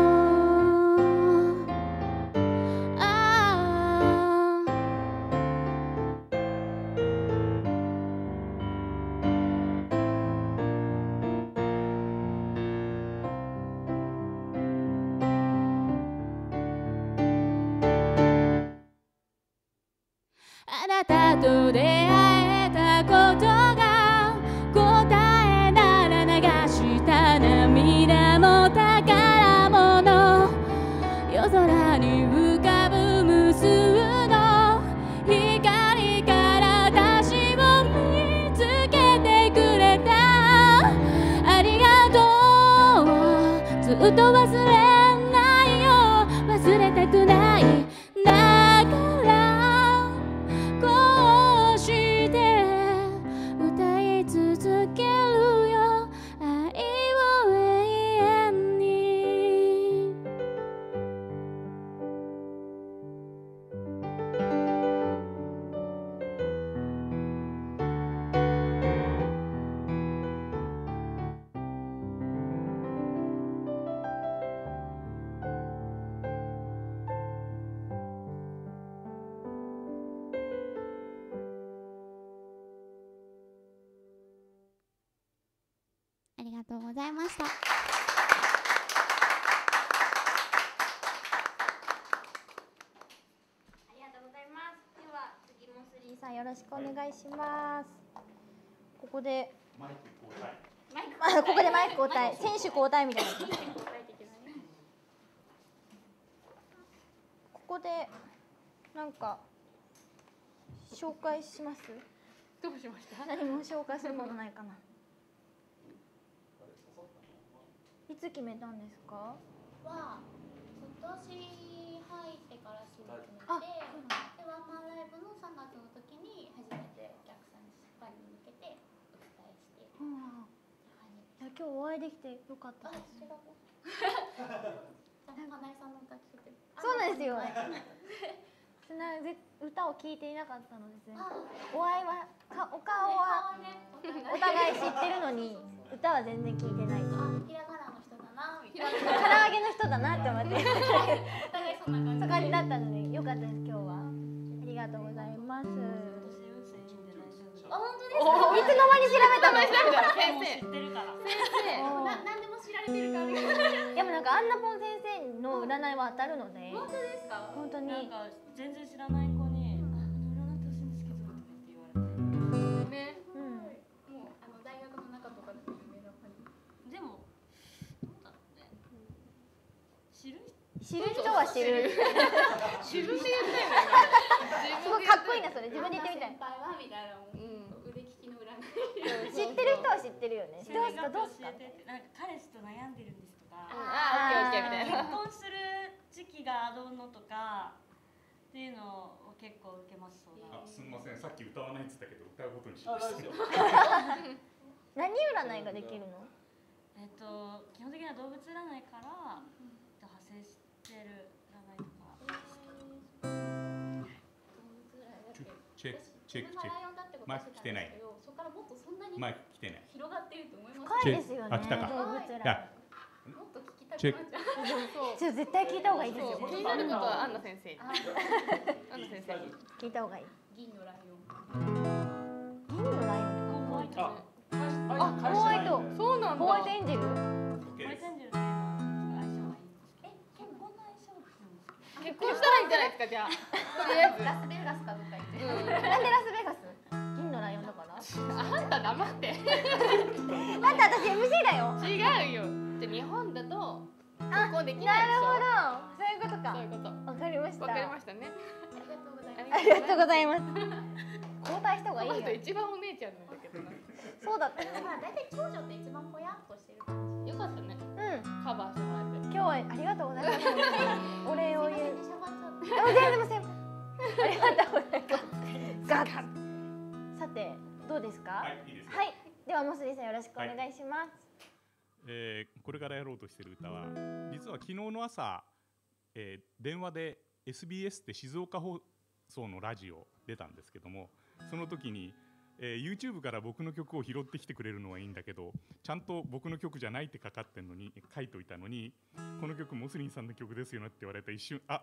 あなたと出会えたことが答えなら流した涙も宝物。夜空に浮かぶ無数の光から私を見つけてくれた。ありがとうずっと忘れないよ。忘れたくないだからこうして歌い続けるよ。愛を永遠に。ありがとうございました。ありがとうございます。では次もスリーさんよろしくお願いします。ここでマイク交代。 ここでマイク交代、選手交代みたいな。ここでなんか紹介します。 どうしました？ 何も紹介するものないかな。いつ決めたんですか？ は今年入ってからすぐ決めて、でワンマンライブの3月の時に初めてお客さんにファンに向けてお伝えして、いや今日お会いできてよかったです。 花江さんの歌聞いてる。 そうなんですよ。歌を聴いていなかったのです。お会いはお顔はお互い知ってるのに歌は全然聞いてない。 ひらがなの人だなみたいな。 唐揚げの人だなって思って。 お互いそんな感じ。 感じだったのでよかったです今日は。ありがとうございます。 あ、本当ですか？ いつの間に調べたの？ 先生知ってるから先生何でも知られてるからみたいな。 でもなんかアンナポン先生の占いは当たるので。 本当ですか？ 本当に。 なんか全然知らない子に「占ってほしいんですけど」って言われてね。 もう大学の中とかでも有名な感じ。 でもどうだろうね。知る知る人は知る。 自分で言ったよね。 すごいかっこいいなそれ。自分で言ってみたい。 先輩はみたいなもん。腕利きの占い。 知ってる人は知ってるよね。どうすかどうすか。 なんか彼氏と悩んでるんですとか、 あ、オッケーオッケーみたいな。 結婚する時期がどうのとかっていうのを結構受けます。そうだ。 すみません、さっき歌わないって言ったけど歌うことにしました。 何占いができるの？ 基本的には動物占いから派生してる占いとか。 チェックチェックチェック。マイク来てない。 そこからもっとそんなにマイク来てない。 広がってると思います。 深いですよね。 あ、来たか。 もっと聞きたくなっちゃう。 ちょっと絶対聞いた方がいいですよ。 気になることはアンナ先生に。アンナ先生に聞いた方がいい。 銀のライオン。 銀のライオン。 あ、 あ、 ホワイトそうなんだ。 ホワイトエンジェル。 ホワイトエンジェルっていうのは相性がいい。結婚の相性って言うんですか。 結婚したらいいんじゃないですか、じゃあ。とりあえず。 ラスベガスかどっか行ってなんでラスベガス？銀のライオンだから？ あんた黙って。 だって私 MC だよ。 違うよ。じゃあ日本だと結婚できなないるでしょ。 ほど。そういうことか。 そういうこと。 わかりました。 わかりましたね。 ありがとうございます。交代した方がいいよこの人。一番お姉ちゃんなんだけどな。 そうだったね。 まあ大体長女って一番ぽやっとしてる感じ。 よかったね。 うん。 カバーしてもらって。 今日はありがとうございます。お礼を言う。 しゃばっちゃって。 全然すいません。ありがとうございます。ガッ。さてどうですか。 はい、いいですよ。 はい。ではモスリーさんよろしくお願いします。 これからやろうとしている歌は実は昨日の朝、電話で SBS って静岡放送のラジオ出たんですけども、その時に、YouTube から僕の曲を拾ってきてくれるのはいいんだけど、ちゃんと僕の曲じゃないってかかってんのに書いといたのに、この曲モスリンさんの曲ですよねって言われた一瞬って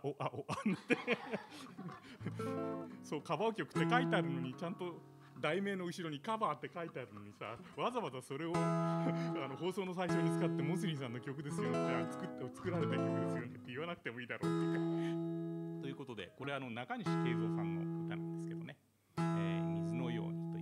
そう、カバー曲って書いてあるのに、ちゃんと題名の後ろにカバーって書いてあるのにさ、わざわざそれを放送の最初に使ってモスリンさんの曲ですよって作られた曲ですよねって言わなくてもいいだろうっていうかということで、これ中西慶三さんの歌なんですけどね、水のようにという歌です。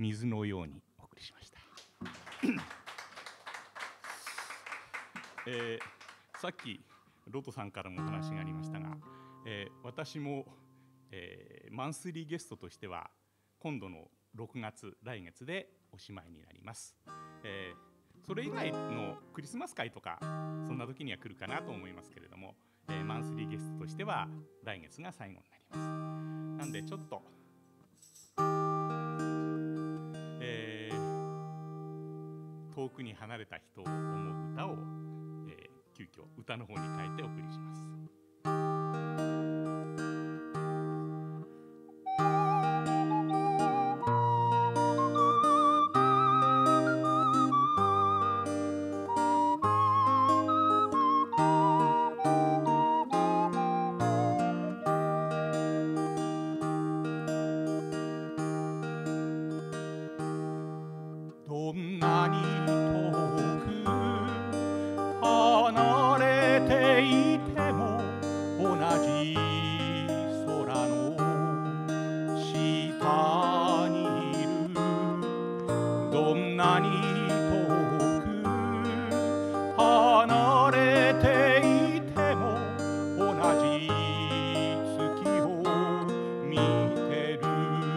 水のようにお送りしました。さっきロトさんからもお話がありましたが、私も、マンスリーゲストとしては今度の6月来月でおしまいになります。それ以外のクリスマス会とかそんな時には来るかなと思いますけれども、マンスリーゲストとしては来月が最後になります。なんでちょっと、遠くに離れた人を思う歌を、急遽歌の方に変えてお送りします。どんなに遠く離れていても同じ空の下にいる。どんなに遠く離れていても同じ月を見てる。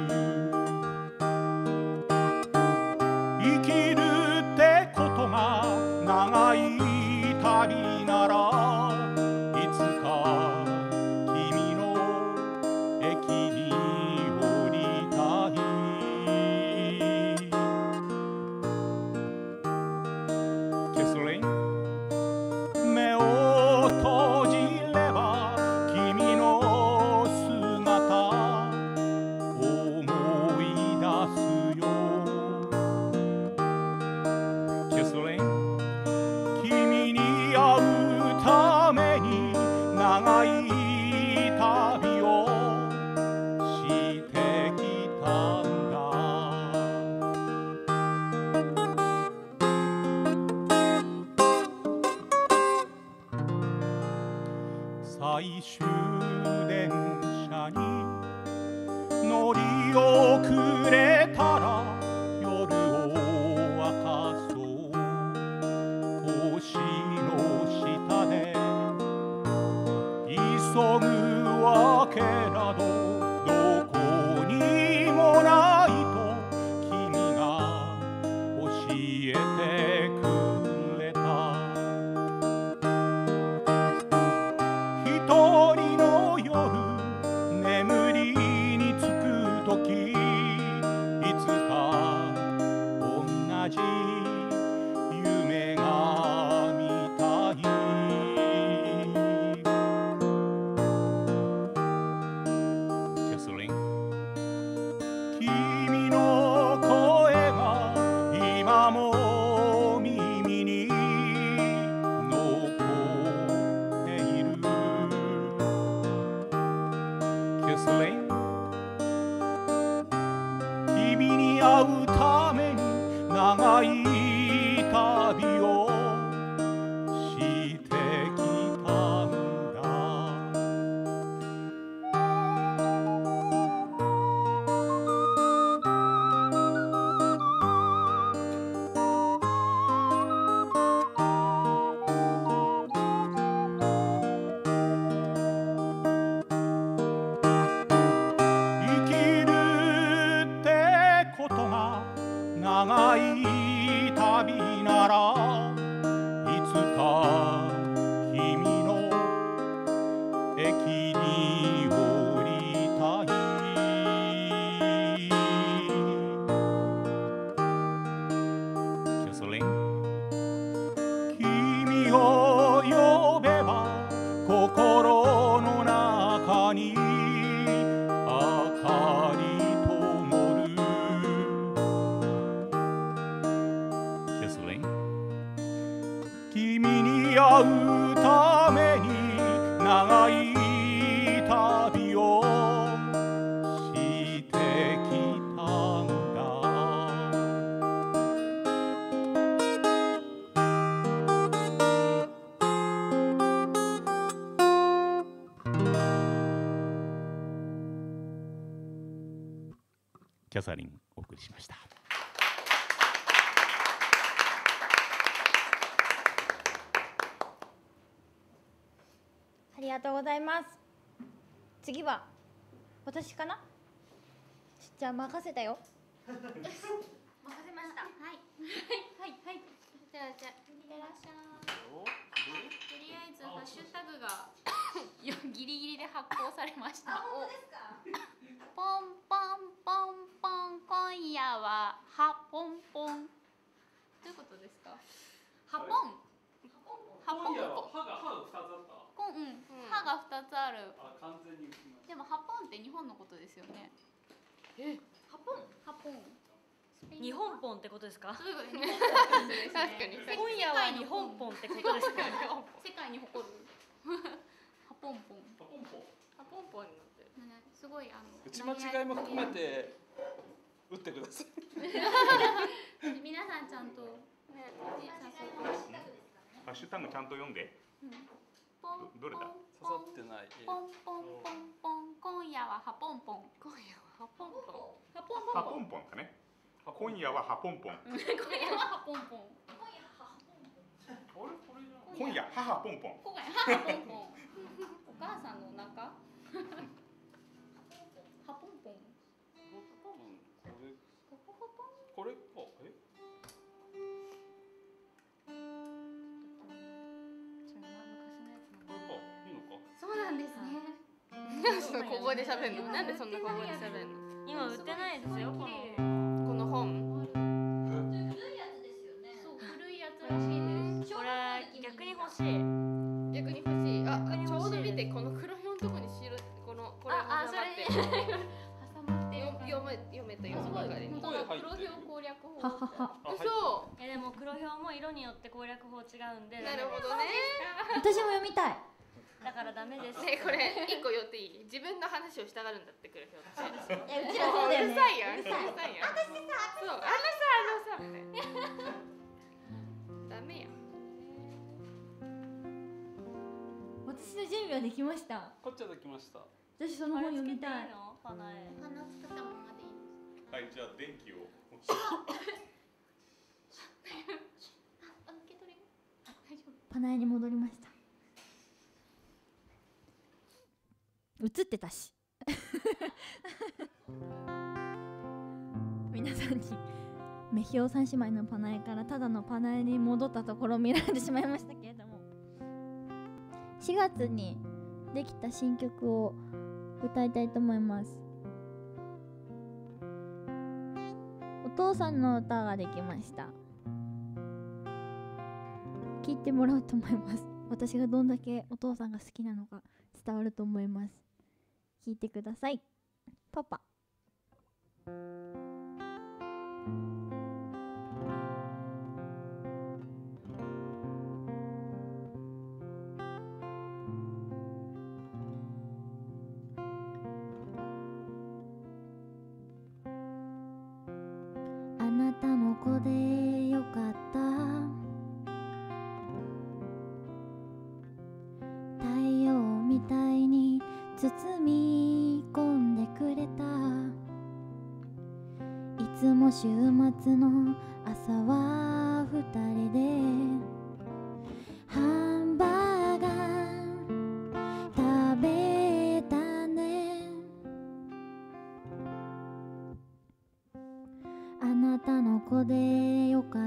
生きるってことが長い旅ならいつか君の駅に降りたい。キスリン目を閉じれば君の姿思い出すよ。キスリン君に会うために長い旅をしてきたんだ。最終電車に乗り遅れたら夜を明かそう。星の下で急ぐわけなどどこにもないと君が教えてくれた。一人の夜眠りにつくときいつか同じ夢が見たい。キスリン君の声が今も耳に残っている。キスリン君に会うために長い旅をしてきたんだ。生きるってことが長い旅ならいつか君の駅に降りたい。キスリン君を呼べば心の中に明かり灯る。キスリン君に会うために長い旅をしてきたんだ。 キャサリンお送りしました。 ありがとうございます。次は私かな。じゃあ任せたよ。 任せました。はいはい。じゃあいってらっしゃい。とりあえずハッシュタグがギリギリで発行されました。 本当ですか。 ポンポンポンポン、今夜はハポンポン。どういうことですか。ハポン。ハポン。 今夜は歯が2つあった。 歯が2つある。 あ、完全に浮きました。 でもハポンって日本のことですよね。ハポン。 日本ポンってことですか。 そういうことですね。確かに。 今夜は日本ポンってことですか。 世界に誇るハポンポン。 ハポンポン。 ハポンポンになってる。すごい打ち間違いも含めて打ってください。 皆さんちゃんとね、 ハッシュタグちゃんと読んで。どれだ。 刺さってない。 ポンポンポンポン、今夜はハポンポン。今夜はハポンポン。 ハポンポンだね。今夜はハポンポン。 今夜はハポンポン。 今夜母ポンポン。 今夜母ポンポン。お母さんのお腹。ハポンポン。 これか。 そうなんですね。小声で喋るの。なんでそんな小声で喋るの。 今売ってないですよ。 この本。 古いやつですよね。 そう、古いやつらしいです。 これ逆に欲しい。 逆に欲しい。あ、ちょうど見て、この黒表のとこに白、これ挟まって。挟まって読めと読むばかりに。黒表攻略法。そう。 でも黒表も色によって攻略法違うんで。 なるほどね。 私も読みたい。 だからダメです。 ね、これ一個言っていい？自分の話をしたがるんだって黒表って。 うちらそうだよね。 うるさいやん。うるさいやん。そう、あのさみたいな。ダメやん。 私の準備はできました。 こっちはできました。 私その本読みたい。 花作ったままでいいです。 はい、じゃあ電気を。 受け取り。大丈夫。 パナエに戻りました。映ってたし皆さんにメヒオ三姉妹のパナエからただのパナエに戻ったところを見られてしまいましたけれども、4月にできた新曲を歌いたいと思います。お父さんの歌ができました。聴いてもらおうと思います。私がどんだけお父さんが好きなのか伝わると思います。聞いてください。パパ。あなたの子でよかった。太陽みたいに包み込んでくれた。いつも週末の朝は二人でハンバーガー食べたね。あなたの子でよかった。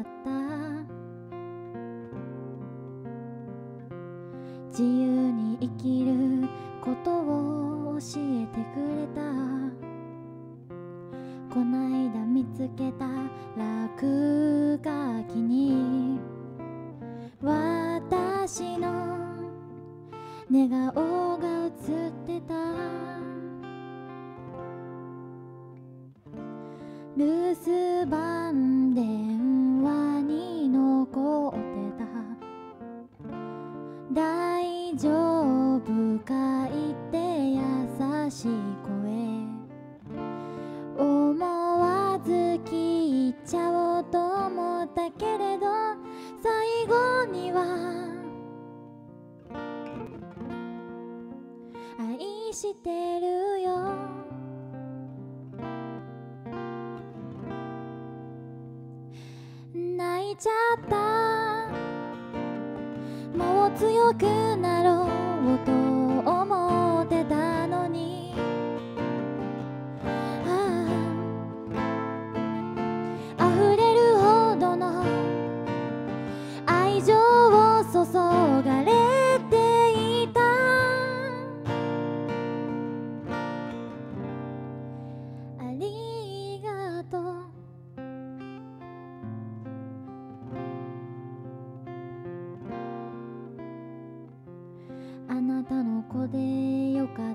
自由に生きることを教えてくれた。こないだ見つけた落書きに私の寝顔が映ってた。留守番電話に残ってた。大丈夫か言って優しい声。思わず聞いちゃおうと思ったけれど最後には愛してるよ。 いちゃった。もう強くなろうと思ってたのに、溢れるほどの愛情を注がれていた。ありがとう。あなたの子でよかった。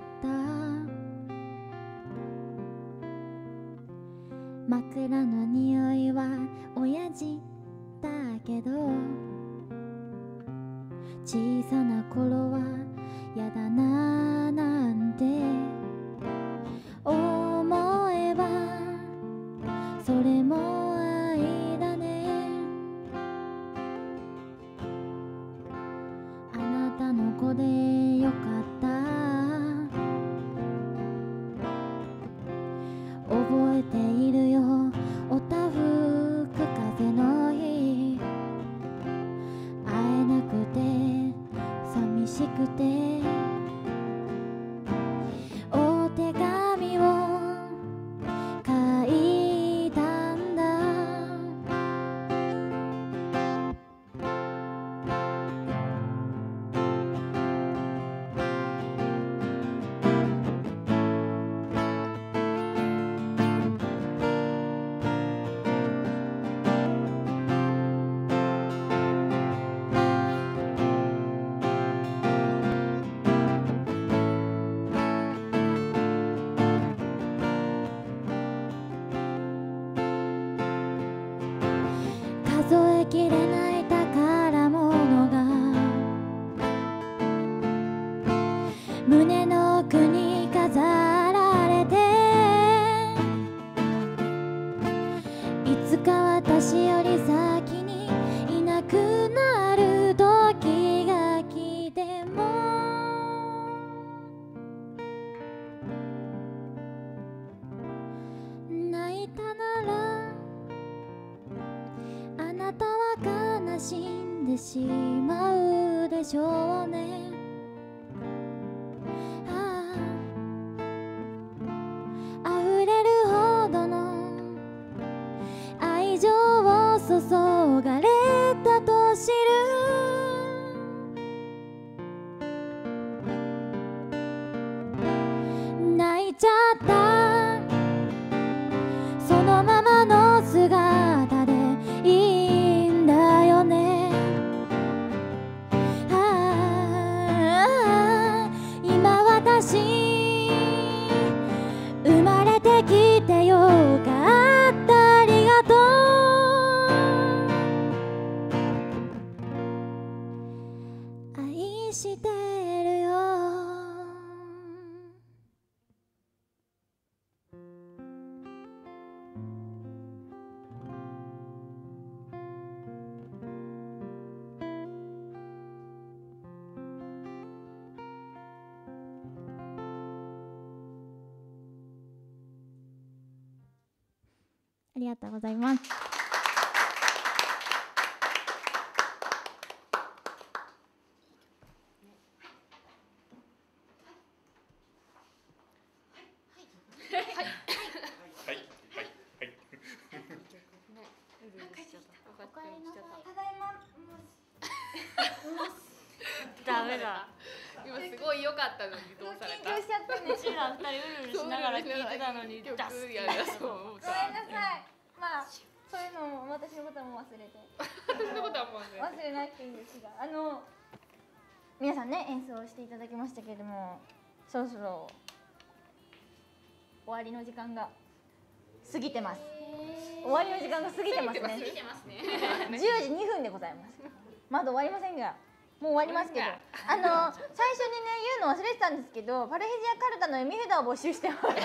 枕の匂いは親父だけど、小さな頃はやだななんて思えば、それも愛だね。あなたの子でよかった。覚えているよ、おたふく風の日。会えなくて寂しくて、お手紙を書いたんだ。数えきれない宝物が胸の奥に飾られて、いつか私より先にいなくなる時が来ても、泣いたならあなたは悲しんでしまうでしょうね。溢れるほどの愛情を注がれたと知る。泣いちゃった。そのままの姿でいいんだよね。今私生まれてきてよかった。ありがとう。愛してるよ。ありがとうございます。 ダメだ。 今すごい良かったのにどうされた？ 緊張しちゃったね。 うちら二人うるうるしながら聞いてたのに曲出すってやりだそう思っごめんた。 なさい。まあそういうのも私のことはもう忘れて。 私のことはもうね。 忘れなくていいんですが、皆さんね演奏していただきましたけれども、そろそろ終わりの時間が過ぎてます。終わりの時間が過ぎてますね。 見てますね。 10時2分でございます。まだ終わりませんが、もう終わりますけど、最初にね言うの忘れてたんですけど、パルヘジアカルタの読み札を募集してます。今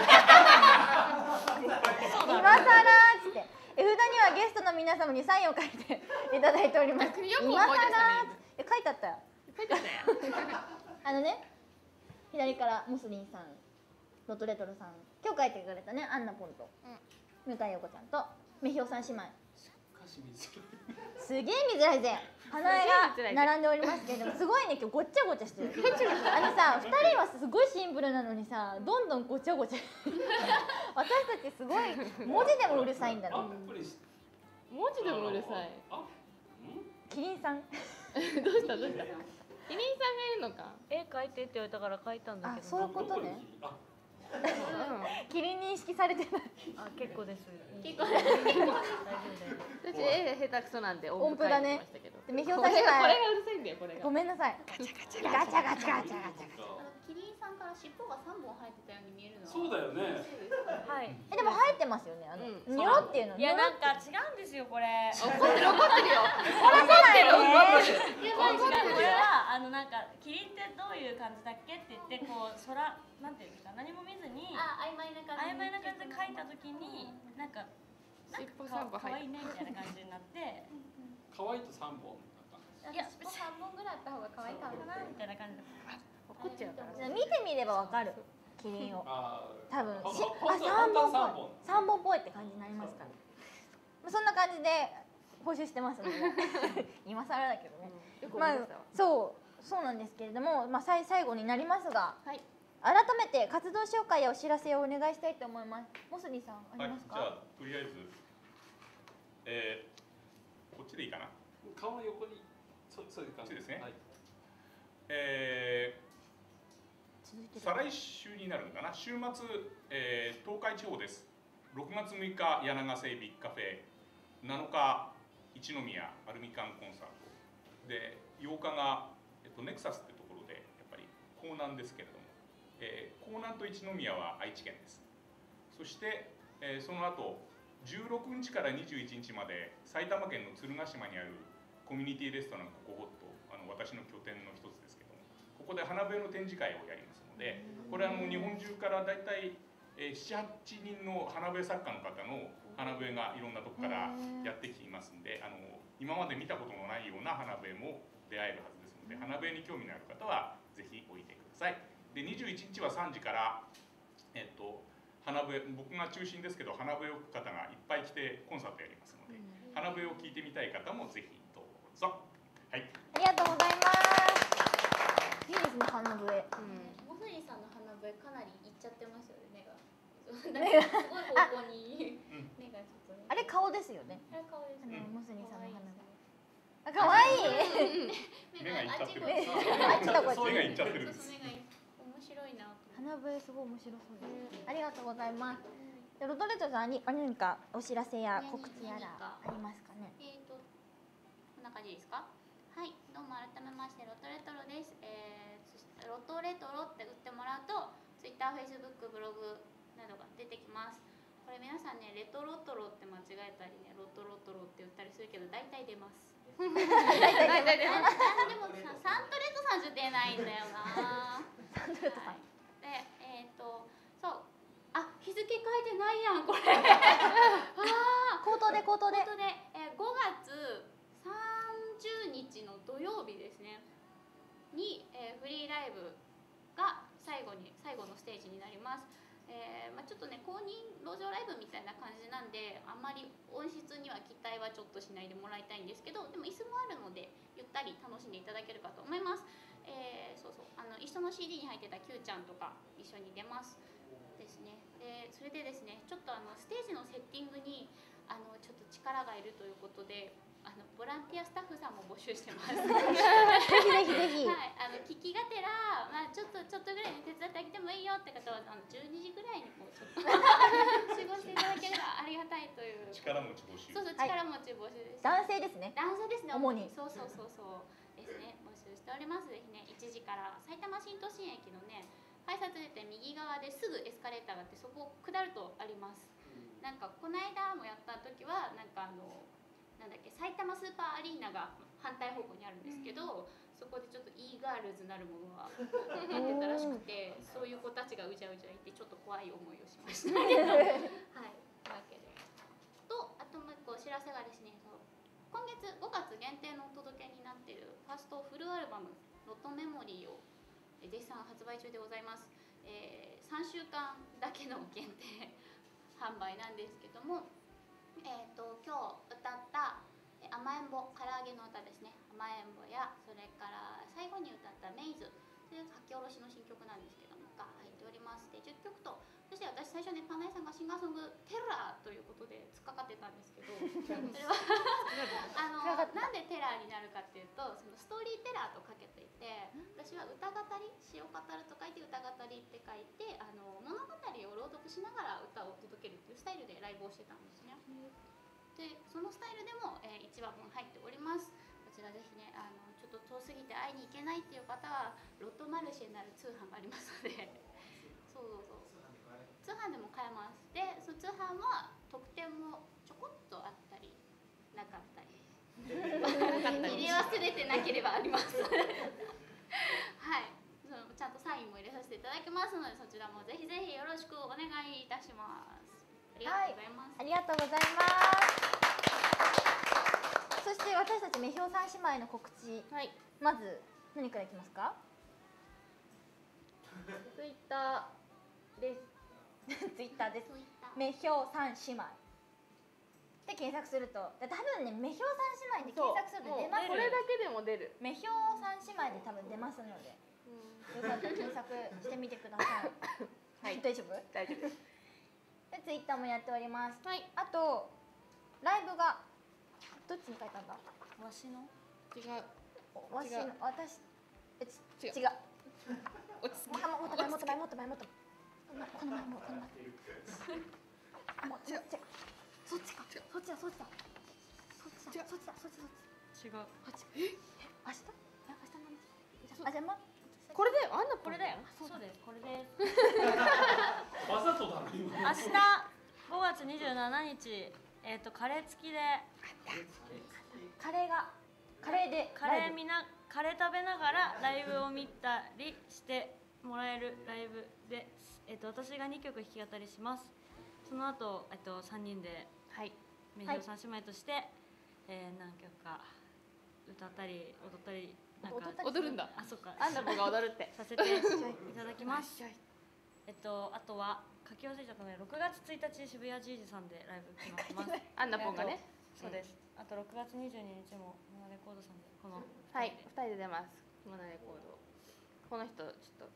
更っつって絵札にはゲストの皆様にサインを書いていただいております。 よく今覚えてたね。 更書いてあったよ。 書いてあったよ。 ね、左からモスリンさん、ロトレトロさん、今日書いてくれたね、アンナポンと向井陽子ちゃんとメヒオさん姉妹。 歌詞短い。 すげえ見づらいぜ。花江が並んでおりますけれども、すごいね、今日ごっちゃごちゃしてる。さ、2人はすごいシンプルなのにさ、どんどんごちゃごちゃ。私たちすごい文字でもうるさいんだろ。 文字でもうるさい。 キリンさん。 どうしたどうした。キリンさんがいるのか。 絵描いてって言われたから描いたんだけど。 そういうことね。キリン認識されてない。 あ、結構です。 結構。大丈夫大丈夫。私絵下手くそなんで音符だね。メヒョウさんこれがうるさいんだよこれが。 ごめんなさい。ガチャガチャガチャガチャガチャガチャガチャ。 キリンさんから尻尾が3本生えてたように見えるの。 そうだよね。 はい。 でも生えてますよね。ニョロっていうの。 いやなんか違うんですよこれ。 怒ってる怒ってるよ。 怒ってるこれはなんかキリンってどういう感じだっけって言ってこう空なんていうんですか何も見ずに曖昧な感じで描いた時になんか可愛いねみたいな感じになって。 可愛いと3本。 いや、3本ぐらいあった方が可愛いかなみたいな感じで怒っちゃうから。 見てみればわかる。キリンを。多分 3本。 3本っぽいって感じになりますから。そんな感じで募集してますので。今更だけどね。まあそうなんですけれども、まあ最後になりますが、改めて活動紹介やお知らせをお願いしたいと思います。モスリーさんありますか？ じゃあとりあえずこっちでいいかな。 顔の横にそういう感じですね。再来週になるのかな。週末、東海地方です。6月6日柳ヶ瀬ビッグカフェ、7日一宮アルミカンコンサートで、8日が、ネクサスってところでやっぱり江南ですけれども、江南と一宮は愛知県です。そして、その後16日から21日まで埼玉県の鶴ヶ島にあるコミュニティレストランココホット、私の拠点の一つですけども、ここで花笛の展示会をやりますので、これ日本中からだいたい7、8人の花笛作家の方の花笛がいろんなとこからやってきますんで、今まで見たことのないような花笛も出会えるはずですので、花笛に興味のある方はぜひおいでください。で21日は3時から花笛、僕が中心ですけど花笛を吹く方がいっぱい来てコンサートやりますので、花笛を聴いてみたい方もぜひどうぞ。はい。 ありがとうございます。いいですね、花笛。 モスリーさんの花笛かなりいっちゃってますよね、目が。すごい方向に目がちょっとね。 あれ顔ですよね。 あれ顔ですね。 モスリーさんの花笛。あ、可愛い。 目がいっちゃってる。 あっちだこっち。 目がいっちゃってる。 面白いな。 花笛すごい面白そうです。ありがとうございます。ロトレトさんに何かお知らせや告知やらありますかね。 こんな感じですか。はい、どうも改めましてロトレトロです。ロトレトロって打ってもらうと Twitter、Facebook、ブログなどが出てきます。これ皆さんね、レトロトロって間違えたりね、ロトロトロって言ったりするけど大体出ます。大体出ます。でもサントレトさんじゃ出ないんだよな。 サントレトさん。 で、そう。あ、日付書いてないやんこれ。 口頭で 5月30日の土曜日ですねに、フリーライブが最後のステージになります。ちょっとね、公認路上ライブみたいな感じなんで、あんまり音質には期待はちょっとしないでもらいたいんですけど、でも椅子もあるのでゆったり楽しんでいただけるかと思います。一緒の CD に入ってた Q ちゃんとか一緒に出ますですね。でそれでですね、ちょっとステージのセッティングにちょっと力がいるということで、ボランティアスタッフさんも募集してます。ぜひぜひぜひ。 はい、聞きがてら、ちょっとぐらいに手伝ってあげてもいいよって方は12時ぐらいにもうちょっと集合していただければありがたいという。 力持ち募集。 そうそう、力持ち募集です。 男性ですね。 男性ですね。 主に。 そうですね。募集しております。ぜひね、1時から埼玉新都心駅のね、改札出て右側ですぐエスカレーターがあって、そこを下るとあります。なんかこの間もやった時はなんかなんだっけ、埼玉スーパーアリーナが反対方向にあるんですけど、そこでちょっと e ガールズなるものが出てたらしくて、そういう子たちがうじゃうじゃいてちょっと怖い思いをしましたけどはい、というわけであともう一個お知らせがですね、今月5月限定のお届けになっているファーストフルアルバムロトメモリーを絶賛発売中でございます。3週間だけの限定販売なんですけども、今日歌った「 甘えんぼ唐揚げの歌ですね。甘えんぼや、それから最後に歌ったメイズという書き下ろしの新曲なんですけどもが入っております。で10曲と、そして私最初ねパナイさんがシンガーソングテラーということで突っかかってたんですけど、それはなんでテラーになるかっていうと、そのストーリーテラーとかけていて、私は歌語り、詩を語ると書いて歌語りって書いて、物語を朗読しながら歌を届けるっていうスタイルでライブをしてたんですね。でそのスタイルでも、1話分入っております。こちらぜひね、ちょっと遠すぎて会いに行けないっていう方はロットマルシェになる通販がありますのでそう通販でも買えます。でその通販は特典もちょこっとあったりなかったり入れ忘れてなければありますはい、そのちゃんとサインも入れさせていただきますので、そちらもぜひぜひよろしくお願いいたします。ありがとうございます。 ありがとうございます。そして私たちメヒョウ三姉妹の告知、まず何からいきますか？ ツイッターです。 ツイッターです。メヒョウ三姉妹で検索すると、多分ねメヒョウ三姉妹で検索すると出ます。 これだけでも出る。 メヒョウ三姉妹で多分出ますので、よかったら検索してみてください。はい、大丈夫？ 大丈夫。 でツイッターもやっております。あとライブがどっちに書いたんだ？ わしの？ 違う。 わしの私違う。 落ち着き。 もっと前もっと前もっと前もっとこの前もこの前。もう違う。そっちか。そっちだそっちだ。そっちだそっちだそっち。 違う。 明日？明日なんだ。あじゃあこれだよ。あんなこれだよ。そうです。これです。 わざとだろ今。 明日5月27日カレー付きでカレーでカレー食べながらライブを見たりしてもらえるライブで、私が2曲弾き語りします。その後3人でメヒョウ三姉妹として、何曲か歌ったり踊ったりなんか踊るんだ。 あ、そっか。 アンナポが踊るって。 させていただきます。あとは書き忘れちゃったので6月1日渋谷ジージさんでライブ決まってます。 アンナポがね。 そうです。あと6月22日もモナレコードさんでこの 2人で出ます。モナレコード。この人ちょ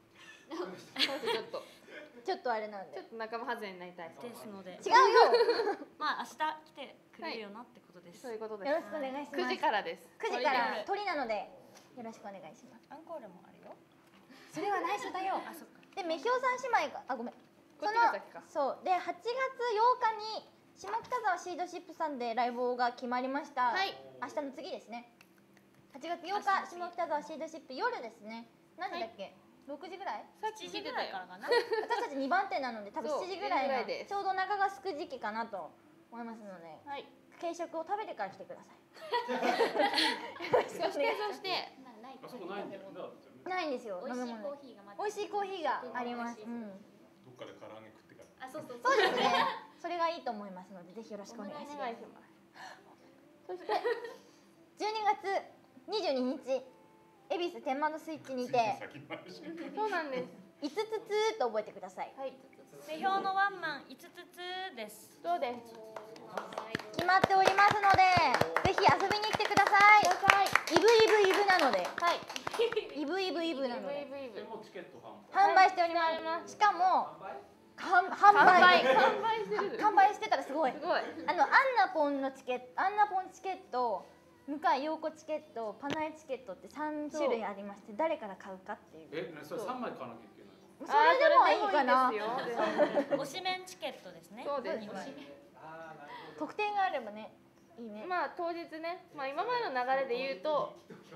っとあれなんで。 ちょっと仲間外れになりたいですので。 違うよ。 まあ明日来てくれるよなってことです。 そういうことです。 よろしくお願いします。 9時からです。 9時から鳥なのでよろしくお願いします。 アンコールもあるよ。 それは内緒だよ。 あ、そっか。 でメヒョウ三姉妹がごめん。そうで8月8日に下北沢シードシップさんでライブが決まりました。明日の次ですね。8月8日下北沢シードシップ夜ですね。何時だっけ？6時ぐらい ？7時ぐらいからかな。 私たち2番手なので多分7時ぐらいがちょうどお腹が空く時期かなと思いますので、軽食を食べてから来てください。 そしてあそこないんだよ。 ないんですよ。飲み物。美味しいコーヒーがあります。 どっかで唐揚げ食ってから。 あ、そうそう。 そうですね。それがいいと思いますのでぜひよろしくお願いします。そして12月22日恵比寿天満のスイッチにてそうなんです。 5つつと覚えてください。 メヒョウのワンマン5つつです。 そうです。 決まっておりますのでぜひ遊びに来てください。イブなので。イブなので。販売しております。しかも完売してたらすごい。アンナポンチケット、向井陽子チケット、パナエチケットって3種類ありまして、誰から買うかっていう。 それ3枚買わなきゃいけない。 それでもいいかな。 推しメンチケットですね。 そうです。 特典があればね、いいね。 まあ当日ね、まあ今までの流れで言うと、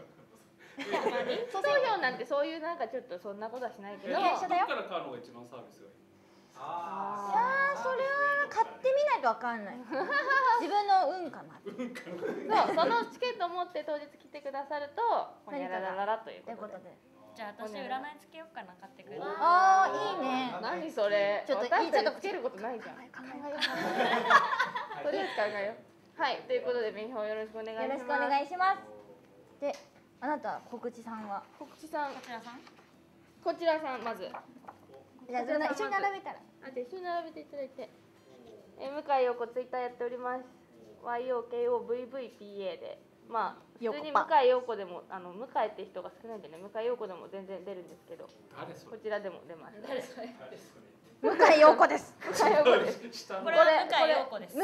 投票なんてそういうなんかちょっとそんなことはしないけど、どっから買うのが一番サービスがいい。 それは買ってみないとわかんない。自分の運かな。 そう、そのチケットを持って当日来てくださると、ほにゃららららということで。 じゃあ私占いつけようかな、買ってくれる。 ああ、いいね。 何それ。ちょっとつけることないじゃん。とりあえず考えよう。はい、ということでメヒョウよろしくお願いします。 よろしくお願いします。で、あなた告知さんは。 告知さん。 こちらさん。 こちらさんまず。 じゃあ一緒に並べたら。 じゃあ一緒に並べていただいて。向井陽子ツイッターやっております。 YOKOVVPA で、まあ普通に向ヨコパ井陽子でも向井って人が少ないんでね、向井陽子でも全然出るんですけど、 誰それ？ こちらでも出ます。 誰それ？ 向井陽子です。 向井陽子です。 下のこれは向井陽子です。 向井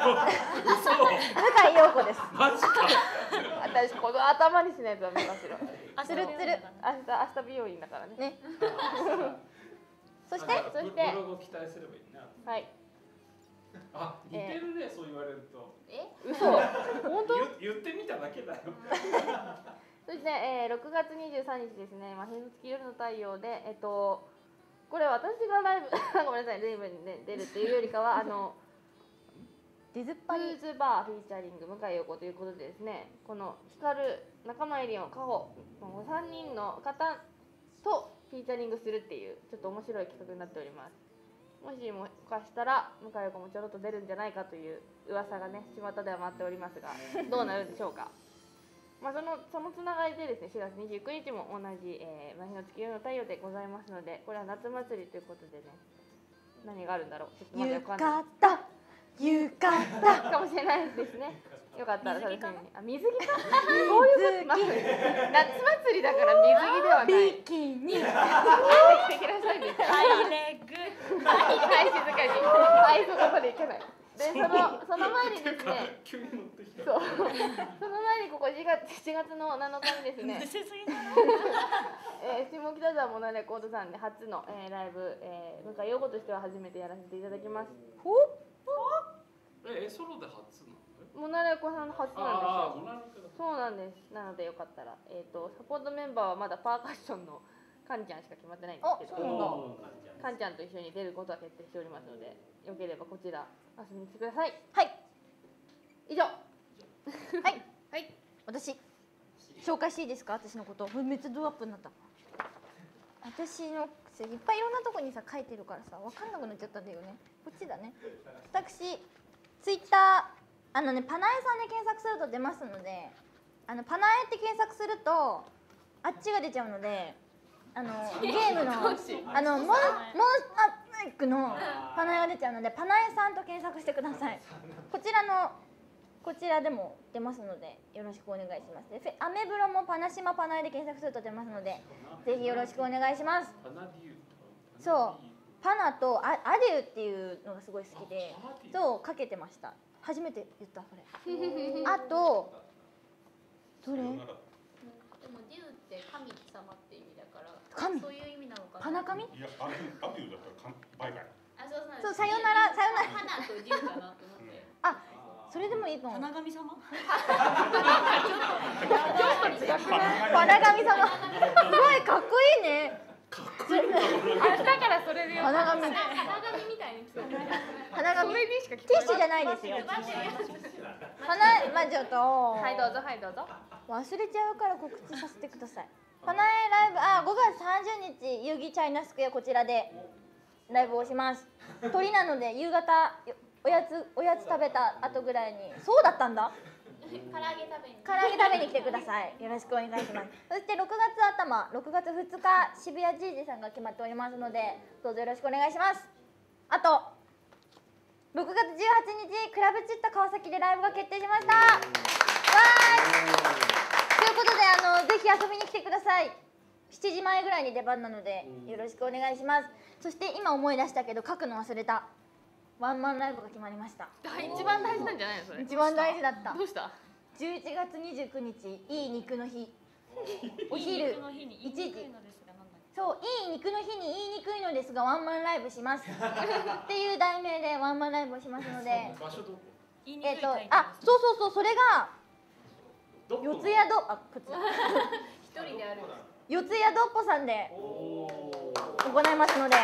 陽子です。 マジか。 私この頭にしないとダメかしら。 つるつる。 明日美容院だからね。 ね。そしてブログを期待すればいいな。 はい。 あ、似てるね、そう言われると。 嘘。本当？ 言ってみただけだよ。 そして、6月23日ですね、真昼の月夜の太陽で、これ私がライブごめんなさい、ライブに、ね、出るっていうよりかはディズパリフーズバーフィーチャリング向井陽子ということでですね、この光る仲間入りのカホ3人の方とフィーチャリングするっていうちょっと面白い企画になっております。もしもかしたら向井陽子もちょろっと出るんじゃないかという噂がね巷では回っておりますが、どうなるんでしょうか。まあ、そのつながりでですね、4月29日も同じ、真日の月夜の太陽でございますので、これは夏祭りということでね、何があるんだろう、ちょっとまだよわかんない。 かったよかったかもしれないですね。よかったら楽しみに。あ、水着か。そういうこと。まあ、夏祭りだから水着ではない。 ビキニ着てきなさいみたいな。 ハイレグ。 はい、静かに。はい、そこまでいけない。で、その前にですね。 急に乗ってきた。 そう。その前にここ7月の7日にですね。 むせすぎだな。 下北沢モナレコードさんで初の、ライブ、向井陽子としては初めてやらせていただきます。 ソロで初なの？ モナレコさんの初なんですよ。そうなんです。なのでよかったら、サポートメンバーはまだパーカッションのカンちゃんしか決まってないんですけど、カンちゃんと一緒に出ることは決定しておりますので、よければこちら遊びに来てください。 はい。 以上。 はいはい。私紹介していいですか？私のこと。めっちゃドアップになった。私のいっぱいいろんなとこにさ書いてるからさ分かんなくなっちゃったんだよね。こっちだね。私ツイッターパナエさんで検索すると出ますので、パナエって検索するとあっちが出ちゃうので、ゲームのモンスターイクのパナエが出ちゃうので、パナエさんと検索してください。こちらでも出ますのでよろしくお願いします。アメブロもパナシマパナエで検索すると出ますので、ぜひよろしくお願いします。そうパナとアデューっていうのがすごい好きで、そうかけてました。初めて言ったこれ。あとどれ？ でもデューって神様って意味だから、 神そういう意味なのかな。 パナ神？ いや、アデューだったらバイバイ。 そうさよならさよなら。 パナとデューかなと思って。 あ、それでもいいと思う。 花神様？ パナ神様。すごいかっこいいね。 かっこいい。 明日からそれでよ。 花神。 花神みたいに来てる。 花神。 それにしか聞こティッシュじゃないですよ。まあちょっと。 はいどうぞはいどうぞ。 忘れちゃうから告知させてください。パナエライブ5月30日遊戯チャイナスクエアこちらでライブをします。鳥なので夕方おやつ食べた後ぐらいに。そうだったんだ。 唐揚げ食べに来てください。よろしくお願いします。そして6月頭6月2日渋谷ジージさんが決まっておりますので、どうぞよろしくお願いします。あと6月18日クラブチッタ川崎でライブが決定しました。わーい。ということでぜひ遊びに来てください。7時前ぐらいに出番なのでよろしくお願いします。そして今思い出したけど書くの忘れた。ワンマンライブが決まりました。 一番大事なんじゃないのそれ。 一番大事だった。 どうした 11月29日いい肉の日。お昼1時。そういい肉の日に言いにくいのですがワンマンライブしますっていう題名でワンマンライブをしますので、 場所どこ？ そうそれが四谷こっち一人である。 四谷どっぽさんで行いますので、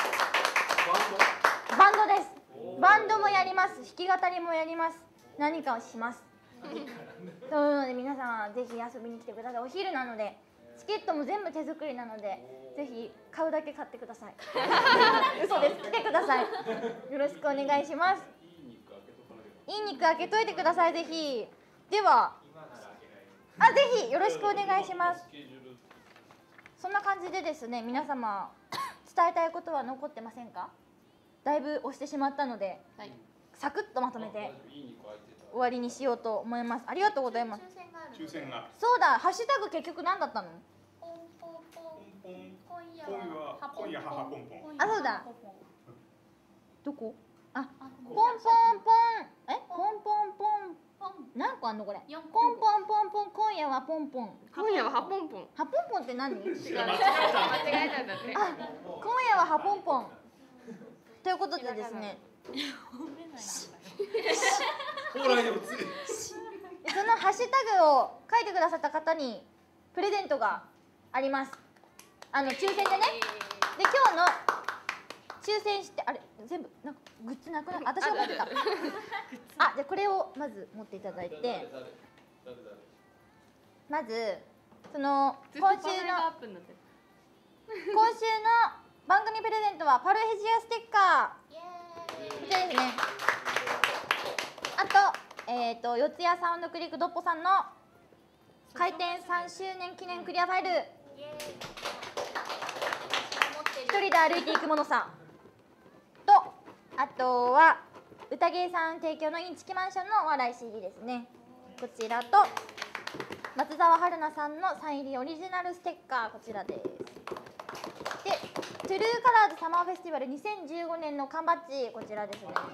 バンドです。バンドもやります。弾き語りもやります。何かをします。そういうので皆さんぜひ遊びに来てください。お昼なのでチケットも全部手作りなのでぜひ買うだけ買ってください。嘘です。来てください。よろしくお願いします。いい肉開けといてください。ぜひ。ではぜひよろしくお願いします。そんな感じでですね、皆様伝えたいことは残ってませんか？だいぶ押してしまったので、サクッとまとめて終わりにしようと思います。ありがとうございます。 抽選が。 そうだ、ハッシュタグ結局何だったの？ ポンポンポン。今夜今は夜母ポンポン。 あ、そうだ。どこ？あ、ポンポンポン。ポンポンポン。何個あんのこれ？ポンポンポンポン。今夜はポンポン。 今夜はハポンポン。 ハポンポンって何？ 違う。間違えたんだって。 あ、今夜はハポンポン。ということでですね。 ほらでもつい。 そのハッシュタグを書いてくださった方にプレゼントがあります。抽選でね。で今日の抽選してあれ全部なんかグッズなくな私が持ってた。あ、じゃあこれをまず持っていただいて、まずその今週の番組プレゼントはパルヘジアステッカー。こちらですね。あと四谷サウンドクリックドッポさんの開店3周年記念クリアファイル。一人で歩いていくものさんと、あとは宴さん提供のインチキマンションのお笑い CD ですね。こちらと松澤春菜さんのサイン入りオリジナルステッカー、こちらです。でトゥルーカラーズサマーフェスティバル2015年の缶バッジ、こちらですね。はい。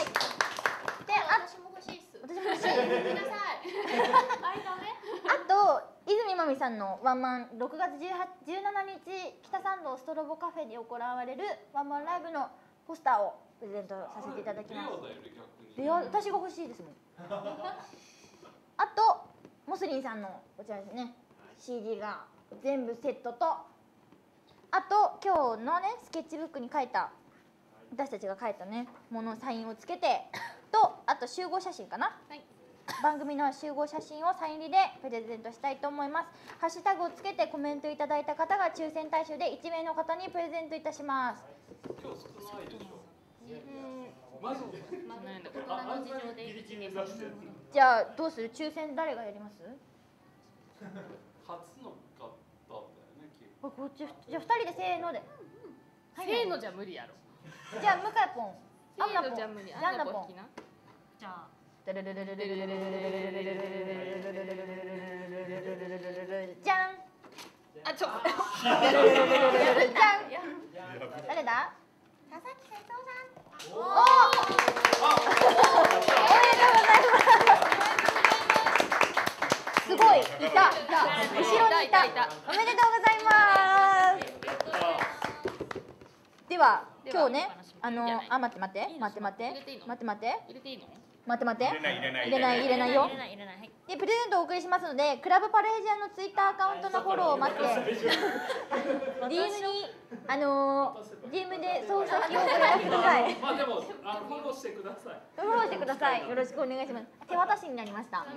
で、 私も欲しいっす。 私も欲しい。 ください。あれダメ？ あと泉まみさんのワンマン6月17日北参道ストロボカフェで行われるワンマンライブのポスターをプレゼントさせていただきます。レア、私が欲しいですもん。あとモスリンさんのこちらですね、 CD が全部セットと、あと今日のねスケッチブックに書いた私たちが書いたねものサインをつけてと、あと集合写真かな、はい、番組の集合写真をサイン入りでプレゼントしたいと思います。ハッシュタグをつけてコメントいただいた方が抽選対象で1名の方にプレゼントいたします。 今日少ないでしょ。 まず大人の事情で1名させて。 じゃあどうする？抽選誰がやります？ 初の方だよね。 こっちじゃあ2人でせーので。 せーのじゃ無理やろ。 じゃあ向井ポン、 せーのじゃ無理。 アンナポン。 じゃあじゃん。 あ、ちょ。 じゃん。誰だ？ 佐々木瀬戸さん。 おめでとうございます。すごい、いた、後ろにいた。おめでとうございます。では今日ね、待って。入れないよ。でプレゼントをお送りしますので、クラブパルヘジアのツイッターアカウントのフォローを待って、DM で送先をご覧ください。 まあでもフォローしてください。 フォローしてください。よろしくお願いします。手渡しになりました。さ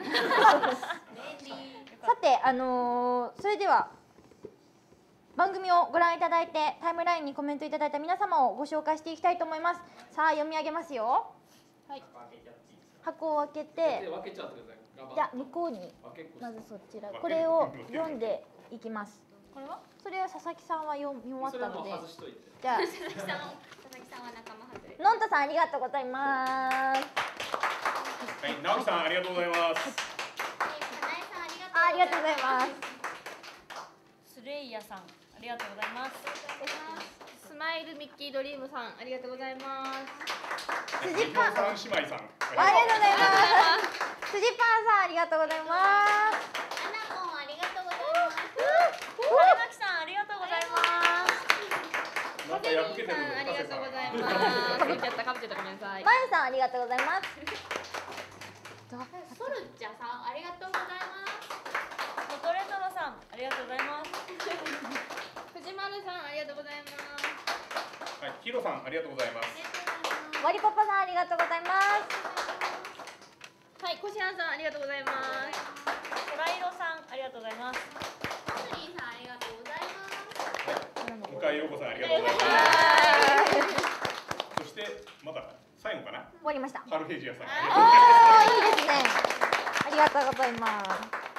てそれでは番組をご覧いただいてタイムラインにコメントいただいた皆様をご紹介していきたいと思います。さあ読み上げますよ。はい。箱を開けて、 分けちゃってください。 じゃあ向こうにまずそちらこれを読んでいきます。 これは？ それは佐々木さんは読み終わったので、じゃあ佐々木さんは仲間外れ。 のんたさんありがとうございます。 はい、直樹さんありがとうございます。 ありがとうございます。 スレイヤさんありがとうございます。 スマイルミッキードリームさんありがとうございます。 辻パンさん姉妹さんありがとうございます。辻パンさんありがとうございます。 アナコンありがとうございます。 春巻さんありがとうございます。 なんか破けてるのありがとうございます。かぶっちゃったごめんなさい。 まゆさんありがとうございます。 ソルジャさんありがとうございます。 モトレトロさんありがとうございます。 藤丸さんありがとうございます。 はい、ヒロさんありがとうございます。 わりパパさんありがとうございます。 はい、コシアンさんありがとうございます。 トライロさんありがとうございます。 マスリンさんありがとうございます。 向井陽子さんありがとうございます。そしてまだ最後かな。 終わりました。 パルヘジアさん。 いいですね。ありがとうございます。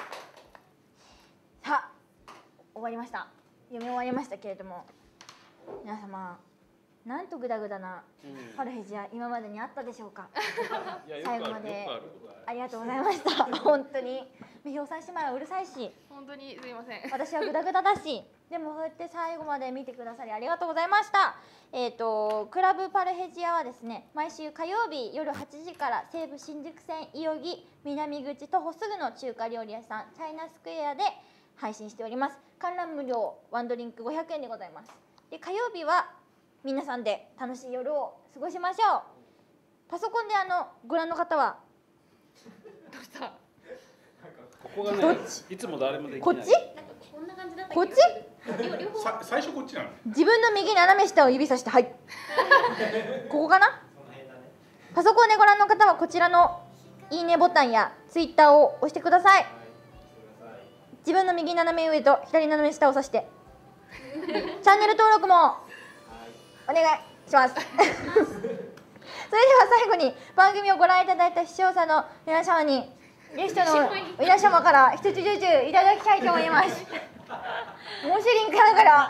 さあ終わりました。読み終わりましたけれども、皆様なんとグダグダなパルヘジア今までにあったでしょうか。最後までありがとうございました。本当にみひょさん姉妹はうるさいし、 本当にすいません。 私はグダグダだし、でもそうやって最後まで見てくださりありがとうございました。クラブパルヘジアはですね、毎週火曜日夜8時から西武新宿線井荻南口徒歩すぐの中華料理屋さんチャイナスクエアで配信しております。観覧無料、ワンドリンク500円でございます。で火曜日は皆さんで楽しい夜を過ごしましょう。パソコンでご覧の方はどうした？ ここがね、いつも誰もできない。 こっち？ こんな感じだった。 こっち？ 最初こっちなの。 自分の右斜め下を指さしてはい。ここかな？パソコンでご覧の方はこちらのいいねボタンやツイッターを押してください。自分の右斜め上と左斜め下を指してチャンネル登録もお願いします。それでは最後に番組をご覧いただいた視聴者の皆様にゲストの皆様から一つずついただきたいと思います。モシリンから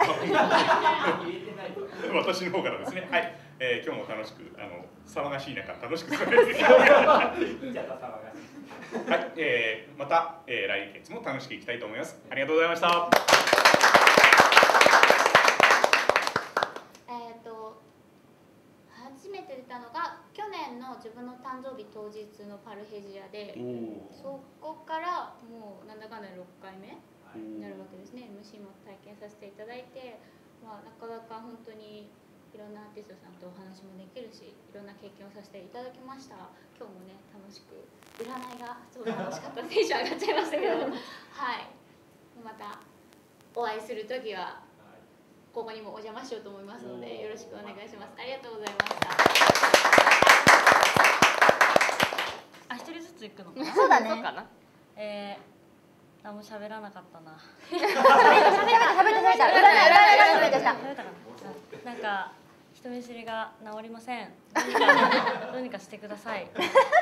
私の方からですね。はい、今日も楽しく騒がしい中楽しく過ごしていただきはい、また、来月も楽しくいきたいと思います。ありがとうございました。 初めて出たのが去年の自分の誕生日当日のパルヘジアで、そこからもうなんだかんだ6回目になるわけですね。MC も体験させていただいて、なかなか本当にいろんなアーティストさんとお話もできるし、いろんな経験をさせていただきました。今日もね楽しく占いがすごい楽しかった。テンション上がっちゃいましたけどはい、またお会いする時はここにもお邪魔しようと思いますのでよろしくお願いします。ありがとうございました。 あ、一人ずつ行くのかな。 そうだね。 何も喋らなかったな。 喋った占いでした。 なんか人見知りが治りません。どうにかしてください。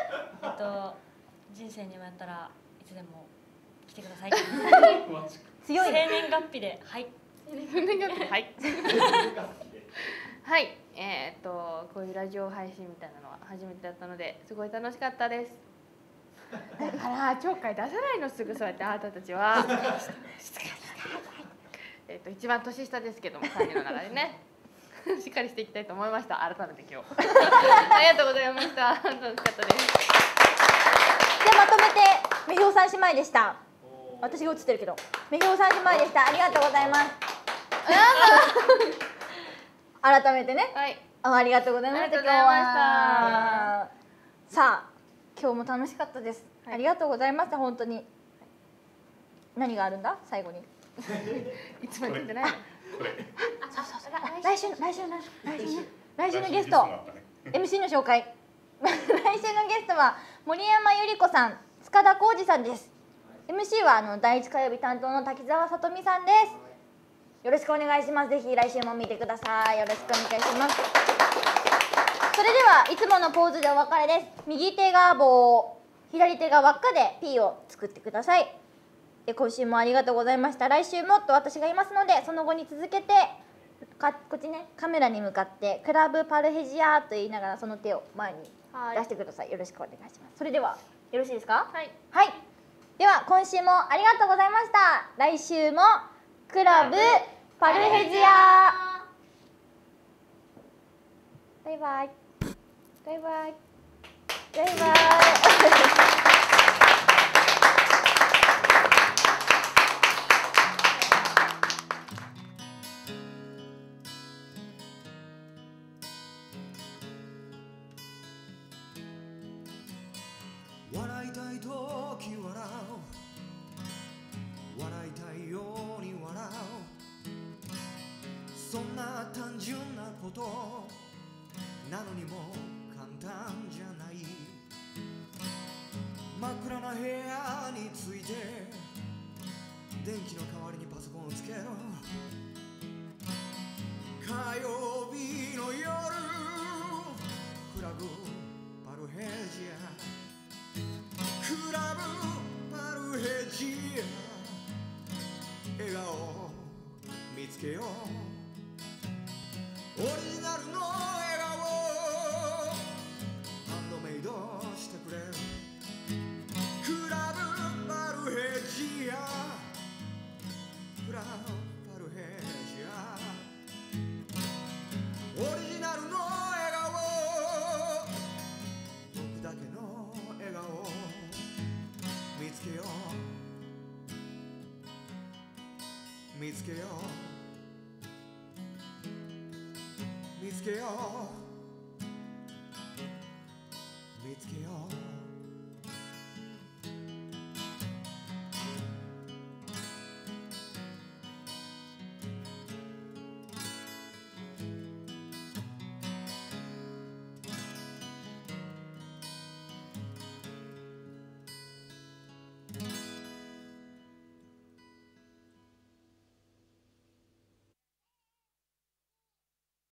人生にもやったらいつでも来てください。 強い。 生年月日ではい。 はいはい、こういうラジオ配信みたいなのは初めてだったのですごい楽しかったです。だからちょっかい出さないの、すぐそうやってあなたたちは一番年下ですけども3人の中でねしっかりしていきたいと思いました。改めて今日ありがとうございました。楽しかったです。 でまとめてみひょさん姉妹でした。私が映ってるけどみひょさん姉妹でした。ありがとうございます。改めてね、 はい、 ありがとうございました。今日はさあ今日も楽しかったです。ありがとうございました。本当に何があるんだ最後にいつも言ってないの。 来週のゲスト MC の紹介来週のゲストは森山由里子さん、塚田浩二さんです。 MC は第1火曜日担当の滝沢さとみさんです。よろしくお願いします。ぜひ来週も見てください。よろしくお願いします。それではいつものポーズでお別れです。右手が棒、左手が輪っかで P を作ってください。今週もありがとうございました。来週もっと私がいますので、その後に続けてこっちね、カメラに向かってクラブパルヘジアと言いながらその手を前に出してください。よろしくお願いします。それではよろしいですか？はい、はい、では今週もありがとうございました。来週もクラブパルヘジア。バイバイバイバイバイバイ笑いたい時笑う、笑いたいように笑う、そんな単純なことなのにも簡単じゃない。真っ暗な部屋について電気の代わりにパソコンをつけろ。火曜日の夜クラブパルヘジア、クラブパルヘジア、笑顔見つけよう。オリジナルの見つけよう見つけよう見つけよう